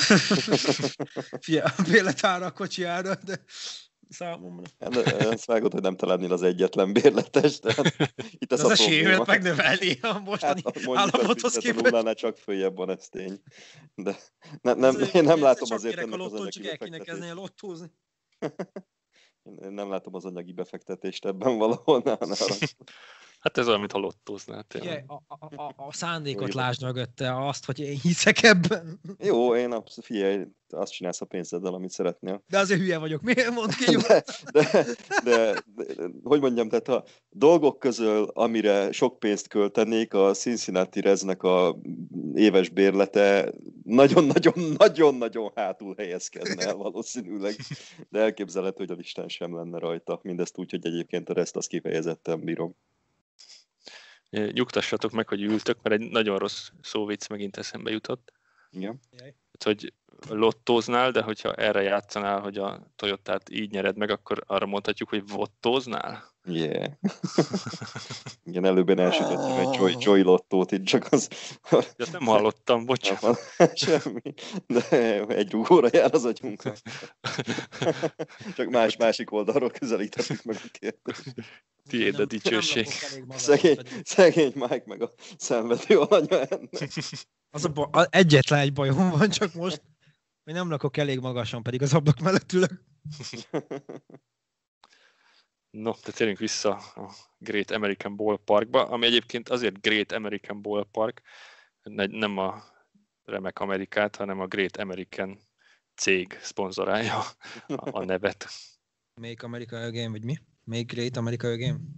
Fia, a bérlet ára, a kocsi ára, de számomra. Ezt vágod, hogy nem találnél az egyetlen bérletes, de itt ez az esélyület megnövelni a mostani állapothoz képest. A nullánál csak följebb van, ez tény. De én nem látom azért ennek az anyagi befektetést. Lottózni. Én nem látom az anyagi befektetést ebben valahol. Hát ez olyan, mintha lottóznál. A szándékot lásd mögötte, azt, hogy én hiszek ebben. Jó, figyelj, azt csinálsz a pénzeddel, amit szeretnél. De azért hülye vagyok. Miért mondd ki? De hogy mondjam, tehát a dolgok közül, amire sok pénzt költenék, a Cincinnati Redsnek a éves bérlete nagyon-nagyon hátul helyezkedne el valószínűleg. De elképzelhető, hogy a listán sem lenne rajta. Mindezt úgy, hogy egyébként a Reds azt kifejezetten bírom. Nyugtassatok meg, hogy ültök, mert egy nagyon rossz szóvic megint eszembe jutott. Igen. Hogy lottóznál, de hogyha erre játszanál, hogy a Toyotát így nyered meg, akkor arra mondhatjuk, hogy vottóznál? Yeah. Igen, előbb én elsütöttem egy Joy lottót, itt csak az... Ezt nem hallottam, bocsánat. Semmi, de egy rúgóra jár az agyunkra. Csak másik oldalról közelíthetjük meg a kérdést. Tiéd a dicsőség. Szegény Mike meg a szenvedő alanya ennek. Egyetlen egy bajom van csak most, hogy nem lakok elég magasan, pedig az ablak mellett ülök. No, de térjünk vissza a Great American Ballparkba, ami egyébként azért Great American Ballpark, nem a remek Amerikát, hanem a Great American cég szponzorálja a nevet. Make America Again, vagy mi? Make Great America Again?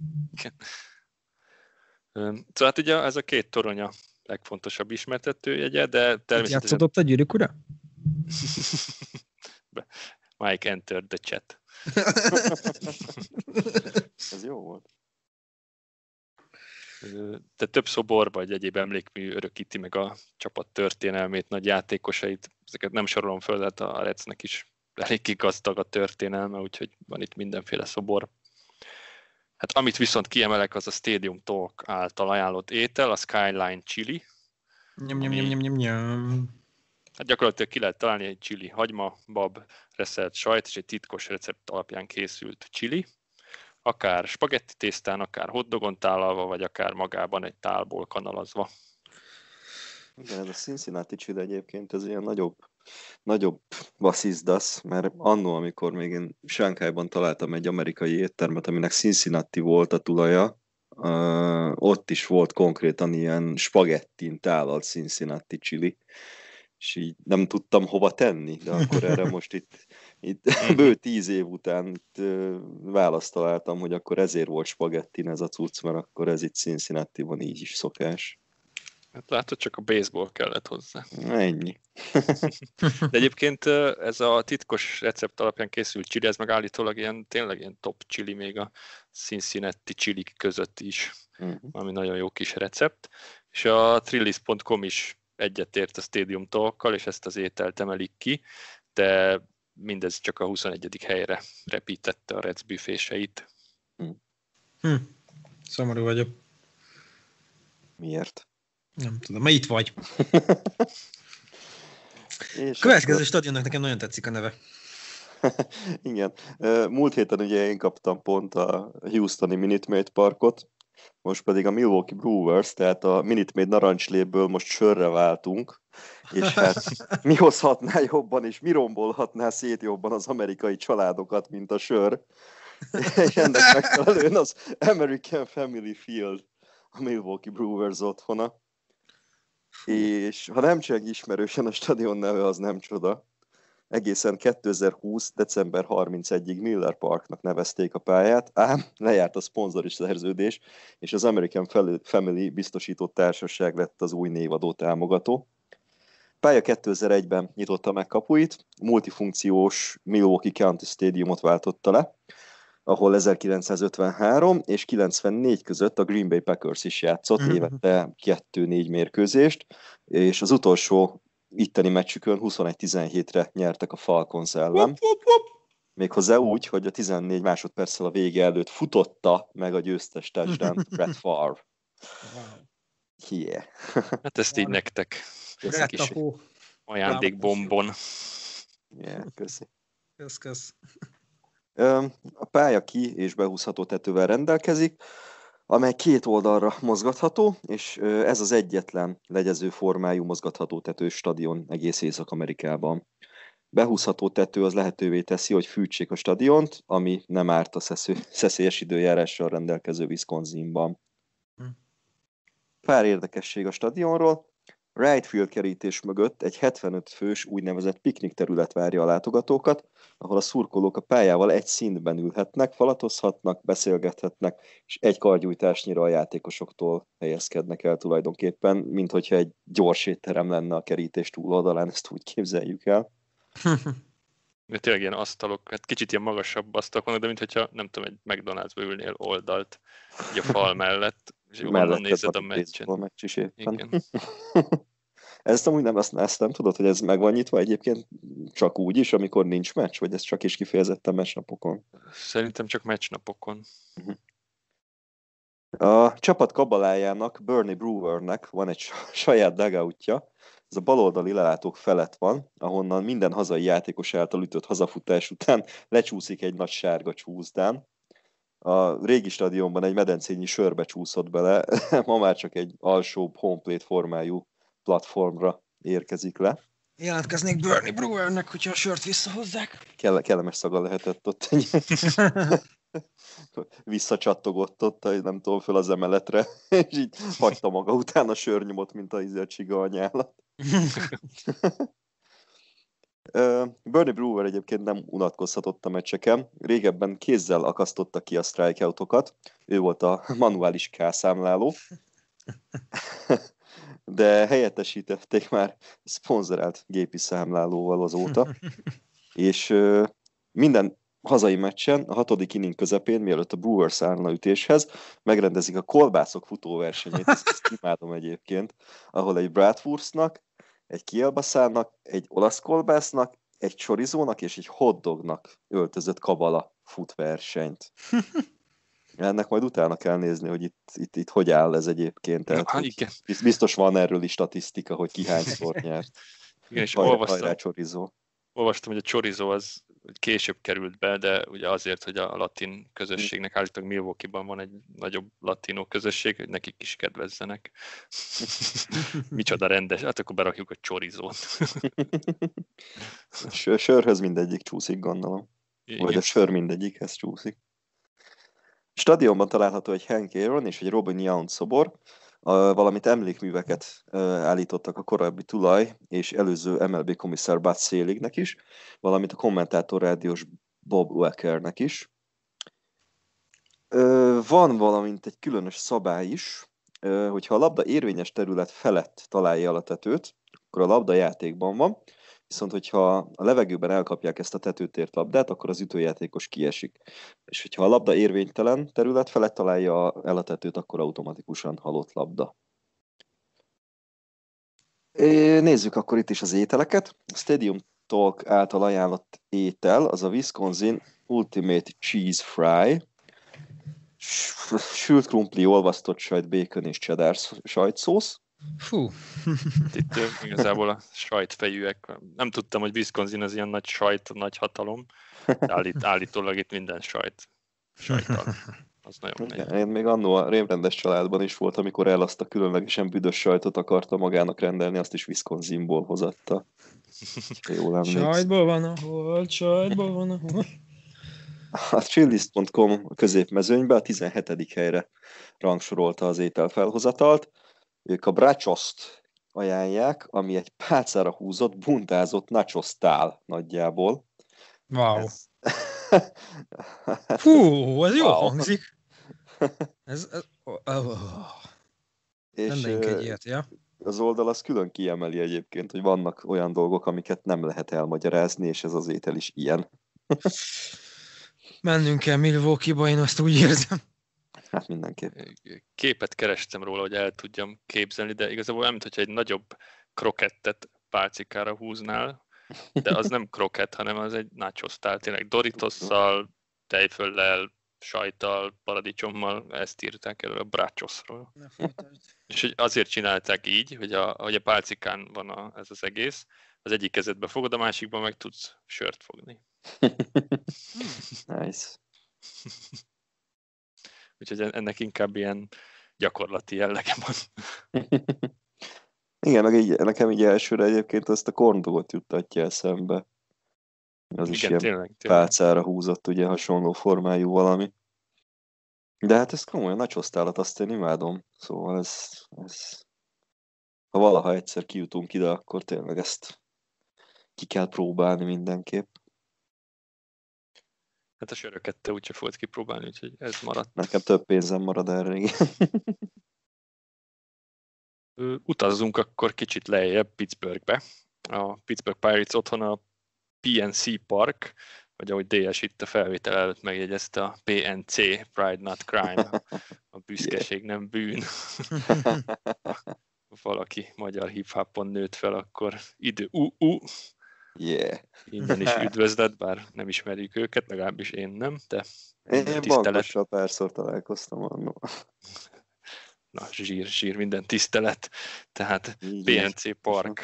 Szóval hát ugye ez a 2 torony a legfontosabb ismertetőjegye, de természetesen... Játszodott a Gyűrűk Ura? Mike entered the chat. Ez jó volt. De több szobor vagy egyéb emlékmű örökíti meg a csapat történelmét, nagy játékosait. Ezeket nem sorolom föl, de a Redsnek is eléggé gazdag a történelme, úgyhogy van itt mindenféle szobor. Hát amit viszont kiemelek, az a Stadium Talk által ajánlott étel, a Skyline Chili. Hát gyakorlatilag ki lehet találni egy chili hagyma, bab, reszelt sajt és egy titkos recept alapján készült chili. Akár spagetti tésztán, akár hotdogon tálalva, vagy akár magában egy tálból kanalazva. Igen, ez a Cincinnati chili egyébként, ez ilyen nagyobb vasszizdasz, mert annó, amikor még én Sánkhájban találtam egy amerikai éttermet, aminek Cincinnati volt a tulaja, ott is volt konkrétan ilyen spagettin tálalt Cincinnati chili, és így nem tudtam hova tenni, de akkor erre most itt bő 10 év után választ találtam, hogy akkor ezért volt spagettin ez a cucc, mert akkor ez itt Cincinnati-ban így is szokás. Hát látod, csak a baseball kellett hozzá. Ennyi. De egyébként ez a titkos recept alapján készült chili, ez meg állítólag tényleg ilyen top chili még a Cincinnati chilik között is, ami nagyon jó kis recept. És a Trillis.com is egyetért a Stadium Talkkal, és ezt az ételt emelik ki, de mindez csak a 21. helyre repítette a Reds büféseit. Szomorú vagyok. Miért? Nem tudom, mert itt vagy. És Következő akkor... stadionnak nekem nagyon tetszik a neve. Igen. Múlt héten ugye én kaptam pont a Houstoni Minute Maid Parkot, most pedig a Milwaukee Brewers, tehát a Minute Maid narancsléből most sörre váltunk, és hát mi hozhatná jobban, és mi rombolhatná szét jobban az amerikai családokat, mint a sör. És ennek megfelelően az American Family Field a Milwaukee Brewers otthona. És ha nem cseng ismerősen a stadion neve, az nem csoda. Egészen 2020. december 31-ig Miller Parknak nevezték a pályát, ám lejárt a szponzori szerződés, és az American Family biztosító társaság lett az új névadó támogató. Pálya 2001-ben nyitotta meg kapuit, multifunkciós Milwaukee County Stadiumot váltotta le, ahol 1953 és 94 között a Green Bay Packers is játszott, évente 2-4 mérkőzést, és az utolsó itteni meccsükön 21-17-re nyertek a Falcons ellen. Méghozzá úgy, hogy a 14 másodperccel a vége előtt futotta meg a győztes touchdown Brett Favre. Yeah. Hát ezt így nektek. Ez kis ajándékbombon. Yeah, köszi. Kösz. A pálya ki- és behúzható tetővel rendelkezik, amely két oldalra mozgatható, és ez az egyetlen legyező formájú mozgatható tetős stadion egész Észak-Amerikában. Behúzható tető az lehetővé teszi, hogy fűtsék a stadiont, ami nem árt a szeszélyes időjárással rendelkező Wisconsinban. Pár érdekesség a stadionról. Right field kerítés mögött egy 75 fős úgynevezett piknik terület várja a látogatókat, ahol a szurkolók a pályával egy szintben ülhetnek, falatozhatnak, beszélgethetnek, és egy kargyújtásnyira a játékosoktól helyezkednek el tulajdonképpen, mint hogyha egy gyors étterem lenne a kerítés túloldalán, ezt úgy képzeljük el. De tényleg ilyen asztalok, hát kicsit ilyen magasabb asztalok vannak, de mintha nem tudom, egy McDonald'sba ülnél oldalt, így a fal mellett, és onnan nézed a meccset. Meccs is éppen. Ezt amúgy ezt nem tudod, hogy ez meg van nyitva egyébként csak úgy is, amikor nincs meccs, vagy ez csak is kifejezetten meccsnapokon? Szerintem csak meccsnapokon. A csapat kabalájának, Bernie Brewernek van egy saját dugoutja, ez a baloldali lelátók felett van, ahonnan minden hazai játékos által ütött hazafutás után lecsúszik egy nagy sárga csúszdán. A régi stadionban egy medencényi sörbe csúszott bele, ma már csak egy alsóbb homeplate formájú platformra érkezik le. Jelentkeznék Bernie Brewernek, hogyha a sört visszahozzák. Kellemes szaga lehetett ott. Visszacsattogott ott, nem tudom, föl az emeletre, és így hagyta maga után a sörnyomot, mint a csiga anyálat. Bernie Brewer egyébként nem unatkozhatott a meccseken. Régebben kézzel akasztotta ki a strikeoutokat. Ő volt a manuális K-számláló. De helyettesítették már szponzorált gépi számlálóval azóta. És minden hazai meccsen, a 6. inning közepén, mielőtt a Brewers állna ütéshez, megrendezik a kolbászok futóversenyét, ezt imádom egyébként, ahol egy bratwurstnak, egy kielbaszának, egy olasz kolbásznak, egy chorizónak és egy hotdognak öltözött kabala fut versenyt. Ennek majd utána kell nézni, hogy itt hogy áll ez egyébként. Tehát, biztos van erről is statisztika, hogy ki hányszor nyert. Igen, és olvastam, hogy a chorizo az később került be, de ugye azért, hogy a latin közösségnek állítólag Milwaukee-ban van egy nagyobb latinó közösség, hogy nekik is kedvezzenek. Micsoda rendes, hát akkor berakjuk a chorizót. Sörhöz mindegyik csúszik, gondolom. Igen. Vagy a sör mindegyikhez csúszik. Stadionban található egy Hank Aaron és egy Robin Yount szobor, valamint emlékműveket állítottak a korábbi tulaj és előző MLB komisszár Bud Selignek is, valamint a kommentátor rádiós Bob Ueckernek is. Van valamint egy különös szabály is, hogyha a labda érvényes terület felett találja el a tetőt, akkor a labda játékban van, viszont hogyha a levegőben elkapják ezt a tetőtért labdát, akkor az ütőjátékos kiesik. És hogyha a labda érvénytelen terület felett találja el a tetőt, akkor automatikusan halott labda. Nézzük akkor itt is az ételeket. A Stadium Talk által ajánlott étel az a Wisconsin Ultimate Cheese Fry. Sült krumpli, olvasztott sajt, bacon és cheddar sajtszósz. Fú. Itt igazából a sajtfejűek. Nem tudtam, hogy Wisconsin az ilyen nagy sajt, nagy hatalom. De állítólag itt minden sajttal. Az nagyon megy. Én még annó a rémrendes családban is volt, amikor el azt a különlegesen büdös sajtot akarta magának rendelni, azt is Wisconsinból hozatta. Jól emlékszem. Sajtból van a hold, sajtból van a hold. A chillist.com középmezőnybe a 17. helyre rangsorolta az étel felhozatalt. Ők a brachoszt ajánlják, ami egy pálcára húzott, buntázott nachos tál nagyjából. Wow. Hú, ez jól hangzik. Rendeljünk egy ilyet, ja? Az oldal az külön kiemeli egyébként, hogy vannak olyan dolgok, amiket nem lehet elmagyarázni, és ez az étel is ilyen. Mennünk kell Milwaukee-ba, én azt úgy érzem. Hát mindenképp. Képet kerestem róla, hogy el tudjam képzelni, de igazából nem, hogyha egy nagyobb krokettet pálcikára húznál, de az nem krokett, hanem az egy nachos-tál, tényleg Doritosszal, tejföllel, sajttal, paradicsommal, ezt írták elő a brachosról. És hogy azért csinálták így, hogy a pálcikán van ez az egész, az egyik kezedbe fogod, a másikban meg tudsz sört fogni. Nice. Úgyhogy ennek inkább ilyen gyakorlati jellege van. Igen, nekem így elsőre egyébként azt a corn dogot juttatja eszembe. Az is ilyen tényleg. pálcára húzott, ugye hasonló formájú valami. De hát ez komolyan nachos-tálat, azt én imádom. Szóval ez... Ha valaha egyszer kijutunk ide, akkor tényleg ezt ki kell próbálni mindenképp. Hát a söröket te úgyse fogod kipróbálni, úgyhogy ez maradt. Nekem több pénzem marad erre, igen. Utazzunk akkor kicsit lejjebb Pittsburghbe. A Pittsburgh Pirates otthon a PNC Park, vagy ahogy DS itt a felvétel előtt megjegyezte, a PNC, Pride Not Crime, a büszkeség nem bűn. Valaki magyar hip-hopon nőtt fel, akkor Yeah. Innen is üdvözlet, bár nem ismerjük őket, legalábbis én nem, de én bankossal párszor találkoztam annól. Na, zsír, minden tisztelet. Tehát PNC Park.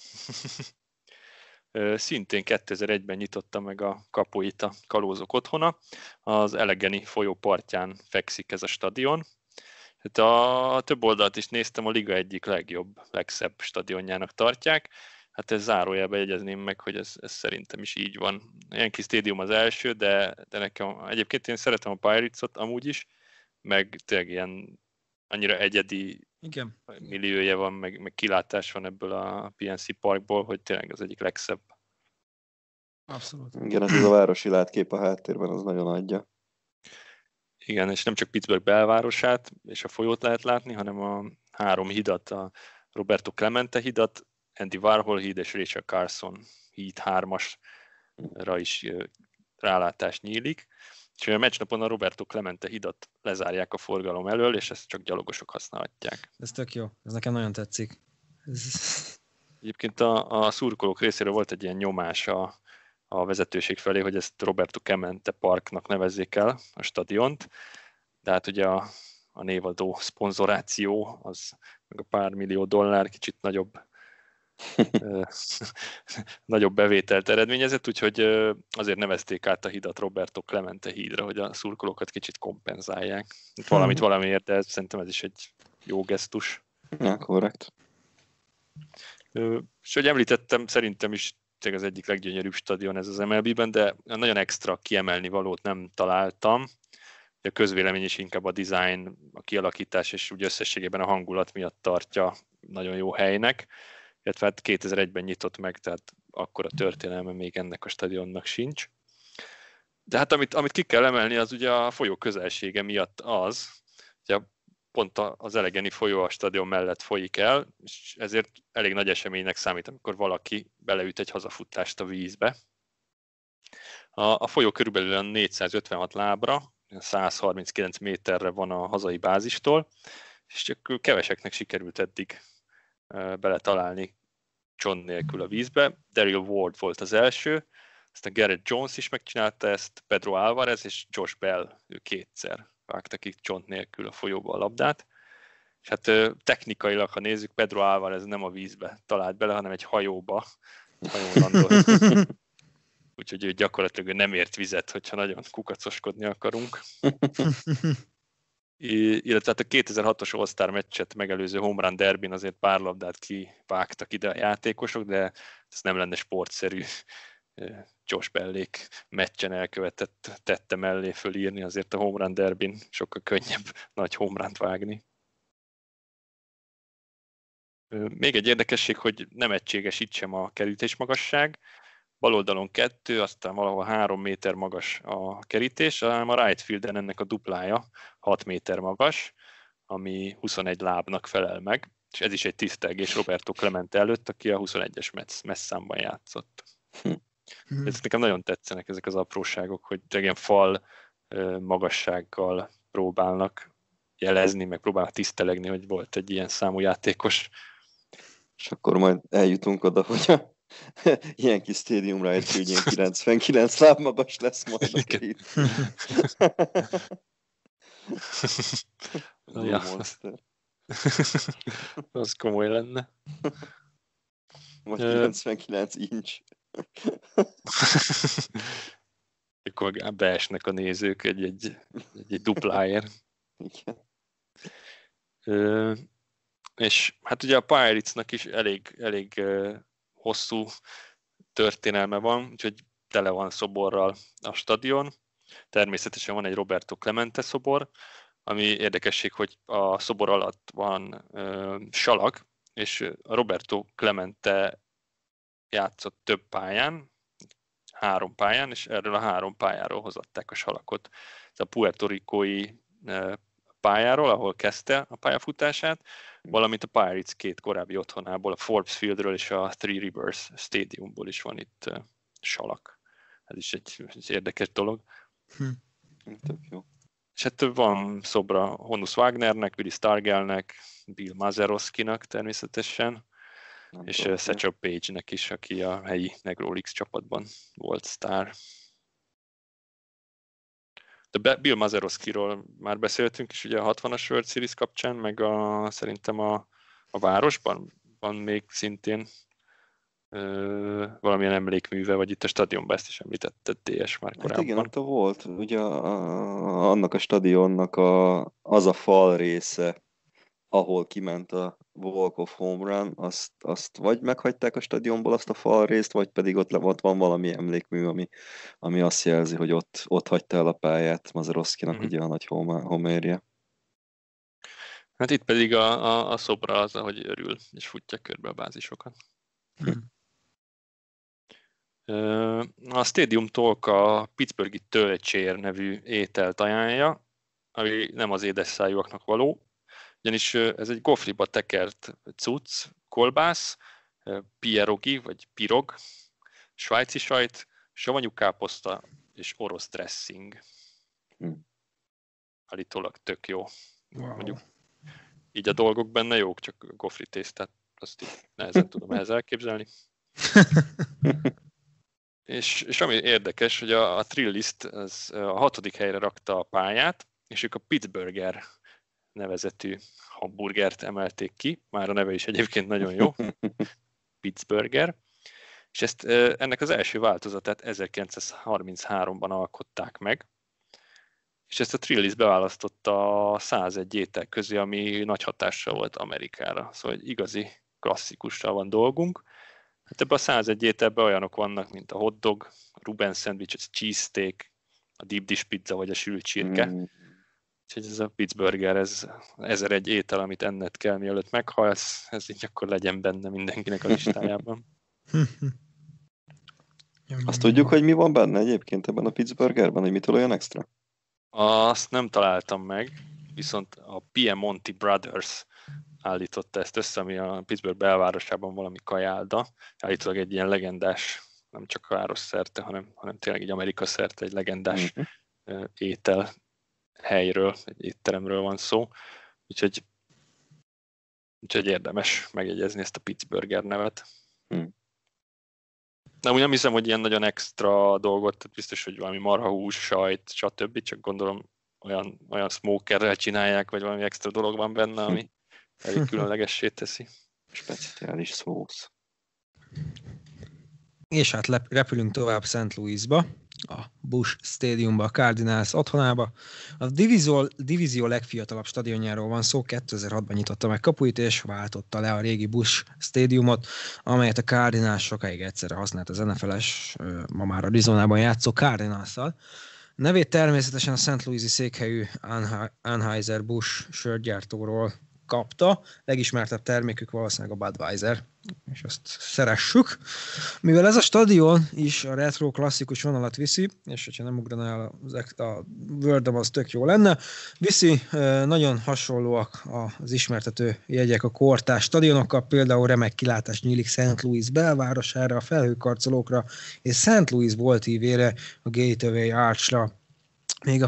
Szintén 2001-ben nyitotta meg a kapuit a kalózok otthona. Az Allegheny folyó partján fekszik ez a stadion. Hát a több oldalt is néztem, a liga egyik legszebb stadionjának tartják. Hát ez zárójelben jegyezném meg, hogy ez szerintem is így van. Yankee Stadium az első, de nekem egyébként én szeretem a Pirates-ot amúgy is, meg tényleg ilyen annyira egyedi milliója van, meg kilátás van ebből a PNC Parkból, hogy tényleg az egyik legszebb. Abszolút. Igen, ez a városi látkép a háttérben, az nagyon adja. Igen, és nem csak Pittsburgh belvárosát és a folyót lehet látni, hanem a 3 hidat, a Roberto Clemente hidat, Andy Warhol híd és Rachel Carson híd 3-asra is rálátás nyílik. És a meccsnapon a Roberto Clemente hidat lezárják a forgalom elől, és ezt csak gyalogosok használhatják. Ez tök jó, ez nekem nagyon tetszik. Egyébként a szurkolók részéről volt egy ilyen nyomás a vezetőség felé, hogy ezt Roberto Clemente Parknak nevezzék el, a stadiont, de hát ugye a névadó szponzoráció, az meg a pár millió dollár kicsit nagyobb bevételt eredményezett, úgyhogy azért nevezték át a hidat Roberto Clemente hídra, hogy a szurkolókat kicsit kompenzálják. Valamiért, de szerintem ez is egy jó gesztus. Ja, korrekt. És hogy említettem, szerintem is az egyik leggyönyörűbb stadion ez az MLB-ben, de nagyon extra kiemelni valót nem találtam. A közvélemény is inkább a design, a kialakítás és úgy összességében a hangulat miatt tartja nagyon jó helynek. Illetve hát 2001-ben nyitott meg, tehát akkor a történelme még ennek a stadionnak sincs. De hát amit ki kell emelni, az ugye a folyó közelsége miatt az, hogy pont az Allegheny folyó a stadion mellett folyik el, és ezért elég nagy eseménynek számít, amikor valaki beleüt egy hazafutást a vízbe. A folyó körülbelül 456 lábra, 139 méterre van a hazai bázistól, és csak keveseknek sikerült eddig beletalálni John nélkül a vízbe. Daryl Ward volt az első, aztán Garrett Jones is megcsinálta ezt, Pedro Alvarez és Josh Bell, ő kétszer vágta ki John nélkül a folyóba a labdát. És hát technikailag, ha nézzük, Pedro Alvarez nem a vízbe talált bele, hanem egy hajóba, hajón landolt. Úgyhogy ő gyakorlatilag nem ért vizet, hogyha nagyon kukacoskodni akarunk. Illetve hát a 2006-os All-Star meccset megelőző home run derbyn azért pár labdát kivágtak ide a játékosok, de ez nem lenne sportszerű Josh Bellék meccsen elkövetett tette mellé fölírni, azért a home run derbyn sokkal könnyebb nagy home runt vágni. Még egy érdekesség, hogy nem egységes itt sem a kerítésmagasság. Bal oldalon 2, aztán valahol 3 méter magas a kerítés, hanem a right fielden ennek a duplája 6 méter magas, ami 21 lábnak felel meg, és ez is egy tisztelgés Roberto Clemente előtt, aki a 21-es messzámban játszott. Ezek nekem nagyon tetszenek ezek az apróságok, hogy ilyen fal magassággal próbálnak jelezni, meg próbálnak tisztelegni, hogy volt egy ilyen számú játékos. És akkor majd eljutunk oda, hogy a ilyen kis stadiumra egy ügyén 99 láb magas lesz majd a kerít. Az komoly lenne. Vagy 99 inch. Akkor beesnek a nézők egy dupláért. Igen. És hát ugye a Piratesnak is elég hosszú történelme van, úgyhogy tele van szoborral a stadion. Természetesen van egy Roberto Clemente szobor, ami érdekesség, hogy a szobor alatt van salag, és a Roberto Clemente játszott több pályán, 3 pályán, és erről a 3 pályáról hozatták a salakot. Ez a Puerto Ricói pályáról, ahol kezdte a pályafutását, valamint a Pirates 2 korábbi otthonából, a Forbes Fieldről és a Three Rivers Stadiumból is van itt salak. Ez is egy érdekes dolog. Tök jó. És hát van szobra Honus Wagnernek, Willie Stargellnek, Bill Mazeroskinak természetesen, és Satchel Paige-nek is, aki a helyi Negro Leagues csapatban volt sztár. De Bill Mazeroskiról már beszéltünk is ugye a 60-as World Series kapcsán, meg szerintem a városban van még szintén valamilyen emlékműve, vagy itt a stadionban ezt is említetted, DS már korábban. Hát igen, ott volt. Ugye annak a stadionnak az a fal része, ahol kiment a Walk of Home Run, azt vagy meghagyták a stadionból azt a fal részt, vagy pedig ott van valami emlékmű, ami azt jelzi, hogy ott hagyta el a pályát Mazeroskinak ugye a nagy homérje. Hát itt pedig a szobra az, ahogy örül, és futja körbe a bázisokat. A Stadium Talk a Pittsburghi tölcsér nevű ételt ajánlja, ami nem az édes szájúaknak való, ugyanis ez egy gofriba tekert cucc, kolbász, pierogi vagy pirog, svájci sajt, savanyú káposzta és orosz dressing. Állítólag tök jó. Wow. Mondjuk így a dolgok benne jók, csak gofri tésztát azt így nehezen tudom ehhez elképzelni. És ami érdekes, hogy a Trillist az a 6. helyre rakta a pályát, és ők a Pittsburgher nevezetű hamburgert emelték ki, már a neve is egyébként nagyon jó, Pittsburgher, és ennek az első változatát 1933-ban alkották meg, és ezt a Trillis beválasztotta a 101 étel közé, ami nagy hatással volt Amerikára, szóval egy igazi klasszikussal van dolgunk. Hát ebben a 101 ételben olyanok vannak, mint a hotdog, a Reuben sandwich, a cheesesteak, a deep dish pizza vagy a sült csirke. Úgyhogy ez a Pittsburgher, ez 1001 étel, amit enned kell, mielőtt meghalsz, ez így akkor legyen benne mindenkinek a listájában. Azt tudjuk, hogy mi van benne egyébként ebben a Pittsburgherben, hogy mitől olyan extra? Azt nem találtam meg, viszont a Piemonte Brothers állította ezt össze, ami a Pittsburgh belvárosában valami kajálda. Állítólag egy ilyen legendás, nem csak a város szerte, hanem tényleg egy Amerika szerte egy legendás étel helyről, egy étteremről van szó. Úgyhogy Úgyhogy érdemes megjegyezni ezt a Pittsburgher nevet. De úgy nem hiszem, hogy ilyen nagyon extra dolgot, tehát biztos, hogy valami marhahús, sajt, stb. Csak gondolom olyan smokerrel csinálják, vagy valami extra dolog van benne, ami elég különlegessé teszi. Speciális szósz. És hát repülünk tovább St. Louisba, a Busch Stadiumba, a Cardinals otthonába. A divízió legfiatalabb stadionjáról van szó, 2006-ban nyitotta meg kapuit, és váltotta le a régi Busch Stadiumot, amelyet a Cardinals sokáig egyszerre használt az NFL-es, ma már Arizonában játszó Cardinals-szal. Nevét természetesen a St. Louis-i székhelyű Anheuser-Busch sörgyártóról kapta, legismertebb termékük valószínűleg a Budweiser, és azt szeressük. Mivel ez a stadion is a retro klasszikus vonalat viszi, és hogyha nem ugraná a Wordom, az tök jó lenne, viszi, nagyon hasonlóak az ismertető jegyek a kortárs stadionokkal, például remek kilátás nyílik St. Louis belvárosára, a felhőkarcolókra, és St. Louis volt ívére, a Gateway Archra. Még a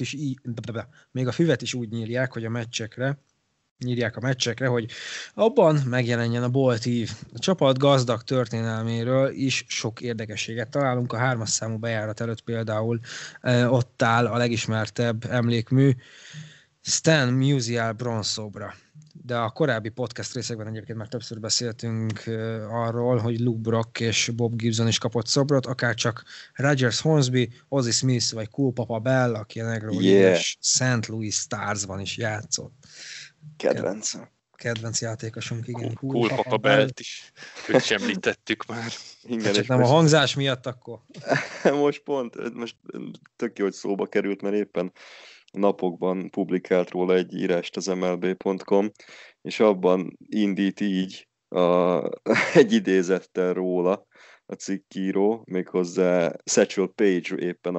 füvet is úgy nyírják, hogy nyírják a meccsekre, hogy abban megjelenjen a Bolt ív. A csapat gazdag történelméről is sok érdekességet találunk. A 3-as számú bejárat előtt például ott áll a legismertebb emlékmű Stan Musial bronzszobra. De a korábbi podcast részekben egyébként már többször beszéltünk arról, hogy Luke Brock és Bob Gibson is kapott szobrot, akár csak Rogers Hornsby, Ozzie Smith vagy Cool Papa Bell, aki a Negro League-es St. Louis Starsban is játszott. Kedvenc játékosunk, igen. Cool Papa Bellt is, őt sem említettük már. Igen, csak nem most... a hangzás miatt akkor. most tök jó, hogy szóba került, mert éppen napokban publikált róla egy írást az MLB.com, és abban indít így egy idézettel róla a cikkíró, méghozzá Satchel Paige éppen,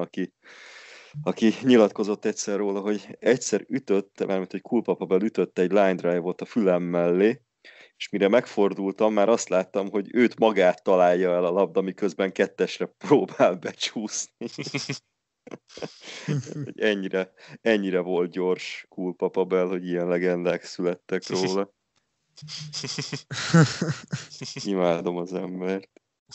aki nyilatkozott egyszer róla, hogy egyszer ütött, mármint hogy Cool Papa Bell ütött egy line drive-ot a fülem mellé, és mire megfordultam, már azt láttam, hogy őt magát találja el a labda, miközben kettesre próbál becsúszni. ennyire volt gyors Cool Papa Bell, hogy ilyen legendák születtek róla. Imádom az embert.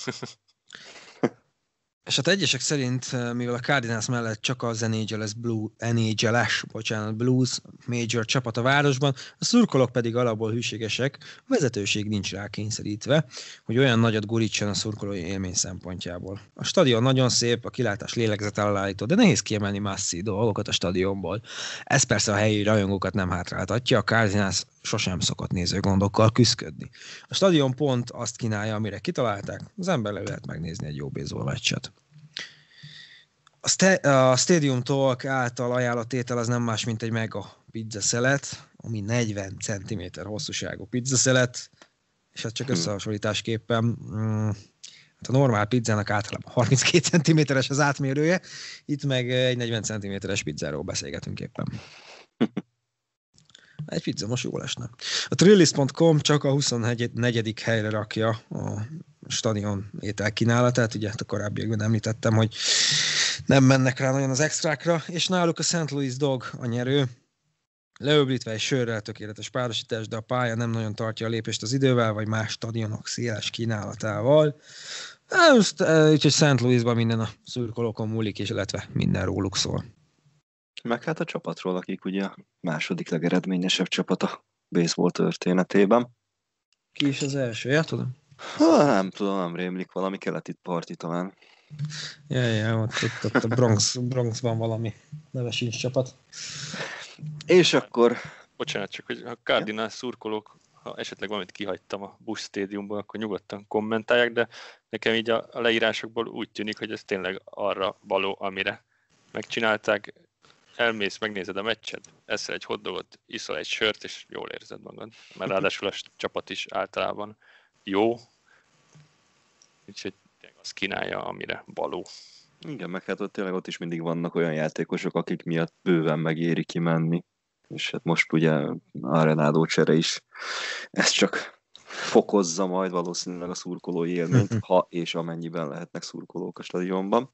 És hát egyesek szerint, mivel a Cardinals mellett csak az NHL-es Blues Major csapat a városban, a szurkolók pedig alapból hűségesek, a vezetőség nincs rá kényszerítve, hogy olyan nagyot gurítson a szurkolói élmény szempontjából. A stadion nagyon szép, a kilátás lélegzetelállító, de nehéz kiemelni masszív dolgokat a stadionból. Ez persze a helyi rajongókat nem hátráltatja, a Cardinals sosem szokott nézőgondokkal küszködni. A stadion pont azt kínálja, amire kitalálták, az ember le lehet megnézni egy jó baseball meccset. A Stadium Talk által ajánlott étel az nem más, mint egy mega pizzaszelet, ami 40 cm hosszúságú pizzaszelet, és hát csak összehasonlításképpen a normál pizzának általában 32 cm-es az átmérője, itt meg egy 40 cm-es pizzáról beszélgetünk éppen. Egy pizza most jól esne. A Trillis.com csak a 24. helyre rakja a stadion ételkínálatát, ugye a korábbiakban említettem, hogy nem mennek rá nagyon az extrákra, és náluk a St. Louis Dog a nyerő, leöblítve egy sörrel tökéletes párosítás, de a pálya nem nagyon tartja a lépést az idővel, vagy más stadionok széles kínálatával. Úgyhogy St. Louisban minden a szurkolókon múlik, és illetve minden róluk szól. Meg hát a csapatról, akik ugye a második legeredményesebb csapat a baseball történetében. Ki is az első, ja, tudom? Nem tudom, nem rémlik, valami keleti parti talán. Ja, ott a Bronxban valami neve sincs csapat. És akkor... Bocsánat, csak hogy a Cardinals szurkolók, ha esetleg valamit kihagytam a Busch Stadiumból, akkor nyugodtan kommentálják, de nekem így a leírásokból úgy tűnik, hogy ez tényleg arra való, amire megcsinálták. Elmész, megnézed a meccset, eszel egy hotdogot, iszol egy sört, és jól érzed magad. Mert ráadásul a csapat is általában jó, úgyhogy azt kínálja, amire való. Igen, meg hát ott is mindig vannak olyan játékosok, akik miatt bőven megéri kimenni. És hát most ugye Arenado csere is ezt csak fokozza majd valószínűleg a szurkolói élményt, ha és amennyiben lehetnek szurkolók a stadionban.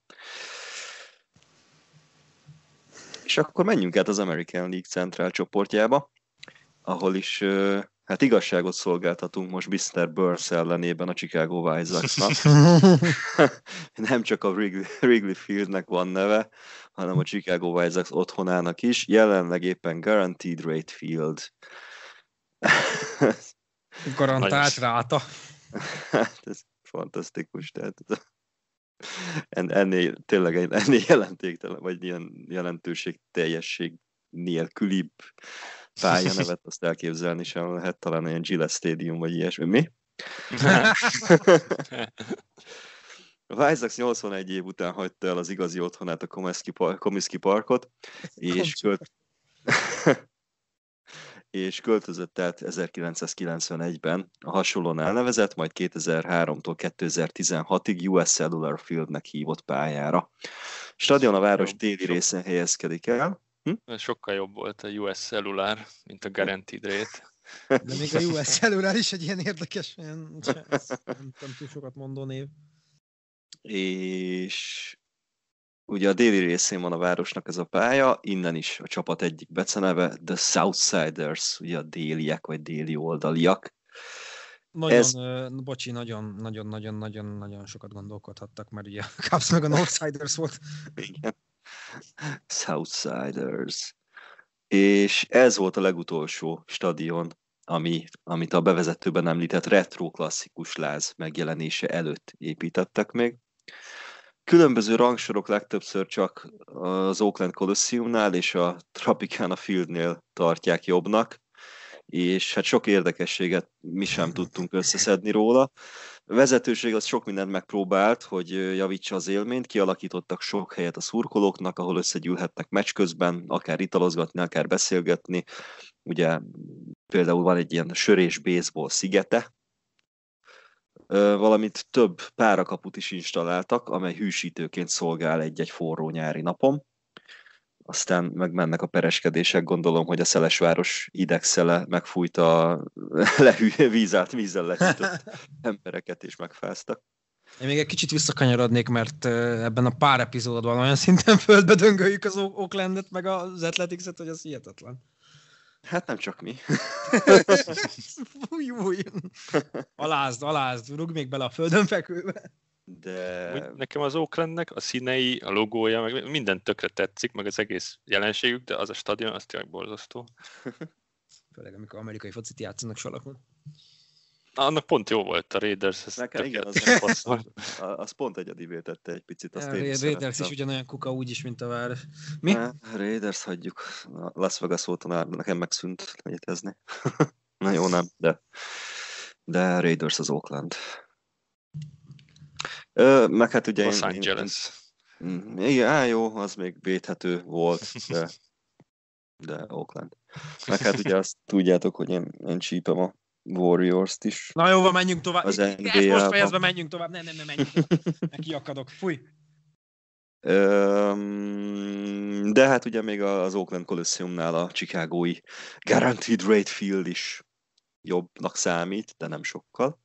És akkor menjünk át az American League Central csoportjába, ahol is Hát igazságot szolgáltatunk most Mr. Burns ellenében a Chicago White Sox-nak. Nem csak a Wrigley Fieldnek van neve, hanem a Chicago White Sox otthonának is. Jelenleg éppen Guaranteed Rate Field. Garantált ráta. Ez fantasztikus. Tehát ennél jelentéktelen, vagy ilyen jelentőség teljesség nélkülibb pályanevet azt elképzelni sem lehet, talán olyan Gillette Stadium, vagy ilyesmi. Mi? A White Sox 81 év után hagyta el az igazi otthonát, a Comiskey Parkot, és költözött át 1991-ben a hasonlóan elnevezett, majd 2003-tól 2016-ig US Cellular Fieldnek hívott pályára. Stadion a város déli részen helyezkedik el. Sokkal jobb volt a US Cellular, mint a Guaranteed Rate. De még a US Cellular is egy ilyen érdekes, nem túl sokat mondó név. És ugye a déli részén van a városnak ez a pálya, innen is a csapat egyik beceneve, The Southsiders, ugye a déliek, vagy déli oldaliak. Nagyon sokat gondolkodhattak, mert ugye a Cubs meg a Northsiders volt. Igen. Southsiders. És ez volt a legutolsó stadion, amit a bevezetőben említett retro klasszikus láz megjelenése előtt építettek még. Különböző rangsorok legtöbbször csak az Oakland Coliseumnál és a Tropicana Fieldnél tartják jobbnak, és hát sok érdekességet mi sem tudtunk összeszedni róla. A vezetőség az sok mindent megpróbált, hogy javítsa az élményt, kialakítottak sok helyet a szurkolóknak, ahol összegyűlhetnek meccs közben, akár italozgatni, akár beszélgetni. Ugye például van egy ilyen sör és baseball szigete, valamint több párakaput is installáltak, amely hűsítőként szolgál egy-egy forró nyári napon. Aztán megmennek a pereskedések, gondolom, hogy a Szelesváros idegszele megfújta a vízzel lehűtött embereket, és megfáztak. Én még egy kicsit visszakanyarodnék, mert ebben a pár epizódban olyan szinten földbe döngöljük az Oaklandet, meg az Athletics-et, hogy az hihetetlen. Hát nem csak mi. Fúj. Alázd, rúgj még bele a földön fekvőbe. De... Nekem az Oaklandnek a színei, a logója, meg minden tökre tetszik, meg az egész jelenségük, de az a stadion, az tényleg borzasztó. Főleg, amikor amerikai focit játszanak salakon. Annak pont jó volt a Raiders. Igen, az pont egyedivé tette egy picit. Azt Raiders is ugyanolyan kuka úgyis, mint a város. Mi? Raiders hagyjuk. Las Vegas óta nekem megszűnt egyetezni. Na jó, nem, de Raiders az Oakland. Meg hát ugye Los Angeles. Igen, jó, az még védhető volt, de Oakland. Meg hát ugye azt tudjátok, hogy én csípem a Warriors-t is. Na jó, menjünk tovább. Az NBA-ban. Most fejezve menjünk tovább. Nem, menjünk tovább. Kiakadok. Fúj. De hát ugye még az Oakland Coliseumnál a chicagói Guaranteed Rate Field is jobbnak számít, de nem sokkal.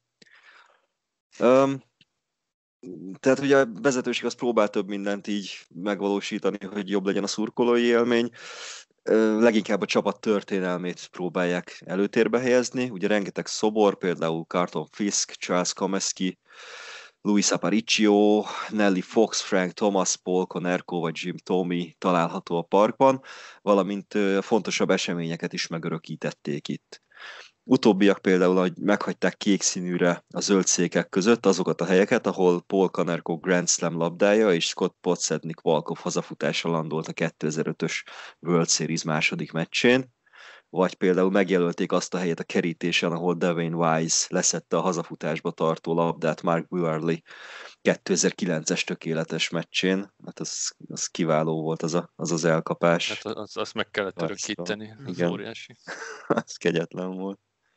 Tehát ugye a vezetőség az próbál több mindent így megvalósítani, hogy jobb legyen a szurkolói élmény. Leginkább a csapat történelmét próbálják előtérbe helyezni. Ugye rengeteg szobor, például Carlton Fisk, Charles Comiskey, Luis Aparicio, Nellie Fox, Frank Thomas, Paul Konerko vagy Jim Thome található a parkban, valamint fontosabb eseményeket is megörökítették itt. Utóbbiak például, hogy meghagyták kék színűre a zöld székek között azokat a helyeket, ahol Paul Konerko Grand Slam labdája és Scott Podsednik walk-off hazafutása landolt a 2005-ös World Series második meccsén, vagy például megjelölték azt a helyet a kerítésen, ahol Dwayne Wise leszette a hazafutásba tartó labdát Mark Buehrle 2009-es tökéletes meccsén. Hát az kiváló volt az elkapás. Hát azt meg kellett örökíteni, az óriási. Az kegyetlen volt.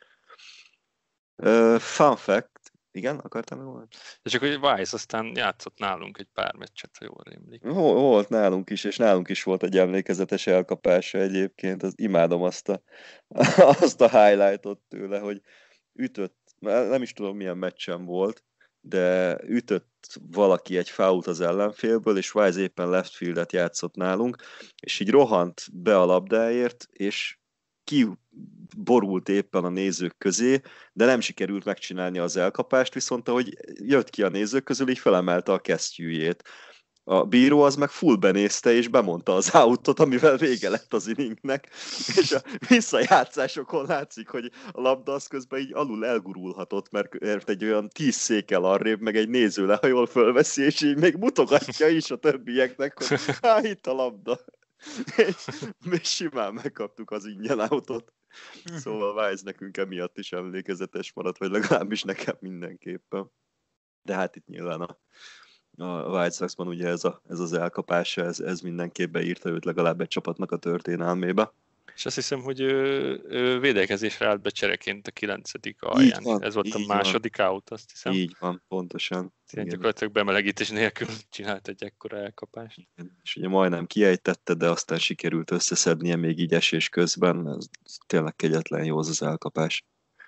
Fun fact, igen, akartam meg volna? És csak hogy Wise aztán játszott nálunk egy pár meccset, ha jól rémlik. Volt nálunk is, és nálunk is volt egy emlékezetes elkapása egyébként. Imádom azt a highlightot tőle, hogy ütött, nem is tudom milyen meccsen volt, de ütött valaki egy foult az ellenfélből, és Wise éppen left fieldet játszott nálunk, és így rohant be a labdáért, és kiborult éppen a nézők közé, de nem sikerült megcsinálni az elkapást, viszont ahogy jött ki a nézők közül, így felemelte a kesztyűjét. A bíró az meg full benézte, és bemondta az outot, amivel vége lett az inningnek, és a visszajátszásokon látszik, hogy a labda az közben így alul elgurulhatott, mert egy olyan 10 székkel arrébb, meg egy néző lehajol fölveszi, és így még mutogatja is a többieknek, hogy itt a labda. És simán megkaptuk az ingyen outot. Szóval Wise nekünk emiatt is emlékezetes maradt, vagy legalábbis nekem mindenképpen. De hát itt nyilván a White Soxban ugye ez az elkapása, ez mindenképp beírta őt legalább egy csapatnak a történelmébe. És azt hiszem, hogy ő védekezésre állt be csereként a 9. alján. Ez volt a második out, azt hiszem. Így van, pontosan. Gyakorlatilag bemelegítés nélkül csinált egy ekkora elkapást. És ugye majdnem kiejtette, de aztán sikerült összeszednie még így esés közben. Ez tényleg kegyetlen jó az elkapás.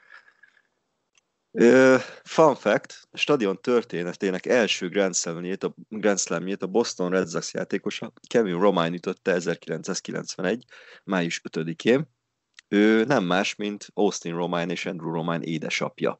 Fun fact, a stadion történetének első Grand Slamjét a Boston Red Sox játékosa Kevin Romine ütötte 1991. május 5-én. Ő nem más, mint Austin Romine és Andrew Romine édesapja.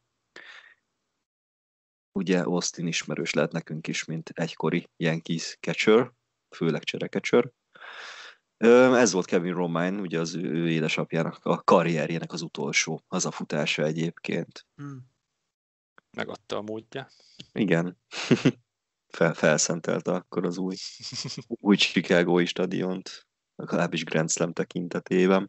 Ugye Austin ismerős lehet nekünk is, mint egykori Yankees catcher, főleg cserekecser. Ez volt Kevin Romine, ugye az ő édesapjának a karrierjének az utolsó hazafutása egyébként. Megadta a módja. Igen. Felszentelte akkor az új Chicagói stadiont, legalábbis Grand Slam tekintetében.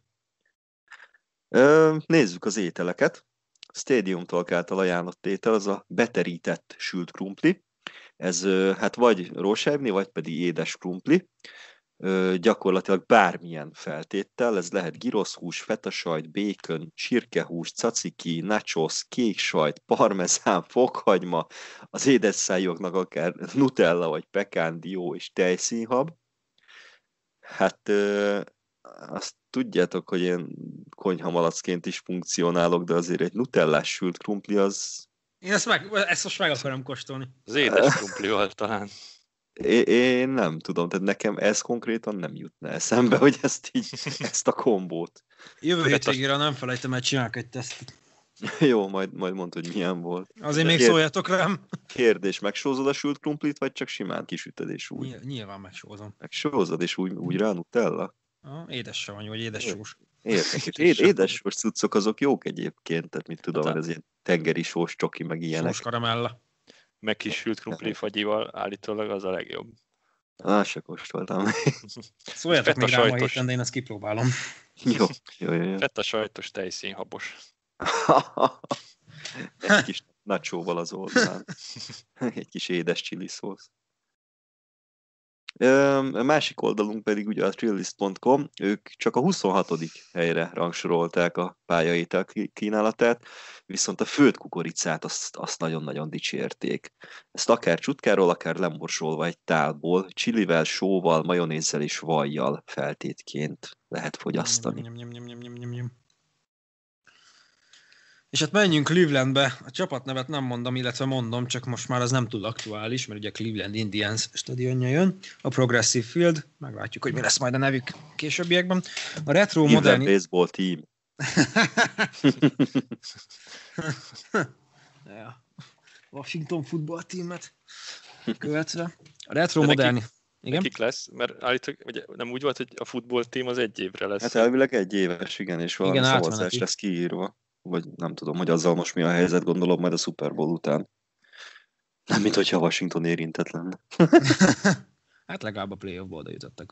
Nézzük az ételeket. Stadium Talk által ajánlott étel az a beterített sült krumpli. Ez hát vagy rózsebni, vagy pedig édes krumpli. Gyakorlatilag bármilyen feltéttel, ez lehet giroszhús, fetasajt, békön, csirkehús, caciki, nachos, kék sajt, parmezán, fokhagyma, az édesszájoknak akár nutella, vagy pekán, dió és tejszínhab. Hát azt tudjátok, hogy én konyhamalacként is funkcionálok, de azért egy nutellás sült krumpli az... Én ezt most meg akarom kóstolni. Az édes krumplival talán. Én nem tudom, tehát nekem ez konkrétan nem jutna eszembe, hogy ezt a kombót. Jövő hétvégére nem felejtem el, csinálok egy tesztet. Jó, majd mondd, hogy milyen volt. Azért még szóljatok rám. Kérdés, megsózod a sült krumplit, vagy csak simán kisüted és úgy? Nyilván megsózom. Megsózod és úgy rá Nutella? Édes savanyú, vagy édes sós. Édes sós cuccok azok jók egyébként, tehát mit tudom, ez ilyen tengeri sós csoki, meg ilyenek. Sós karamella. Megkisült krumpli fagyival állítólag az a legjobb. Se kóstoltam. Szóljatok még rám a héten, de én ezt kipróbálom. Jó. Feta sajtos tejszínhabos. Egy kis nacsóval az oldalán. Egy kis édes chili szósz. A másik oldalunk pedig ugye a Thrillist.com, ők csak a 26. helyre rangsorolták a pályaétel kínálatát, viszont a főtt kukoricát azt nagyon-nagyon dicsérték. Ezt akár csutkáról, akár lemorsolva egy tálból, csilivel, sóval, majonézzel és vajjal feltétként lehet fogyasztani. És hát menjünk Clevelandbe, a csapatnevet nem mondom, illetve mondom, csak most már az nem túl aktuális, mert ugye Cleveland Indians stadionja jön, a Progressive Field, meglátjuk, hogy mi lesz majd a nevük későbbiekben. A retro Cleveland baseball team. Washington football teamet követve. A retro moderni. Igen? Nekik lesz, mert állítólag ugye, nem úgy volt, hogy a football team az 1 évre lesz. Hát elvileg 1 éves, igen, és valami szavazás lesz kiírva. Vagy nem tudom, hogy azzal most mi a helyzet, gondolom majd a Super Bowl után. Nem, mint hogyha Washington érintett lenne. Hát legalább a playoffba oda jutottak.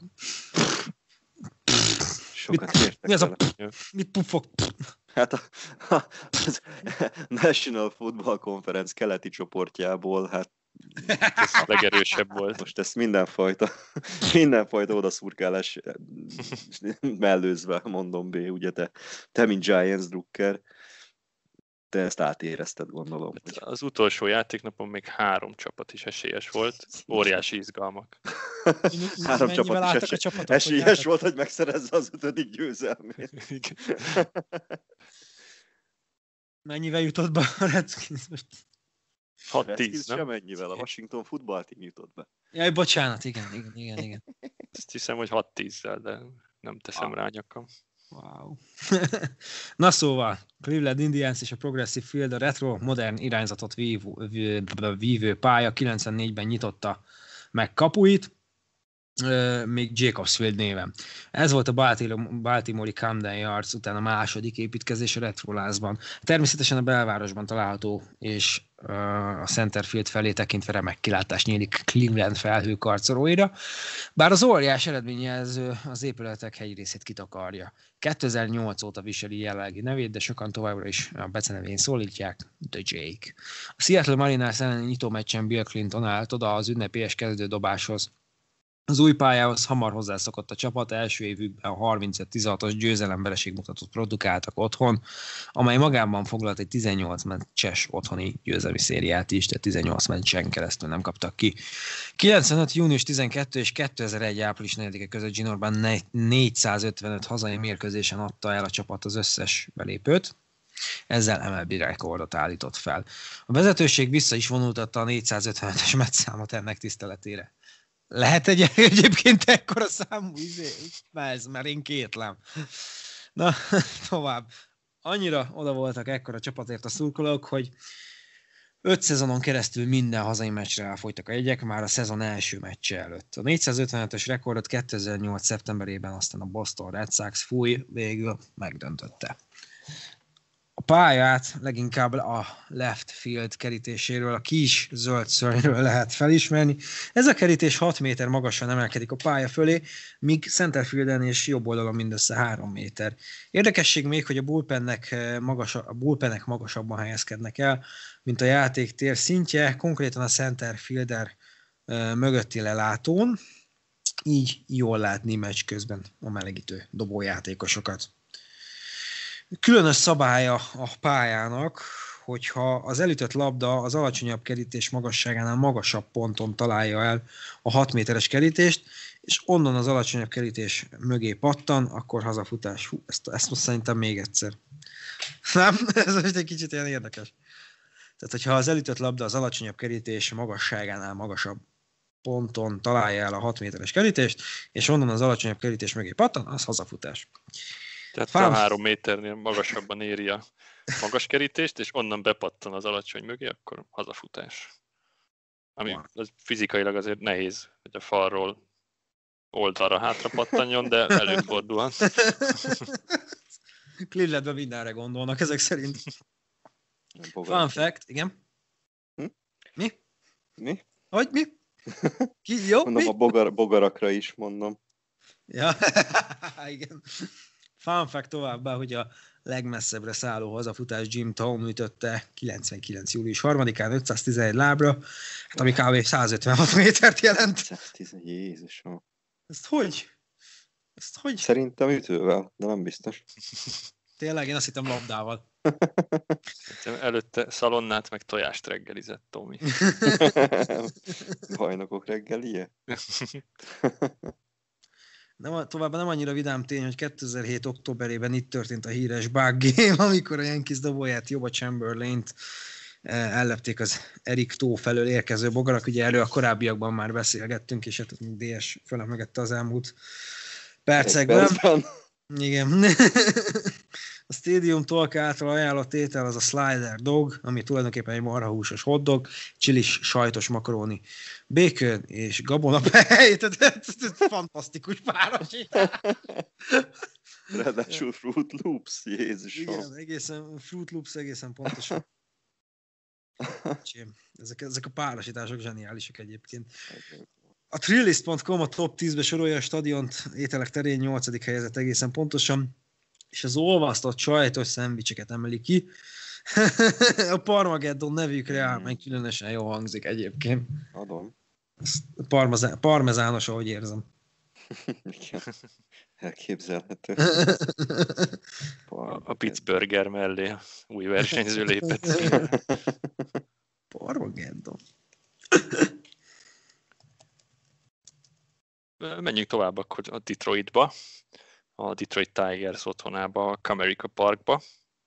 Sokat értek. Mi az a... Mit pufog? Hát a National Football Conference keleti csoportjából, hát ez a legerősebb volt. Most ezt mindenfajta odaszurkálás mellőzve mondom B, ugye te mint Giants drukker, te ezt átérezted, gondolom. Az utolsó játéknapon még 3 csapat is esélyes volt, óriási izgalmak. 3 csapat is esélyes volt, hogy megszerezze az 5. győzelmét. Mennyivel jutott be a Redskins most? 6-10, nem? Sem ennyivel, a Washington Football Team jutott be. Jaj, bocsánat, igen. Azt hiszem, hogy 6-10-zel, de nem teszem rá nyakam. Wow. Na szóval, Cleveland Indians és a Progressive Field a retro, modern irányzatot vívő pálya 94-ben nyitotta meg kapuit, még Jacobs Field néven. Ez volt a Baltimore-i Camden Yards után a második építkezés a retrolázban. Természetesen a belvárosban található, és a Center Field felé tekintve remek kilátás nyílik Cleveland felhőkarcolóira, bár az óriás eredményjelző az épületek hegyrészét kitakarja. 2008 óta viseli jelenlegi nevét, de sokan továbbra is a becenevén szólítják, The Jake. A Seattle Mariners elleni nyitómeccsen Bill Clinton állt oda az ünnepélyes kezdődobáshoz. Az új pályához hamar hozzászokott a csapat, első évükben a 35-16-os győzelemvereség mutatót produkáltak otthon, amely magában foglalt egy 18 meccses otthoni győzelmi szériát is, tehát 18 meccsen keresztül nem kaptak ki. 95. június 12 és 2001. április 4-e között Zsinórban 455 hazai mérkőzésen adta el a csapat az összes belépőt, ezzel MLB rekordot állított fel. A vezetőség vissza is vonultatta a 455-es meccszámot ennek tiszteletére. Lehet egyébként ekkora számú mert én kétlem. Na, tovább. Annyira oda voltak ekkora csapatért a szurkolók, hogy 5 szezonon keresztül minden hazai meccsre elfogytak a jegyek, már a szezon első meccse előtt. A 455-ös rekordot 2008. szeptemberében aztán a Boston Red Sox végül megdöntötte. A pályát leginkább a left field kerítéséről, a kis zöld szörnyről lehet felismerni. Ez a kerítés 6 méter magasan emelkedik a pálya fölé, míg centerfielden és jobb oldalon mindössze 3 méter. Érdekesség még, hogy a bullpenek magasabban helyezkednek el, mint a játéktér szintje, konkrétan a centerfielder mögötti lelátón, így jól látni meccs közben a melegítő dobójátékosokat. Különös szabálya a pályának, hogyha az elütött labda az alacsonyabb kerítés magasságánál magasabb ponton találja el a 6 méteres kerítést, és onnan az alacsonyabb kerítés mögé pattan, akkor hazafutás. Hú, ezt most szerintem még egyszer. Nem? Ez most egy kicsit ilyen érdekes. Tehát, hogyha az elütött labda az alacsonyabb kerítés magasságánál magasabb ponton találja el a 6 méteres kerítést, és onnan az alacsonyabb kerítés mögé pattan, az hazafutás. Tehát a 3 méternél magasabban éri a magas kerítést, és onnan bepattan az alacsony mögé, akkor hazafutás. Ami az fizikailag azért nehéz, hogy a falról oldalra hátra pattanjon, de előfordulhat. Clevelandben mindenre gondolnak ezek szerint. Fun fact, igen. Mi? Mi? Hogy mi? Ki? Jó? Mondom, mi? a bogarakra is mondom. Ja, igen. Fun fact továbbá, hogy a legmesszebbre szálló hazafutás Jim Thome ütötte 99. július 3-án 511 lábra, hát ami kb. 156 métert jelent. 110, Jézusom. Ezt hogy? Szerintem ütővel, de nem biztos. Tényleg, én azt hittem labdával. Előtte szalonnát meg tojást reggelizett Tomi. Bajnokok reggelije? Továbbá nem annyira vidám tény, hogy 2007. októberében itt történt a híres bug game, amikor a Yankees dobóját Joba Chamberlaint ellepték az Erik Tó felől érkező bogarak. Ugye erről a korábbiakban már beszélgettünk, és hát DS felemegette az elmúlt percekben. Igen. A Stadium Talk által ajánlott étel az a Slider Dog, ami tulajdonképpen egy marhahúsos hotdog, csilis sajtos makaróni, bacon és gabonapej. Fantasztikus párosítás. Ráadásul Fruit Loops, Jézusom. Igen, egészen Fruit Loops egészen pontosan. Ezek a párosítások zseniálisak egyébként. A Thrillist.com a top 10-be sorolja a stadiont ételek terén 8. helyezett egészen pontosan, és az olvasztott sajtos szendvicseket emeli ki. A Parmageddon nevükre áll, meg különösen jól hangzik egyébként. Adom. Parmezános, ahogy érzem. Elképzelhető. A Pittsburgher mellé új versenyző lépett. Parmageddon. Menjünk tovább akkor a Detroitba, a Detroit Tigers otthonába, a Comerica Parkba.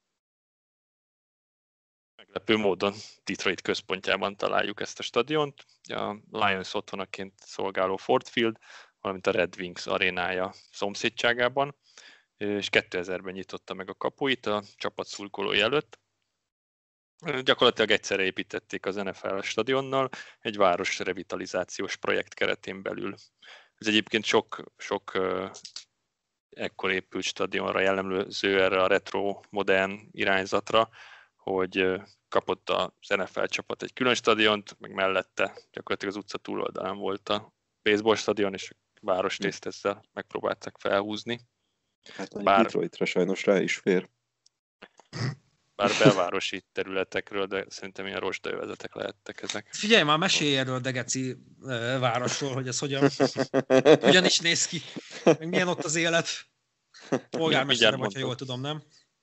Meglepő módon Detroit központjában találjuk ezt a stadiont. A Lions otthonaként szolgáló Ford Field, valamint a Red Wings arénája szomszédságában. és 2000-ben nyitotta meg a kapuit a csapat szurkolói előtt. Gyakorlatilag egyszerre építették az NFL stadionnal egy város revitalizációs projekt keretén belül. Ez egyébként sok ekkor épült stadionra jellemző erre a retro, modern irányzatra, hogy kapott az NFL csapat egy külön stadiont, meg mellette gyakorlatilag az utca túloldalán volt a baseball stadion, és a városrészt ezzel megpróbálták felhúzni. Hát Detroitra sajnos rá is fér. Bár belvárosi területekről, de szerintem ilyen rozsdaövezetek lehettek ezek. Figyelj már, mesélj erről a Degeci városról, hogy ez hogyan is néz ki, meg milyen ott az élet. Polgármester vagy, ha jól tudom, nem?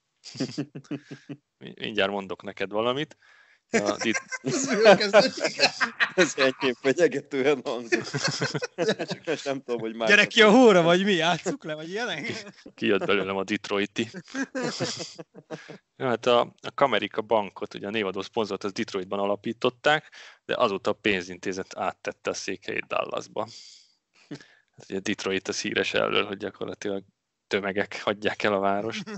Mindjárt mondok neked valamit. Ez enyém fenyegetően hangzik. Csak nem tudom, hogy már... Gyere ki a hóra, vagy mi? Játsszuk le, vagy ilyenek? Kijött belőlem a Detroiti. Hát a Comerica bankot, ugye a névadó szponzort, az Detroitban alapították, de azóta a pénzintézet áttette a székhelyét Dallasba. Hát ugye Detroit az híres elől, hogy gyakorlatilag tömegek hagyják el a várost.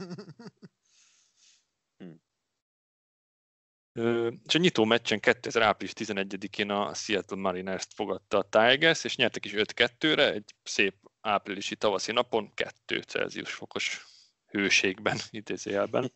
És a nyitó meccsen 2000. április 11-én a Seattle Mariners-t fogadta a Tigers, és nyertek is 5-2-re, egy szép áprilisi tavaszi napon, 2 Celsius fokos hőségben, idézőjelben.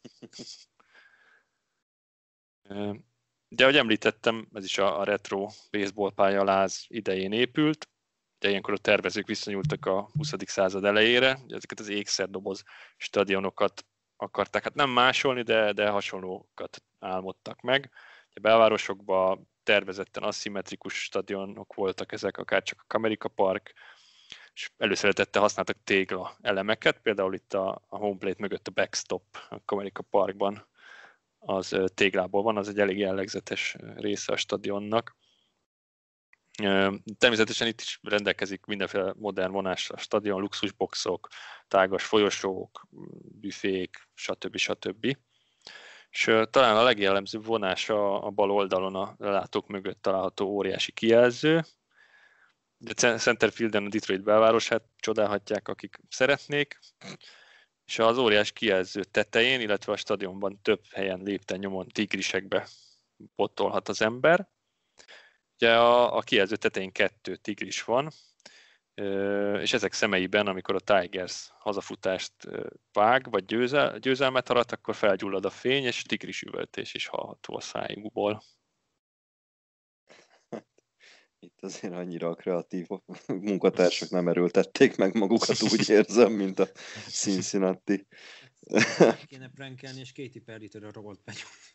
De ahogy említettem, ez is a retro baseball pályaláz idején épült, de ilyenkor a tervezők visszanyúltak a 20. század elejére, ezeket az ékszerdoboz stadionokat akarták, hát nem másolni, de hasonlókat álmodtak meg. A belvárosokban tervezetten aszimmetrikus stadionok voltak ezek, akár csak a Comerica Park, és előszeretettel használtak tégla elemeket, például itt a home plate mögött a backstop a Comerica Parkban az téglából van, az egy elég jellegzetes része a stadionnak. Természetesen itt is rendelkezik mindenféle modern vonás a stadion, luxusboxok, tágas folyosók, büfék, stb. És talán a legjellemzőbb vonás a bal oldalon a lelátók mögött található óriási kijelző. De Centerfielden a Detroit belvárosát csodálhatják, akik szeretnék. És az óriás kijelző tetején, illetve a stadionban több helyen lépten nyomon tigrisekbe pottolhat az ember. Ugye a kijelző tetején 2 tigris van, és ezek szemeiben, amikor a Tigers hazafutást vág, vagy győzelmet arat, akkor felgyullad a fény, és tigris üvöltés is hallható a szájukból. Itt azért annyira a kreatív munkatársak nem erőltették meg magukat, úgy érzem, mint a Cincinnati. Kéne prankelni, és Katy Perry-től a robolt benyújt.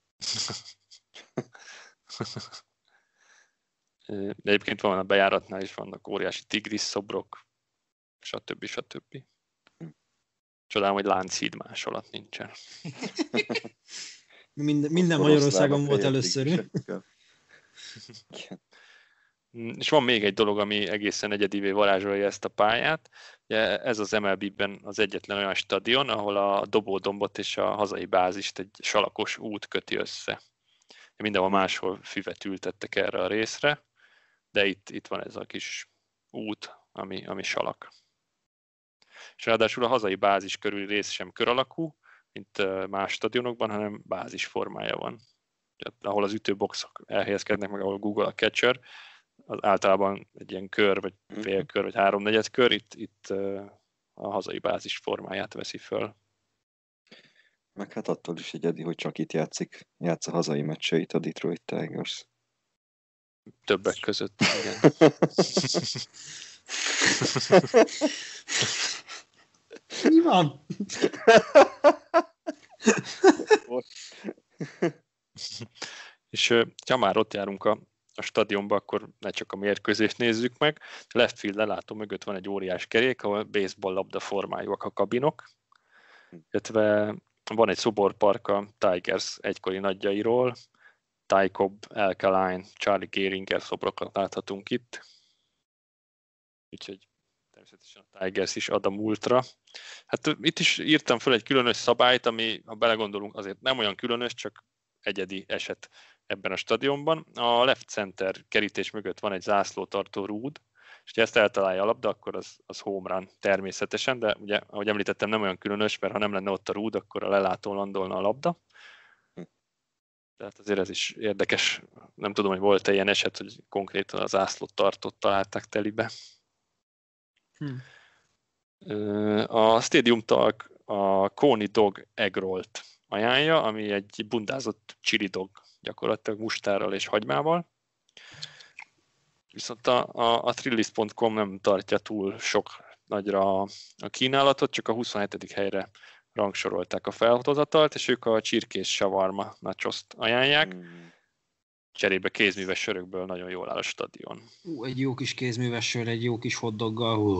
De egyébként van a bejáratnál is vannak óriási tigris szobrok, stb. Csodálom, hogy Lánchíd másolat nincsen. Minden Magyarországon volt először. És van még egy dolog, ami egészen egyedivé varázsolja ezt a pályát. Ugye ez az MLB-ben az egyetlen olyan stadion, ahol a dobódombot és a hazai bázist egy salakos út köti össze. Mindenhol máshol füvet ültettek erre a részre, de itt van ez a kis út, ami salak. És ráadásul a hazai bázis körüli rész sem kör alakú, mint más stadionokban, hanem bázis formája van. Ahol az ütőboxok elhelyezkednek, meg ahol Google a catcher, az általában egy ilyen kör, vagy félkör, vagy 3/4 kör, itt a hazai bázis formáját veszi föl. Meg hát attól is egyedi, hogy csak itt játsz a hazai meccseit a Detroit Tigers. Többek között, igen. Mi van? És ha már ott járunk a stadionba, akkor ne csak a mérkőzést nézzük meg. Left field lelátó mögött van egy óriás kerék, ahol baseball labda formájúak a kabinok. Illetve van egy szoborpark a Tigers egykori nagyjairól. Ty Cobb, Al Kaline, Charlie Gehringer szobrokat láthatunk itt. Úgyhogy természetesen a Tigers is ad a múltra. Hát itt is írtam fel egy különös szabályt, ami, ha belegondolunk, azért nem olyan különös, csak egyedi eset ebben a stadionban. A left center kerítés mögött van egy zászlótartó rúd, és ha ezt eltalálja a labda, akkor az home run természetesen, de ugye, ahogy említettem, nem olyan különös, mert ha nem lenne ott a rúd, akkor a lelátón landolna a labda. Tehát azért ez is érdekes. Nem tudom, hogy volt-e ilyen eset, hogy konkrétan az ászlót tartott találták telibe. A Stadium Talk a Coney Dog Egg Rollt ajánlja, ami egy bundázott chili dog, gyakorlatilag mustárral és hagymával. Viszont a Thrillist.com nem tartja túl sok nagyra a kínálatot, csak a 27. helyre rangsorolták a felhozatalt, és ők a csirkés shawarma nachoszt ajánlják. Cserébe kézműves sörökből nagyon jól áll a stadion. Egy jó kis kézműves sör, egy jó kis hotdoggal.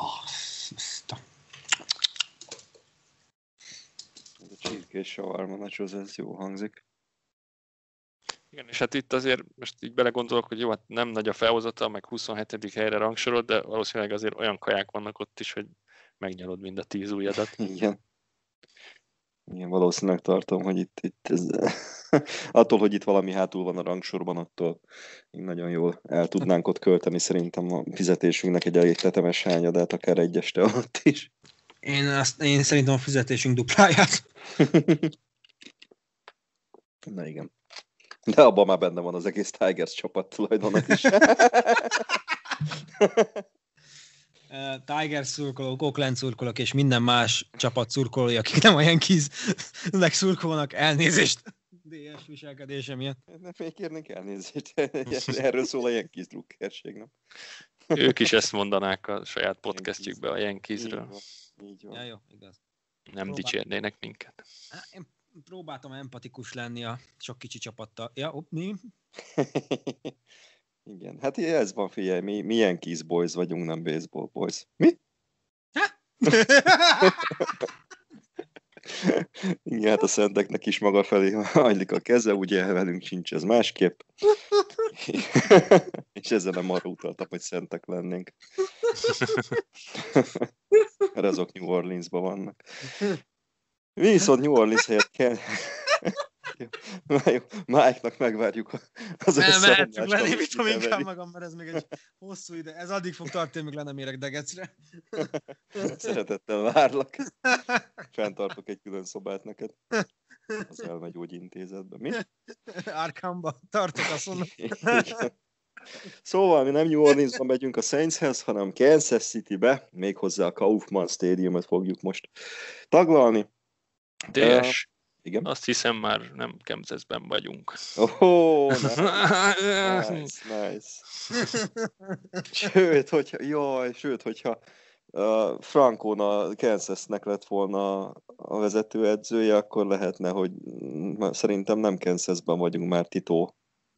A csirkés shawarma nachos, ez jó hangzik. Igen, és hát itt azért most így belegondolok, hogy jó, hát nem nagy a felhozata, meg 27. helyre rangsorolt, de valószínűleg azért olyan kaják vannak ott is, hogy megnyalod mind a 10 ujjadat. Igen. Igen, valószínűleg tartom, hogy itt ez, attól, hogy itt valami hátul van a rangsorban, attól nagyon jól el tudnánk ott költeni szerintem a fizetésünknek egy elég tetemes hányadát, akár egy este alatt is. Én szerintem a fizetésünk dupláját. Na igen. De abban már benne van az egész Tigers csapat tulajdonat is. Tigers szurkolók, Oakland szurkolók és minden más csapat szurkolói, akik nem a Yankees-nek szurkolnak, elnézést DS viselkedése miatt. Nem még kérnénk elnézést. Erről szól a Yankees drukkerség, nem? Ők is ezt mondanák a saját podcastjükbe a Yankeesről. Így van. Ja, jó, igaz. Nem dicsérnének minket. Én próbáltam empatikus lenni a sok kicsi csapattal. Ja, mi? Igen, hát ez van, figyelj, mi Yankees boys vagyunk, nem baseball boys. Mi? Igen, hát a szenteknek is maga felé hajlik a keze, ugye velünk sincs ez másképp. És ezzel nem arra utaltam, hogy szentek lennénk. Mert azok New Orleansban vannak. Mi viszont New Orleans helyett kell... Mike-nak megvárjuk az mehetjük lenni, vitom inkább magam, mert ez még egy hosszú ide. Ez addig fog tartani, még le nem érek Degecre. Szeretettel várlak. Fenntartok egy külön szobát neked. Az elmegyógyintézetben. Mi? Arkhamba tartok azt mondom. Szóval mi nem New Orleansban megyünk a Saintshez, hanem Kansas Citybe, méghozzá a Kaufman Stadiumot fogjuk most taglalni. DS. Igen? Azt hiszem már nem Kansasben vagyunk. Nice. Sőt, hogyha Frankon a Kansasnek lett volna a vezetőedzője, akkor lehetne, hogy szerintem nem Kansasben vagyunk már, Tito.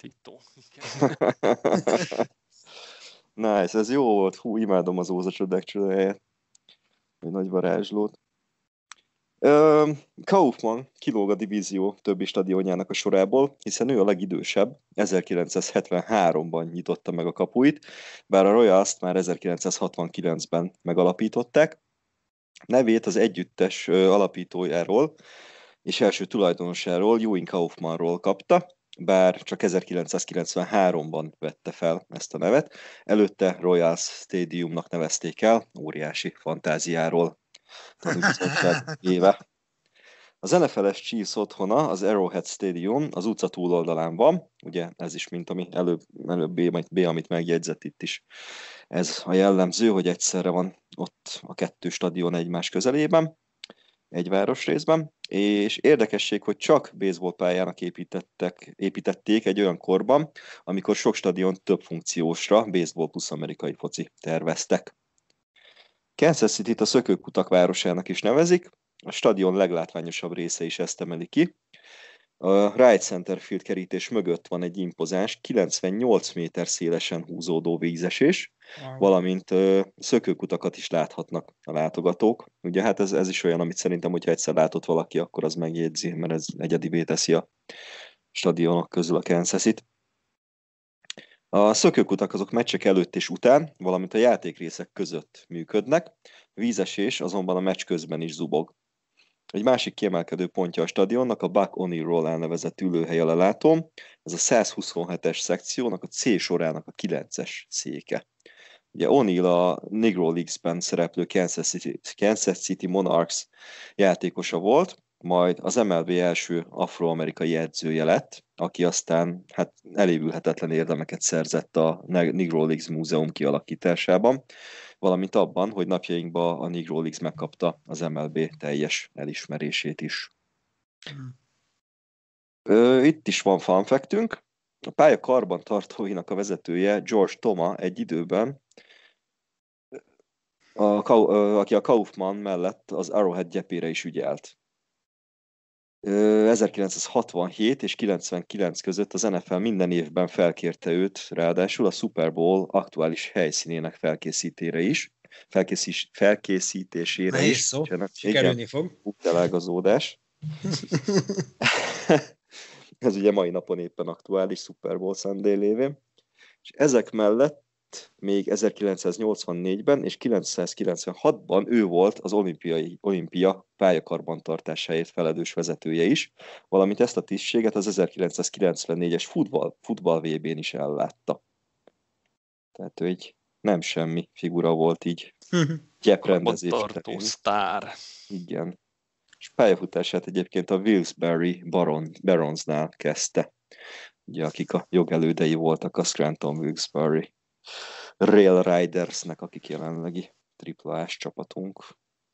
Nice, ez jó volt. Hú, imádom az Óza csodák csodáját. Egy nagy varázslót. Kaufman kilóg a divízió többi stadionjának a sorából, hiszen ő a legidősebb, 1973-ban nyitotta meg a kapuit, bár a Royals-t már 1969-ben megalapították. Nevét az együttes alapítójáról és első tulajdonosáról, Ewing Kaufmanról kapta, bár csak 1993-ban vette fel ezt a nevet. Előtte Royals Stadiumnak nevezték el, óriási fantáziáról tanúbizottság éve. Az NFL-es Chiefs otthona, az Arrowhead Stadium az utca túloldalán van, ugye ez is, mint ami előbb B, amit megjegyzett itt is. Ez a jellemző, hogy egyszerre van ott a kettő stadion egymás közelében, egy városrészben, és érdekesség, hogy csak baseballpályának építették egy olyan korban, amikor sok stadion több funkciósra, baseball plusz amerikai foci terveztek. Kansas Cityt a szökőkutak városának is nevezik, a stadion leglátványosabb része is ezt emeli ki. A Right Center Field kerítés mögött van egy impozáns, 98 méter szélesen húzódó vízesés, valamint szökőkutakat is láthatnak a látogatók. Ugye hát ez is olyan, amit szerintem, hogyha egyszer látott valaki, akkor az megjegyzi, mert ez egyedivé teszi a stadionok közül a Kansasit. A szökőkutak azok meccsek előtt és után, valamint a játékrészek között működnek, a vízesés azonban a meccs közben is zubog. Egy másik kiemelkedő pontja a stadionnak a Buck O'Neillról elnevezett ülőhely a lelátón, ez a 127-es szekciónak a C sorának a 9-es széke. Ugye O'Neal a Negro Leagues-ben szereplő Kansas City Monarchs játékosa volt, majd az MLB első afroamerikai edzője lett, aki aztán hát elévülhetetlen érdemeket szerzett a Negro Leagues Múzeum kialakításában, valamint abban, hogy napjainkban a Negro Leagues megkapta az MLB teljes elismerését is. Itt is van fun factünk. A pálya karbantartóinak a vezetője George Toma egy időben, aki a Kaufman mellett az Arrowhead gyepére is ügyelt. 1967 és 99 között az NFL minden évben felkérte őt, ráadásul a Super Bowl aktuális helyszínének felkészítésére Nehéz is. szó, sikerülni fog. Telágazódás. Ez ugye mai napon éppen aktuális, Super Bowl Sunday lévén. És ezek mellett még 1984-ben és 1996-ban ő volt az olimpia pályakarbantartásáért felelős vezetője is, valamint ezt a tisztséget az 1994-es futball VB-n is ellátta. Tehát ő egy nem semmi figura volt így gyeprendezés. Karbantartó sztár. Igen. És pályafutását egyébként a Wilkes-Barre Baronsnál kezdte, ugye, akik a jogelődei voltak a Scranton Wilkes-Barre Rail Ridersnek, akik jelenlegi triplás csapatunk.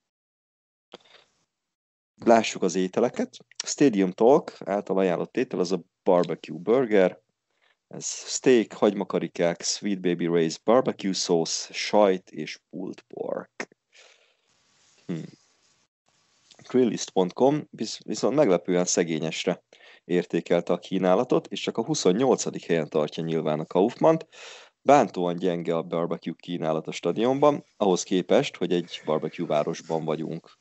Lássuk az ételeket. Stadium Talk által ajánlott étel az a barbecue burger, ez steak, hagymakarikák, Sweet Baby Ray's barbecue sauce, sajt és pulled pork. Grillist.com viszont meglepően szegényesre értékelte a kínálatot, és csak a 28. helyen tartja nyilván a Kaufmann-t. Bántóan gyenge a barbecue kínálat a stadionban, ahhoz képest, hogy egy barbecue városban vagyunk.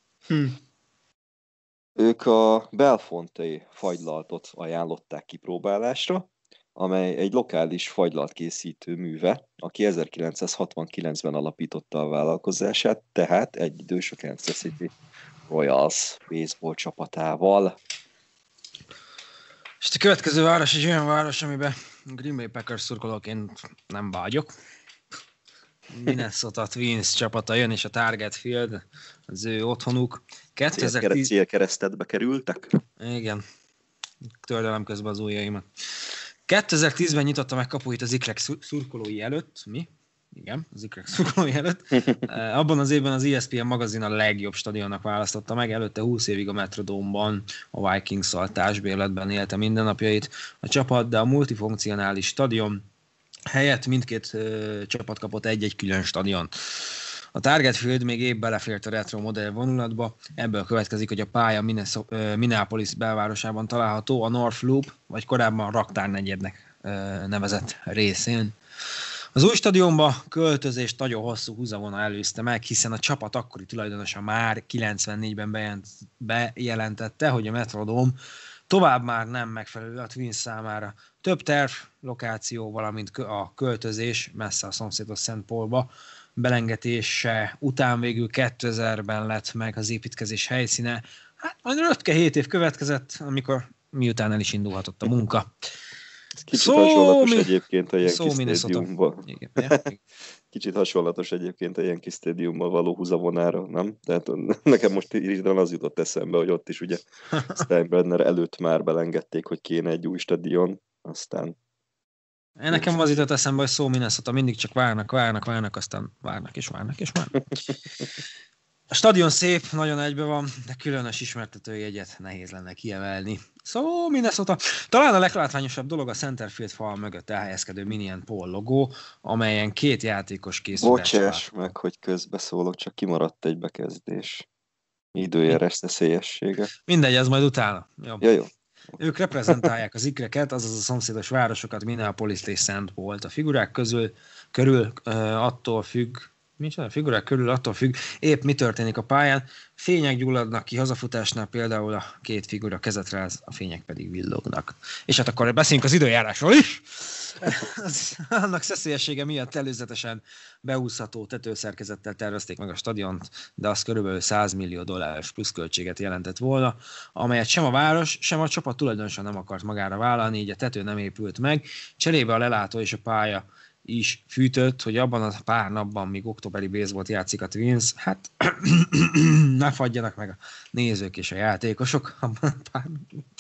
Ők a Belfonte fagylaltot ajánlották kipróbálásra, amely egy lokális fagylalt készítő műve, aki 1969-ben alapította a vállalkozását, tehát egyidős a Kansas City Royals baseball csapatával. És a következő város egy olyan város, amiben Green Bay Packers szurkolóként nem vágyok. Minnesota Twins csapata jön, és a Target Field az ő otthonuk. Célkeresztetbe kerültek? Igen. Tördelem közben az ujjaimat. 2010-ben nyitotta meg kapuit az ikrek szurkolói előtt. Mi? Igen, az ikrek szurkolói előtt. Abban az évben az ESPN magazin a legjobb stadionnak választotta meg, előtte 20 évig a Metrodome-ban a Vikings-szal társbérletben élte mindennapjait a csapat, de a multifunkcionális stadion helyett mindkét csapat kapott egy-egy külön stadion. A Target Field még épp belefért a retro modell vonulatba, ebből következik, hogy a pálya Minneapolis belvárosában található, a North Loop, vagy korábban Raktárnegyednek nevezett részén. Az új stadionba költözést nagyon hosszú húzavona előzte meg, hiszen a csapat akkori tulajdonosa már 94-ben bejelentette, hogy a Metrodome tovább már nem megfelelő a Twins számára. Több terv, lokáció, valamint a költözés messze a szomszédos St. Paulba belengetése után végül 2000-ben lett meg az építkezés helyszíne. Hát majd 5-7 év következett, miután el is indulhatott a munka. Ez kicsit hasonlatos egyébként a Yankee Stadiumban. Kicsit hasonlatos egyébként a Yankee Stadiumban való húzavonára, nem? Tehát nekem most hirtelen az jutott eszembe, hogy ott is ugye Steinbrenner előtt már belengedték, hogy kéne egy új stadion, aztán... Nekem az jutott eszembe, hogy Minnesota mindig csak várnak, aztán várnak. A stadion szép, nagyon egybe van, de különös ismertetőjegyet nehéz lenne kiemelni. Minnesota. Talán a leglátványosabb dolog a centerfield fal mögött elhelyezkedő Minian Paul logó, amelyen két játékos készül. Bocsáss meg, hogy közbeszólok, csak kimaradt egy bekezdés. Időjárás szeszélyessége. Mindegy, az majd utána. Jó. Ők reprezentálják az ikreket, azaz a szomszédos városokat, Minneapolis és St. Paul-t. A figurák körül attól függ, épp mi történik a pályán. Fények gyulladnak ki hazafutásnál, például a két figura kezet ráz, a fények pedig villognak. És hát akkor beszéljünk az időjárásról is. Annak szeszélyessége miatt előzetesen beúszható tetőszerkezettel tervezték meg a stadiont, de az körülbelül $100 millió pluszköltséget jelentett volna, amelyet sem a város, sem a csapat tulajdonosa nem akart magára vállalni, így a tető nem épült meg. Cserébe a lelátó és a pálya is fűtött, hogy abban a pár napban, míg októberi baseballt játszik a Twins, hát ne fagyjanak meg a nézők és a játékosok abban a pár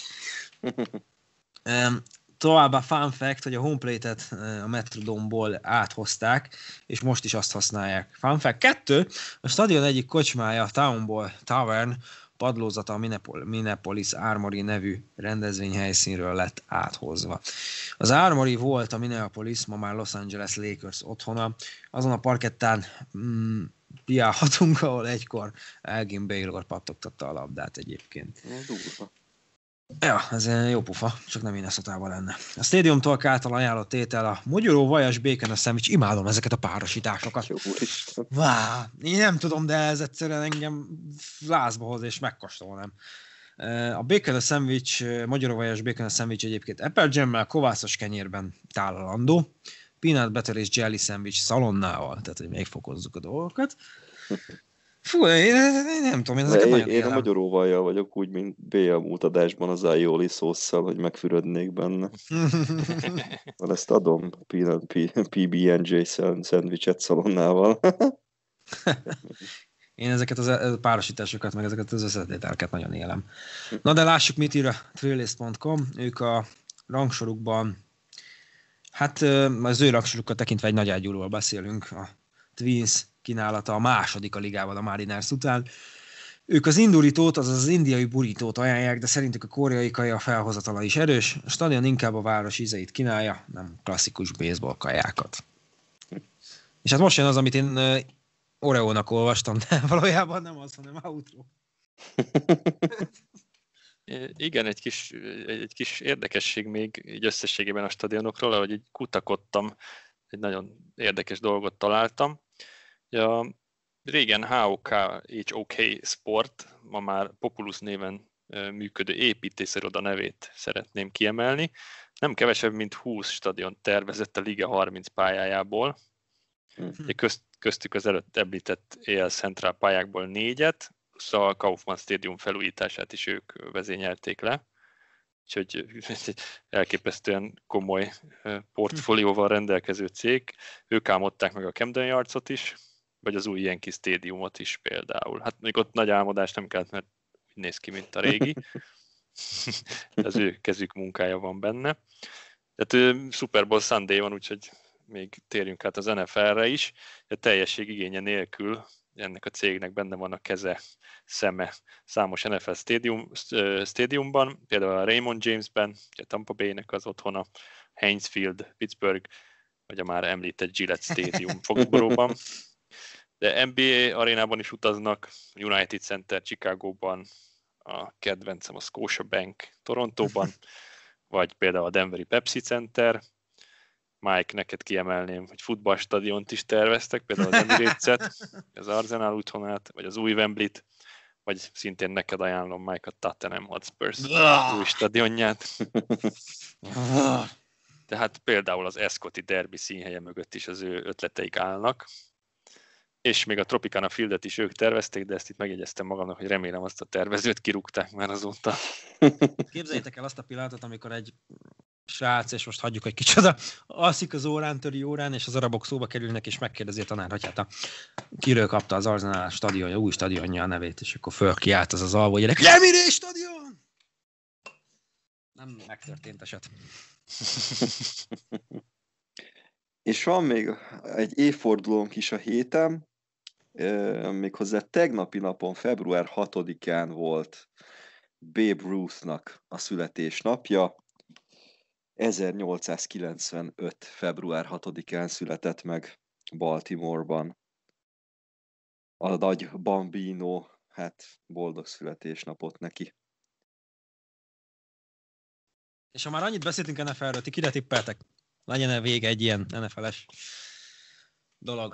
Továbbá fun fact, hogy a homeplate-et a Metrodome-ból áthozták, és most is azt használják. Fun fact 2, a stadion egyik kocsmája, a Town Tavern padlózata a Minneapolis Armory nevű rendezvényhelyszínről lett áthozva. Az Armory volt a Minneapolis, ma már Los Angeles Lakers otthona. Azon a parkettán piálhatunk, ahol egykor Elgin Baylor pattogtatta a labdát egyébként. Ja, ez jó pufa, csak nem Minnesotában lenne. A stadiumtól által ajánlott étel a mogyoró vajas bacon szendvics. Imádom ezeket a párosításokat. Én nem tudom, de ez egyszerűen engem lázba hoz és megkóstolnám. A bacon szendvics, mogyoró vajas bacon szendvics egyébként apple jammel, kovászos kenyérben tálalandó, peanut butter és jelly szendvics szalonnával, tehát hogy megfokozzuk a dolgokat. Fú, én nem tudom, én ezeket nagyon Én a magyaróvajjal vagyok úgy, mint BL múlt adásban az aioli szósszal, hogy megfürödnék benne. Ezt adom, PB&J szendvicset szalonnával. Én ezeket a párosításokat, meg ezeket az összetételeket nagyon élem. Na de lássuk, mit ír a Thrillist.com. Ők a rangsorukban, hát az ő rangsorukat tekintve egy nagy ágyúról beszélünk, a Twins kínálata a második a ligában a Mariners után. Ők az indurítót, azaz az indiai burítót ajánlják, de szerintük a koreai kaja felhozatala is erős. A stadion inkább a város ízeit kínálja, nem klasszikus baseball kajákat. És hát most jön az, amit én Oreónak olvastam, de valójában nem az, hanem outro. Igen, egy kis érdekesség még így összességében a stadionokról, ahogy így kutakodtam, egy nagyon érdekes dolgot találtam. Ja, régen HOK Sport, ma már Populus néven működő építésziroda nevét szeretném kiemelni. Nem kevesebb, mint 20 stadion tervezett a Liga 30 pályájából. Köztük az előtt említett AL Central pályákból 4-et, plusz a Kaufmann Stadium felújítását is ők vezényelték le. Úgyhogy egy elképesztően komoly portfólióval rendelkező cég. Ők álmodták meg a Camden Yards-ot is, vagy az új Yankee Stadiumot is például. Hát még ott nagy álmodás nem kellett, mert úgy néz ki, mint a régi. Az ő kezük munkája van benne. Tehát Super Bowl Sunday van, úgyhogy még térjünk át az NFL-re is. A teljesség igénye nélkül ennek a cégnek benne van a keze, szeme számos NFL stadiumban, például a Raymond Jamesben, a Tampa Bay-nek az otthona, Heinz Field, Pittsburgh, vagy a már említett Gillette Stadium Foxborough-ban. De NBA arénában is utaznak, United Center Chicagóban, a kedvencem a Scotiabank Torontóban, vagy például a Denveri Pepsi Center. Mike, neked kiemelném, hogy futballstadiont is terveztek, például az Emirates-et, az Arsenal otthonát, vagy az új Wembley-t, vagy szintén neked ajánlom, Mike, a Tottenham Hotspurs új stadionját. Tehát például az Escoti Derby színhelye mögött is az ő ötleteik állnak. És még a Tropicana Fieldet is ők tervezték, de ezt itt megjegyeztem magamnak, hogy remélem azt a tervezőt kirúgták már azóta. Képzeljétek el azt a pillanatot, amikor egy srác, és most hagyjuk, hogy kicsoda, alszik az órán, töri órán, és az arabok szóba kerülnek, és megkérdezi a tanár, hogy hát kiről kapta az Arsenal stadionja, új stadionja a nevét, és akkor fölkiált az alvó gyerek, Lemiré stadion! Nem megtörtént eset. És van még egy évfordulónk is a héten, méghozzá tegnapi napon, február 6-án volt Babe Ruthnak a születésnapja. 1895. február 6-án született meg Baltimore-ban. A nagy Bambino, hát boldog születésnapot neki. És ha már annyit beszéltünk NFL-ről, ti kire tippeltek? Legyen-e vége egy ilyen NFL-es dolog?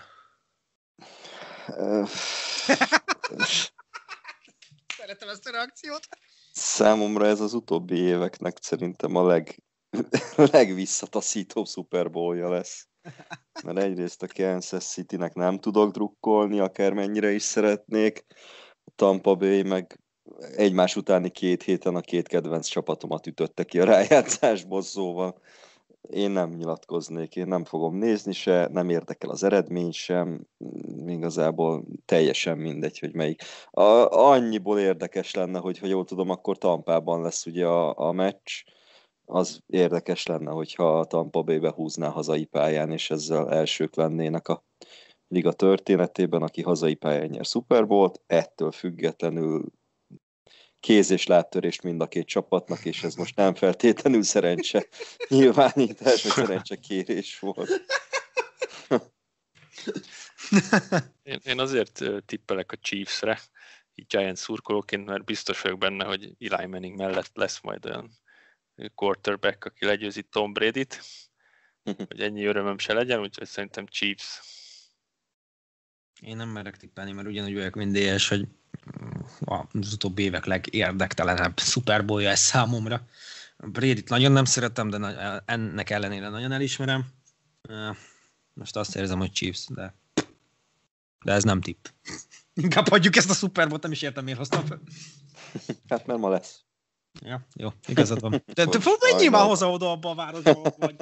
Szeretem ezt a reakciót. Számomra ez az utóbbi éveknek szerintem a legvisszataszítóbb Super Bowl-ja lesz. Mert egyrészt a Kansas City-nek nem tudok drukkolni, akármennyire is szeretnék. A Tampa Bay meg egymás utáni 2 héten a 2 kedvenc csapatomat ütötte ki a rájátszásból, szóval Én nem nyilatkoznék, én nem fogom nézni se, nem érdekel az eredmény sem, igazából teljesen mindegy, hogy melyik. Annyiból érdekes lenne, hogy ha jól tudom, akkor Tampában lesz ugye a meccs, az érdekes lenne, hogyha a Tampa Bay behúzná hazai pályán, és ezzel elsők lennének a liga történetében, aki hazai pályán nyer Super Bowl-t, ettől függetlenül kéz- és láttörést mind a két csapatnak, és ez most nem feltétlenül szerencse nyilvánítás, vagy szerencse kérés volt. Én azért tippelek a Chiefsre, így Giants szurkolóként, mert biztos vagyok benne, hogy Eli Manning mellett lesz majd olyan quarterback, aki legyőzi Tom Brady-t, hogy ennyi örömöm se legyen, úgyhogy szerintem Chiefs. Én nem merek tippelni, mert ugyanúgy vagyok mindig, hogy az utóbbi évek legérdektelenebb Super Bowl-ja ez számomra. Brady-t nagyon nem szeretem, de ennek ellenére nagyon elismerem. Most azt érzem, hogy Chiefs, de ez nem tipp. Inkább hagyjuk ezt a Super Bowl-t, nem is értem, miért hoztam fel. Hát mert ma lesz. Ja, jó, igazad van. De menjél már hozzá oda abba a városba, vagy.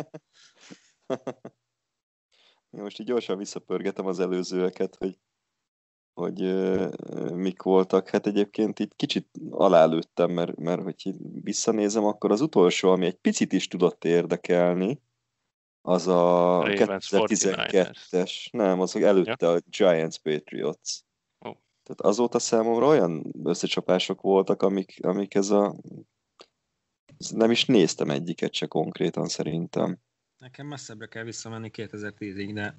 Most így gyorsan visszapörgetem az előzőeket, hogy mik voltak. Hát egyébként itt kicsit alálőttem, mert hogy visszanézem, akkor az utolsó, ami egy picit is tudott érdekelni, az a 2012-es. Nem, az előtte a Giants Patriots. Oh. Tehát azóta számomra olyan összecsapások voltak, amik nem is néztem egyiket se konkrétan szerintem. Nekem messzebbre kell visszamenni 2010-ig, de...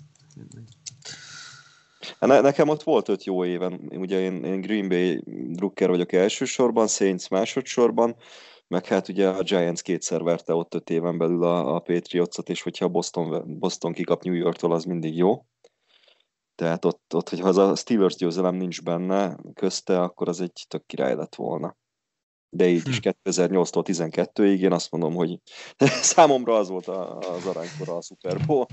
Nekem ott volt 5 jó éven. Ugye én Green Bay drukker vagyok elsősorban, Saints másodszorban, meg hát ugye a Giants kétszer verte ott 5 éven belül a Patriotsot, és hogyha Boston kikap New Yorktól, az mindig jó. Tehát ott hogyha az a Steelers győzelem nincs benne közte, akkor az egy tök király lett volna. De így is 2008-tól 12-ig én azt mondom, hogy számomra az volt az aranykora a Super Bowl.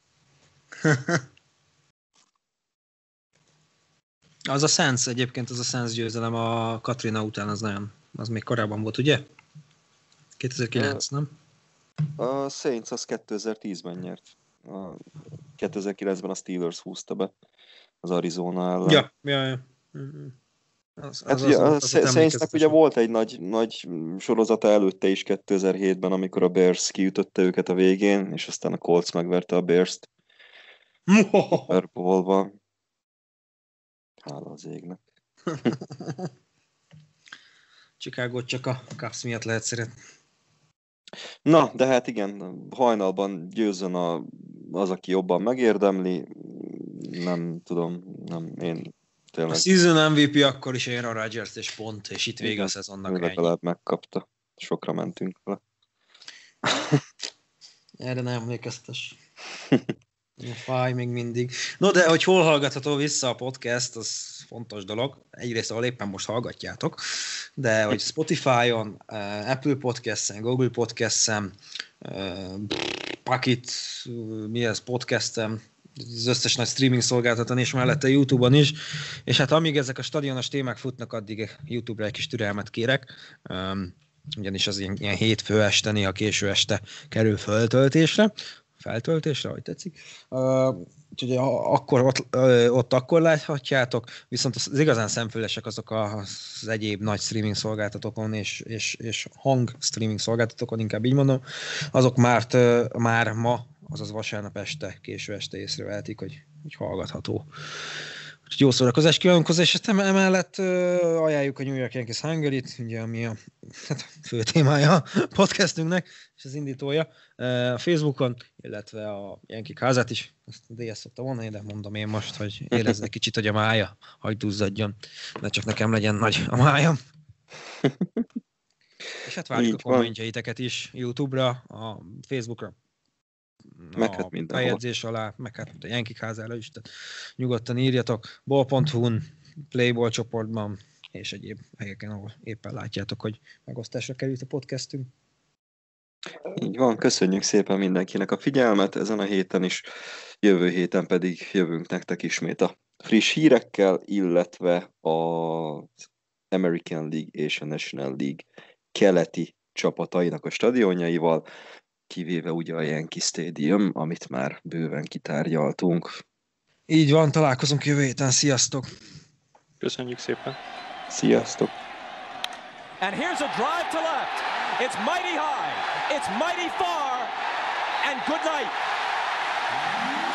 Az a Saints egyébként, az a Saints győzelem a Katrina után, az még korábban volt, ugye? 2009, nem? A Saints az 2010-ben nyert. 2009-ben a Steelers húzta be az Arizona ellen. Ja. Hát ugye a Saintsnek ugye volt egy nagy sorozata előtte is 2007-ben, amikor a Bears kiütötte őket a végén, és aztán a Colts megverte a Bears-t Super Bowl-ban. Hála az égnek. Chicago-t csak a Cubs miatt lehet szeretni. Na, de hát igen, hajnalban győzzön az, aki jobban megérdemli. Nem tudom, én tényleg. A season MVP akkor is Aaron Rodgers és pont, és itt vége a szezonnak. Legalább megkapta. Sokra mentünk vele. Erre nem emlékeztes. Fáj még mindig. No, de hogy hol hallgatható vissza a podcast, az fontos dolog. Egyrészt, ahol éppen most hallgatjátok, de hogy Spotify-on, Apple Podcast-en, Google Podcast-en, Pocket, Podcast-en, az összes nagy streaming szolgáltatón és mellette YouTube-on is, és hát amíg ezek a stadionos témák futnak, addig YouTube-ra egy kis türelmet kérek, ugyanis az ilyen hétfő este, néha késő este kerül feltöltésre, ahogy tetszik. Úgyhogy ott akkor láthatjátok, viszont az igazán szemfülesek azok az egyéb nagy streaming szolgáltatókon és hang streaming szolgáltatókon, inkább így mondom, azok már ma, azaz vasárnap este, késő este észrevehetik, hogy hallgatható. Úgyhogy jó szórakozást kívánunk hozzá, és emellett ajánljuk a New York Yankees Hungary-t, ugye, ami a fő témája a podcastünknek, és az indítója a Facebookon, illetve a Yankee házát is, ezt a DS szokta mondani, de mondom én most, hogy érezze kicsit, hogy a mája hagydúzzadjon, de csak nekem legyen nagy a májam. És hát várjuk a kommentjeiteket is YouTube-ra, a Facebookra, a bejegyzés alá, meg hát a Yankee házára is, tehát nyugodtan írjatok, ball.hu-n, Playball csoportban, és egyéb helyeken, ahol éppen látjátok, hogy megosztásra került a podcastünk. Így van, köszönjük szépen mindenkinek a figyelmet, ezen a héten is, jövő héten pedig jövünk nektek ismét a friss hírekkel, illetve az American League és a National League keleti csapatainak a stadionjaival. kivéve ugye a Yankee Stadium, amit már bőven kitárgyaltunk. Így van, találkozunk jövő héten, sziasztok! Köszönjük szépen! Sziasztok! And here's a drive to left. It's mighty high. It's mighty far. And good night.